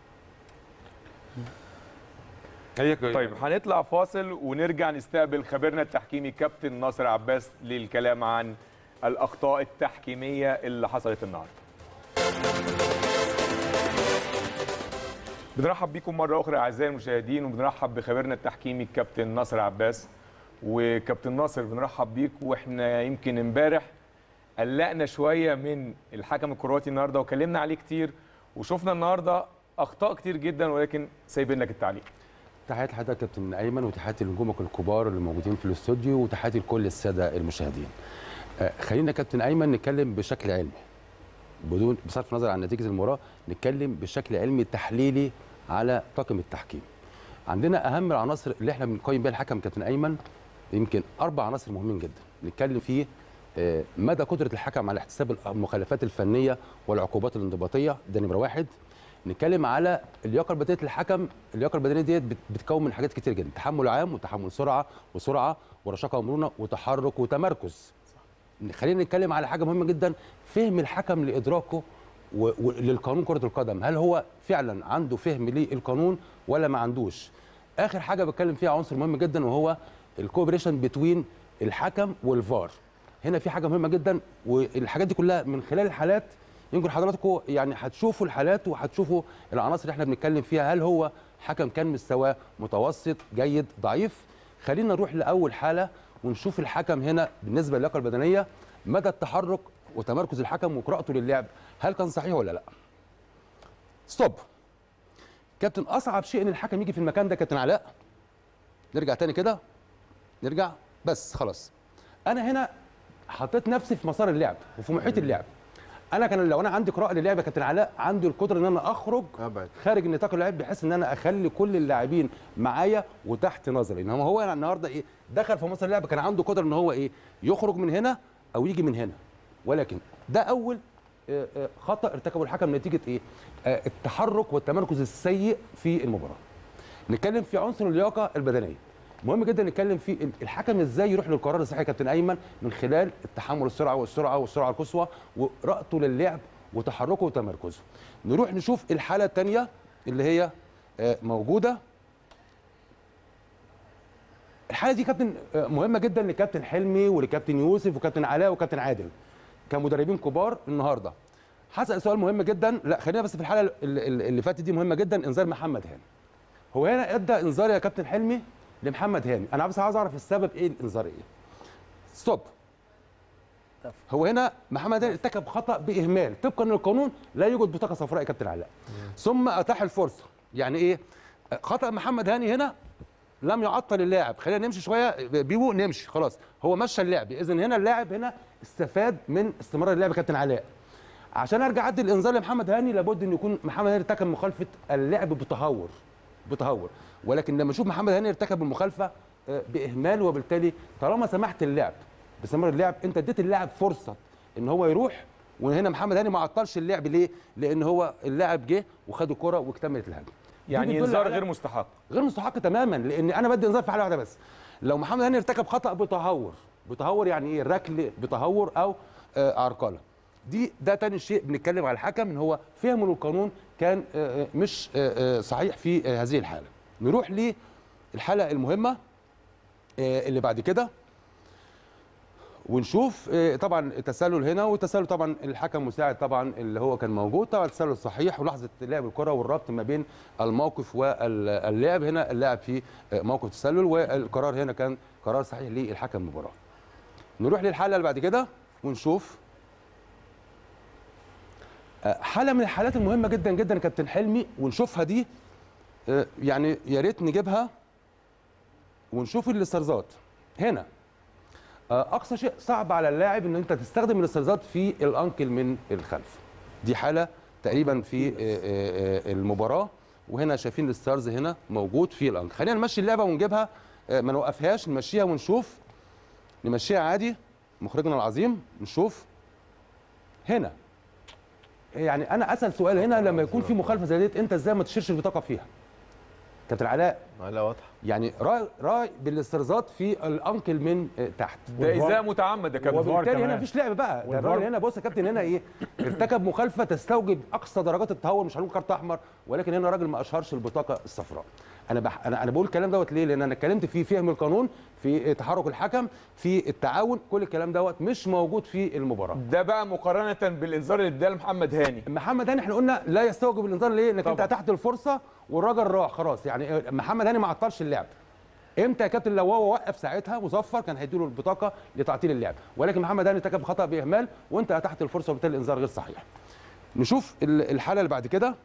طيب هنطلع فاصل ونرجع نستقبل خبيرنا التحكيمي كابتن ناصر عباس للكلام عن الاخطاء التحكيميه اللي حصلت النهارده. بنرحب بكم مره اخرى اعزائي المشاهدين، وبنرحب بخبيرنا التحكيمي الكابتن ناصر عباس. وكابتن ناصر بنرحب بيك، واحنا يمكن امبارح قلقنا شويه من الحكم الكرواتي النهارده وكلمنا عليه كتير، وشفنا النهارده اخطاء كتير جدا، ولكن سايبين لك التعليق. تحياتي لحضرتك كابتن ايمن، وتحياتي لنجومك الكبار اللي موجودين في الاستوديو، وتحياتي لكل الساده المشاهدين. آه خلينا كابتن ايمن نتكلم بشكل علمي بدون بصرف نظر عن نتيجه المباراه، نتكلم بشكل علمي تحليلي على طاقم التحكيم. عندنا اهم العناصر اللي احنا بنقيم بيها الحكم كابتن ايمن، يمكن اربع عناصر مهمين جدا نتكلم فيه آه مدى قدره الحكم على احتساب المخالفات الفنيه والعقوبات الانضباطيه، ده نمره واحد. نتكلم على اللياقه البدنيه للحكم. اللياقه البدنيه ديت بتتكون من حاجات كتير جدا، تحمل عام وتحمل سرعه وسرعه ورشاقه ومرونه وتحرك وتمركز. خلينا نتكلم على حاجه مهمه جدا، فهم الحكم لادراكه وللقانون كره القدم، هل هو فعلا عنده فهم للقانون ولا ما عندوش. اخر حاجه بتكلم فيها عنصر مهم جدا وهو الكوبريشن بتوين الحكم والفار. هنا في حاجه مهمه جدا، والحاجات دي كلها من خلال الحالات يمكن حضراتكم يعني هتشوفوا الحالات وهتشوفوا العناصر اللي احنا بنتكلم فيها، هل هو حكم كان مستواه متوسط جيد ضعيف. خلينا نروح لاول حاله ونشوف الحكم هنا بالنسبه للياقه البدنيه، مدى التحرك وتمركز الحكم وقراءته للعب، هل كان صحيح ولا لا؟ ستوب. كابتن اصعب شيء ان الحكم يجي في المكان ده كابتن علاء. نرجع تاني كده، نرجع بس خلاص. انا هنا حطيت نفسي في مسار اللعب وفي محيط اللعب. انا كان لو انا عندي قراءه للعبه كابتن علاء، عندي القدره ان انا اخرج أبعد. خارج نطاق اللعب، بحيث ان انا اخلي كل اللاعبين معايا وتحت نظري. انما هو يعني النهارده ايه، دخل في مصر اللعبه كان عنده قدره ان هو ايه، يخرج من هنا او يجي من هنا. ولكن ده اول خطا ارتكبه الحكم نتيجه ايه، التحرك والتمركز السيء في المباراه. نتكلم في عنصر اللياقه البدنيه، مهم جدا نتكلم في الحكم ازاي يروح للقرار الصحيح يا كابتن ايمن، من خلال التحمل السرعه والسرعه والسرعه القصوى وقراءته للعب وتحركه وتمركزه. نروح نشوف الحاله الثانيه اللي هي موجوده الحاله دي كابتن مهمه جدا لكابتن حلمي ولكابتن يوسف وكابتن علاء وكابتن عادل كمدربين كبار النهارده. هسال سؤال مهم جدا، لا خلينا بس في الحاله اللي فاتت دي مهمه جدا، انذار محمد هاني. هو هنا ادى انذار يا كابتن حلمي لمحمد هاني، انا بس عاوز اعرف السبب ايه الانذار ايه؟ ستوب. هو هنا محمد هاني ارتكب خطا باهمال، طبقا للقانون لا يوجد بطاقه صفراء يا كابتن علاء. ثم اتاح الفرصه، يعني ايه؟ خطا محمد هاني هنا لم يعطل اللاعب، خلينا نمشي شويه بيبو نمشي خلاص، هو مشى اللعب، اذا هنا اللاعب هنا استفاد من استمرار اللعب يا كابتن علاء. عشان ارجع ادي الانذار لمحمد هاني لابد ان يكون محمد هاني ارتكب مخالفه اللعب بتهور بتهور، ولكن لما اشوف محمد هاني ارتكب المخالفه باهمال، وبالتالي طالما سمحت اللعب باستمرار اللعب انت اديت اللاعب فرصه ان هو يروح، وهنا محمد هاني ما عطلش اللعب ليه؟ لان هو اللاعب جه وخد الكره واكتملت الهجمه. يعني انذار غير مستحق. غير مستحق تماما، لان انا بدي انذار في حاله واحده بس. لو محمد هاني ارتكب خطا بتهور، بتهور يعني ايه؟ ركل بتهور او آه عرقله. دي ده تاني شيء بنتكلم على الحكم ان هو فهمه للقانون كان آه مش آه صحيح في آه هذه الحاله. نروح للحاله المهمه آه اللي بعد كده ونشوف طبعا التسلل هنا، والتسلل طبعا الحكم مساعد طبعا اللي هو كان موجود، طبعا التسلل صحيح ولحظه لعب الكره والربط ما بين الموقف واللاعب، هنا اللاعب في موقف تسلل والقرار هنا كان قرار صحيح للحكم المباراه. نروح للحاله اللي بعد كده ونشوف حاله من الحالات المهمه جدا جدا كابتن حلمي، ونشوفها دي يعني يا ريت نجيبها ونشوف الاسترزات. هنا اقصى شيء صعب على اللاعب ان انت تستخدم الاسترزات في الانكل من الخلف. دي حاله تقريبا في المباراه، وهنا شايفين الستارز هنا موجود في الانكل. خلينا نمشي اللعبه ونجيبها، ما نوقفهاش، نمشيها ونشوف، نمشيها عادي مخرجنا العظيم. نشوف هنا، يعني انا اسال سؤال هنا، لما يكون في مخالفه زي ديت انت ازاي ما تشيرش البطاقه فيها؟ كابتن علاء لا واضحه، يعني راي راي بالاسترزات في الانكل من تحت، ده ازاي متعمد يا كابتن؟ وبالتالي هنا مفيش لعب بقى، ده الراجل هنا بص يا كابتن هنا ايه؟ ارتكب مخالفه تستوجب اقصى درجات التهور، مش هنقول كارت احمر، ولكن هنا راجل ما اشهرش البطاقه الصفراء. انا بح... انا انا بقول الكلام دوت ليه؟ لان انا اتكلمت في فهم القانون، في تحرك الحكم، في التعاون، كل الكلام دوت مش موجود في المباراه. ده بقى مقارنه بالانذار اللي اداه محمد هاني. محمد هاني احنا قلنا لا يستوجب الانذار ليه؟ انك انت اتحت الفرصه والراجل راح خلاص، يعني محمد هاني ما عطلش اللعب. امتى يا كابتن؟ لو هو وقف ساعتها وصفر كان هيديله البطاقه لتعطيل اللعب، ولكن محمد هاني ارتكب خطا باهمال وانت اتحت الفرصه وبالتالي الانذار غير صحيح. نشوف الحاله اللي بعد كده.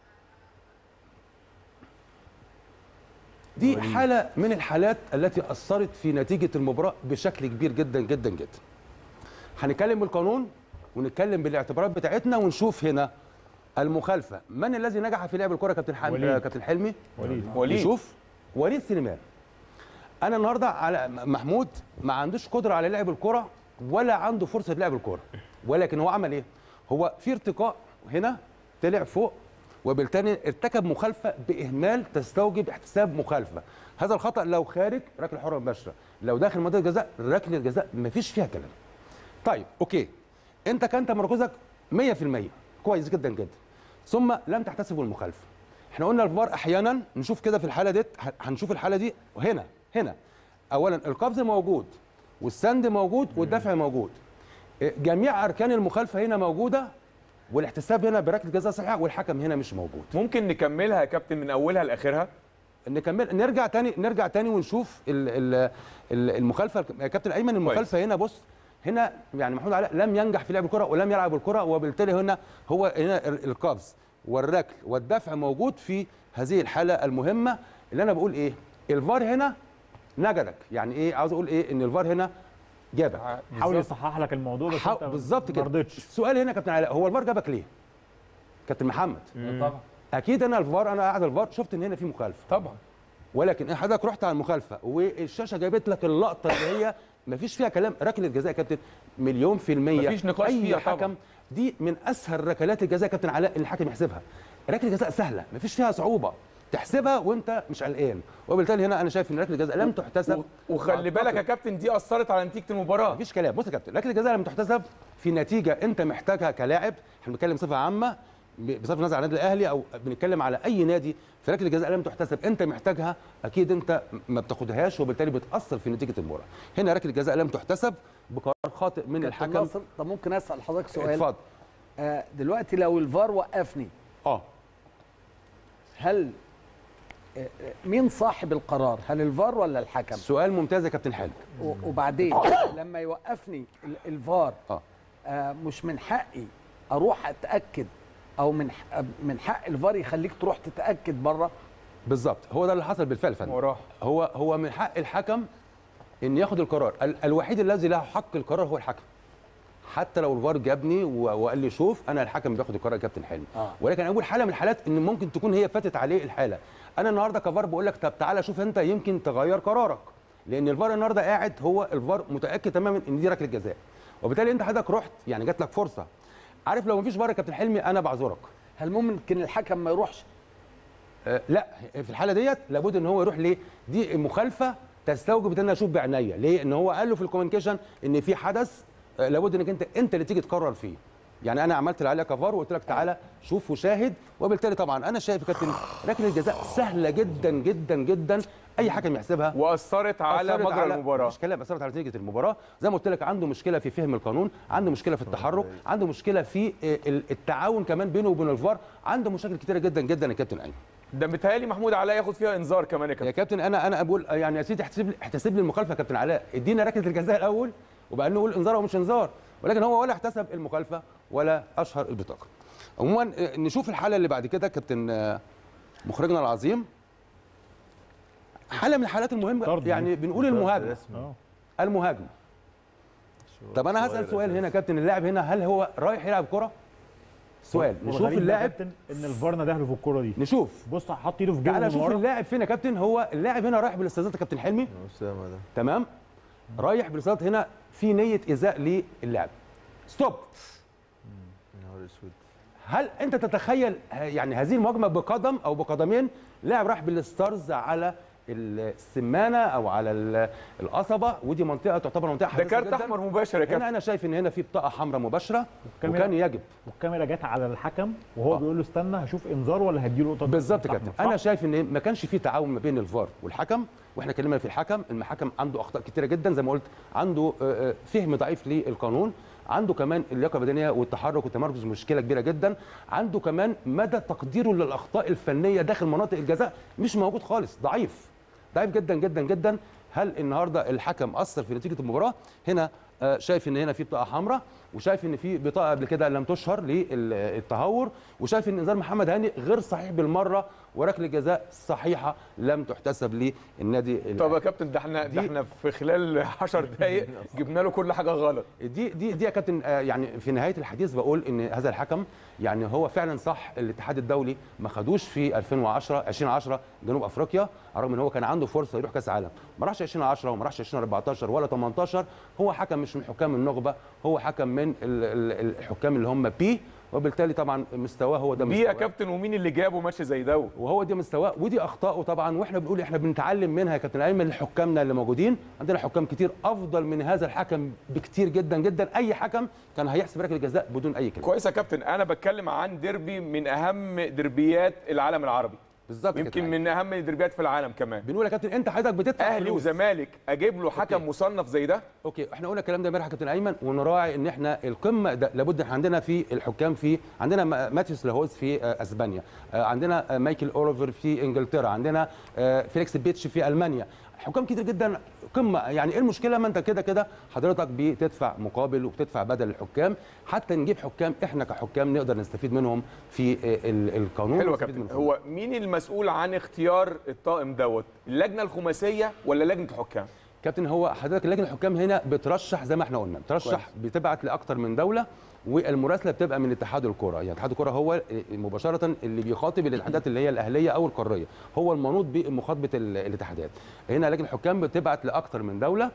دي حالة من الحالات التي أثرت في نتيجة المباراة بشكل كبير جدا جدا جدا. هنتكلم بالقانون ونتكلم بالاعتبارات بتاعتنا ونشوف هنا المخالفة، من الذي نجح في لعب الكرة كابتن حلمي؟ كابتن حلمي وليد. وليد نشوف وليد سليمان. أنا النهارده على محمود ما عندوش قدرة على لعب الكرة ولا عنده فرصة لعب الكرة، ولكن هو عمل إيه؟ هو في ارتقاء هنا طلع فوق، وبالتالي ارتكب مخالفه باهمال تستوجب احتساب مخالفه. هذا الخطا لو خارج ركله حره مباشره، لو داخل منطقه الجزاء ركله الجزاء مفيش فيها كلام. طيب اوكي، انت كان تمركزك مية في المية كويس جدا جدا، ثم لم تحتسب المخالفه. احنا قلنا الفار احيانا نشوف كده في الحاله دي، هنشوف الحاله دي وهنا هنا اولا القفز موجود والسند موجود والدفع موجود، جميع اركان المخالفه هنا موجوده، والاحتساب هنا بركله جزاء صحيحه والحكم هنا مش موجود. ممكن نكملها يا كابتن من اولها لاخرها؟ نكمل، نرجع تاني نرجع تاني ونشوف المخالفه يا كابتن ايمن. المخالفه هنا بص، هنا يعني محمود علاء لم ينجح في لعب الكره ولم يلعب الكره، وبالتالي هنا هو هنا القفز والركل والدفع موجود في هذه الحاله المهمه. اللي انا بقول ايه؟ الفار هنا نجدك، يعني ايه عاوز اقول ايه؟ ان الفار هنا جابك، حاول يصحح لك الموضوع بس انت بالظبط كده. السؤال هنا كابتن علاء، هو الفار جابك ليه؟ كابتن محمد طبعا اكيد انا الفار انا قاعد الفار شفت ان هنا في مخالفه طبعا، ولكن حضرتك رحت على المخالفه والشاشه جابت لك اللقطه اللي هي ما فيش فيها كلام، ركله جزاء يا كابتن مليون في الميه مفيش نقاش اي فيها حكم طبعا. دي من اسهل ركلات الجزاء يا كابتن علاء ان الحكم يحسبها. ركله جزاء سهله ما فيش فيها صعوبه تحسبها وانت مش قلقان، وبالتالي هنا انا شايف ان ركله الجزاء لم تحتسب. وخلي بالك يا كابتن دي اثرت على نتيجه المباراه. مفيش كلام. بص يا كابتن، ركله الجزاء لم تحتسب في نتيجه انت محتاجها كلاعب، احنا بنتكلم بصفه عامه، بصرف النظر عن النادي الاهلي او بنتكلم على اي نادي، في ركله الجزاء لم تحتسب انت محتاجها اكيد انت ما بتاخدهاش وبالتالي بتاثر في نتيجه المباراه. هنا ركله الجزاء لم تحتسب بقرار خاطئ من الحكم. طب ممكن اسال حضرتك سؤال؟ اتفضل. آه دلوقتي لو الفار وقفني اه هل آه مين صاحب القرار؟ هل الفار ولا الحكم؟ سؤال ممتاز يا كابتن حلمي. وبعدين لما يوقفني الفار اه آه مش من حقي اروح اتاكد او من من حق الفار يخليك تروح تتاكد بره؟ بالظبط، هو ده اللي حصل بالفعل فندم. هو هو من حق الحكم ان ياخد القرار، الوحيد الذي له حق القرار هو الحكم. حتى لو الفار جابني وقال لي شوف انا الحكم بياخد القرار يا كابتن حلمي. آه. ولكن اول حاله من الحالات ان ممكن تكون هي فاتت عليه الحاله. انا النهارده كفار بقول لك طب تعالى شوف انت يمكن تغير قرارك، لان الفار النهارده قاعد هو الفار متاكد تماما ان دي ركله جزاء، وبالتالي انت حضرتك رحت يعني جات لك فرصه. عارف لو مفيش فار يا كابتن حلمي انا بعذرك. هل ممكن الحكم ما يروحش؟ آه لا، في الحاله ديت لابد ان هو يروح. ليه؟ دي مخالفه تستوجب ان انا اشوف بعينيا. ليه؟ ان هو قال له في الكوميونيكيشن ان في حدث آه لابد انك انت انت اللي تيجي تقرر فيه. يعني انا عملت اللي عليا كفار وقلت لك تعالى شوف وشاهد، وبالتالي طبعا انا شايف كابتن ركله الجزاء سهله جدا جدا جدا اي حكم يحسبها، واثرت على مجرى المباراه. مش كلام، اثرت على نتيجه المباراه. زي ما قلت لك عنده مشكله في فهم القانون، عنده مشكله في التحرك، عنده مشكله في التعاون كمان بينه وبين الفار، عنده مشاكل كتيره جدا جدا يا كابتن ايمن. ده متهيألي محمود علاء ياخد فيها انذار كمان يا كابتن. يا كابتن انا انا بقول يعني يا سيدي احتسب لي احتسب لي المخالفه يا كابتن علاء، ادينا ركله الجزاء الاول وبقى نقول انذار او مش انذار، ولكن هو ولا احتسب المخالفه ولا اشهر البطاقه. عموما نشوف الحاله اللي بعد كده كابتن مخرجنا العظيم. حاله من الحالات المهمه يعني بنقول المهاجمه المهاجمه طب انا هسال سؤال هنا يا كابتن، اللاعب هنا هل هو رايح يلعب كره؟ سؤال. نشوف اللاعب ان الفار ندهله في الكره دي. نشوف بص حط ايده في جيبه. تعالى شوف اللاعب فين يا كابتن. هو اللاعب هنا رايح بالاستاذات يا كابتن حلمي. اسامه ده تمام، رايح بالاستاذات هنا في نيه ايذاء للاعب. ستوب. نهار اسود. هل انت تتخيل يعني هذه المهاجمه بقدم او بقدمين، لاعب راح بالستارز على السمانه او على القصبه، ودي منطقه تعتبر منطقه حساسه جدا. ده كارت احمر مباشر يا كابتن. هنا انا شايف ان هنا في بطاقه حمراء مباشره وكان يجب. والكاميرا جت على الحكم وهو آه. بيقول له استنى هشوف انذار ولا هديله نقطه. بالظبط يا كابتن. انا شايف ان ما كانش في تعاون ما بين الفار والحكم، واحنا اتكلمنا في الحكم، الحكم عنده اخطاء كتيره جدا زي ما قلت، عنده فهم ضعيف للقانون، عنده كمان اللياقه البدنيه والتحرك والتمركز مشكله كبيره جدا، عنده كمان مدى تقديره للاخطاء الفنيه داخل مناطق الجزاء مش موجود خالص، ضعيف ضعيف جدا جدا جدا. هل النهارده الحكم اثر في نتيجه المباراه؟ هنا شايف ان هنا في بطاقه حمراء، وشايف ان في بطاقه قبل كده لم تشهر للتهور، وشايف ان انذار محمد هاني غير صحيح بالمره، وركله جزاء صحيحه لم تحتسب للنادي. طب يا كابتن ده احنا ده احنا في خلال عشر دقائق جبنا له كل حاجه غلط. دي دي دي يا كابتن يعني في نهايه الحديث بقول ان هذا الحكم يعني هو فعلا صح. الاتحاد الدولي ما خدوش في ألفين وعشرة ألفين وعشرة جنوب افريقيا، رغم ان هو كان عنده فرصه يروح كاس عالم، ما راحش ألفين وعشرة وما راحش ألفين وأربعتاشر ولا تمنتاشر. هو حكم مش من حكام النخبه، هو حكم من الحكام اللي هم بي، وبالتالي طبعا مستواه هو ده مستواه. بي يا كابتن، ومين اللي جابه ماتش زي دوت؟ وهو دي مستواه ودي اخطائه طبعا، واحنا بنقول احنا بنتعلم منها يا كابتن ايمن لحكامنا اللي موجودين. عندنا حكام كتير افضل من هذا الحكم بكتير جدا جدا، اي حكم كان هيحسب ركله جزاء بدون اي كلمه. كويس يا كابتن، انا بتكلم عن ديربي من اهم دربيات العالم العربي بالظبط، يمكن من اهم الدربيات في العالم كمان. بنقول يا كابتن انت حضرتك بتدفع اهلي وزمالك اجيب له حكم أوكي. مصنف زي ده؟ اوكي، احنا قلنا الكلام ده امبارح يا كابتن ايمن، ونراعي ان احنا القمه لابد عندنا في الحكام، في عندنا ماتيوس لاهوز في اسبانيا، عندنا مايكل اوليفر في انجلترا، عندنا فيليكس بيتش في المانيا، حكام كتير جدا قمه. يعني ايه المشكله؟ ما انت كده كده حضرتك بتدفع مقابل وبتدفع بدل الحكام، حتى نجيب حكام احنا كحكام نقدر نستفيد منهم في القانون. حلو يا كابتن. هو مين المسؤول عن اختيار الطاقم دوت؟ اللجنه الخماسيه ولا لجنه الحكام؟ كابتن هو حضرتك لجنه الحكام هنا بترشح زي ما احنا قلنا، بترشح بتبعت لاكثر من دوله، والمراسله بتبقى من اتحاد الكره. يعني اتحاد الكره هو مباشره اللي بيخاطب الاتحادات اللي هي الاهليه او القاريه، هو المنوط بمخاطبه الاتحادات. هنا لجنه الحكام بتبعت لاكثر من دوله،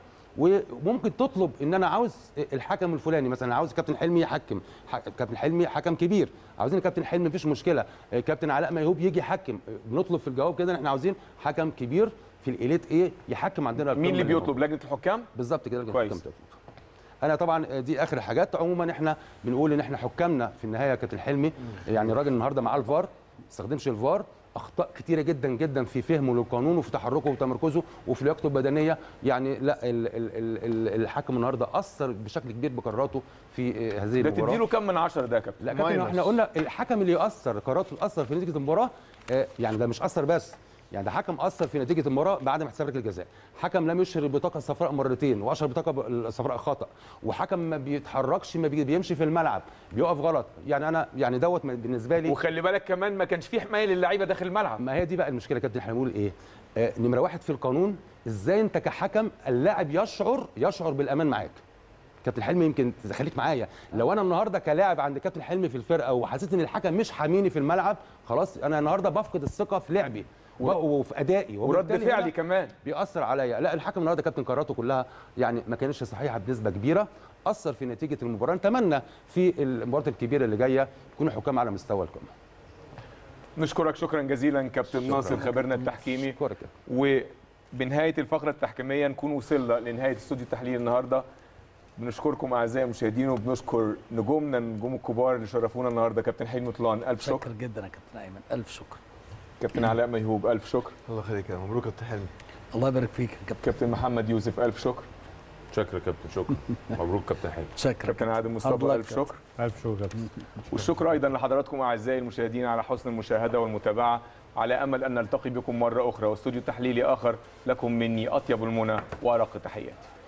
وممكن تطلب ان انا عاوز الحكم الفلاني، مثلا عاوز كابتن حلمي يحكم، كابتن حلمي حكم كبير، عاوزين كابتن حلمي مفيش مشكله، كابتن علاء ميهوب يجي يحكم، بنطلب في الجواب كده احنا عاوزين حكم كبير في الاليت ايه يحكم عندنا. مين اللي بيطلب؟ لجنه الحكام؟ بالظبط كده، لجنه الحكام بتطلب. انا طبعا دي اخر حاجات. عموما احنا بنقول ان احنا حكامنا في النهايه كابتن حلمي يعني الراجل النهارده معاه الفار، ما استخدمش الفار، اخطاء كتيره جدا جدا في فهمه للقانون وفي تحركه وتمركزه وفي لياقته البدنيه. يعني لا ال ال ال الحكم النهارده اثر بشكل كبير بقراراته في هذه المباراه. ده تديله كم من عشرة ده يا كابتن؟ لا كابتن احنا قلنا الحكم اللي ياثر قراراته تاثر في نتيجه المباراه، يعني ده مش اثر بس، يعني ده حكم اثر في نتيجه المباراه بعد ما حسب ركله الجزاء، حكم لم يشهر البطاقه الصفراء مرتين واشهر البطاقه الصفراء خطا، وحكم ما بيتحركش ما بيمشي في الملعب بيقف غلط. يعني انا يعني دوت بالنسبه لي. وخلي بالك كمان ما كانش فيه حمايه للعيبه داخل الملعب. ما هي دي بقى المشكله يا كابتن. احنا بنقول ايه؟ آه نمره واحد في القانون، ازاي انت كحكم اللاعب يشعر يشعر بالامان معاك. كابتن حلمي يمكن تخليك معايا، لو انا النهارده كلاعب عند كابتن حلمي في الفرقه وحسيت ان الحكم مش حاميني في الملعب، خلاص انا النهارده بفقد الثقه في لعبي وفي ادائي ورد فعلي كمان بيأثر عليا. لا الحكم النهارده كابتن قراراته كلها يعني ما كانتش صحيحه بنسبه كبيره، اثر في نتيجه المباراه. نتمنى في المباريات الكبيره اللي جايه يكونوا حكام على مستوى القمه. نشكرك شكرا جزيلا كابتن ناصر خبيرنا التحكيمي. شكرا. وبنهايه الفقره التحكيميه نكون وصلنا لنهايه استوديو التحليل النهارده. بنشكركم اعزائي المشاهدين وبنشكر نجومنا النجوم الكبار اللي شرفونا النهارده. كابتن حلمي طلان الف شكر. شكرا جدا يا كابتن ايمن، الف شكر. كابتن علاء ميهوب الف شكر. الله يخليك يا مبروك يا كابتن حلمي. الله يبارك فيك يا كابتن. كابتن محمد يوسف الف شكر. شكرا كابتن شكرا. مبروك كابتن حلمي. شكرا. كابتن عادل مصطفى الف شكر. الف شكر كابتن. والشكر ايضا لحضراتكم اعزائي المشاهدين على حسن المشاهده والمتابعه، على امل ان نلتقي بكم مره اخرى واستوديو تحليلي اخر. لكم مني اطيب المنى وارق تحياتي.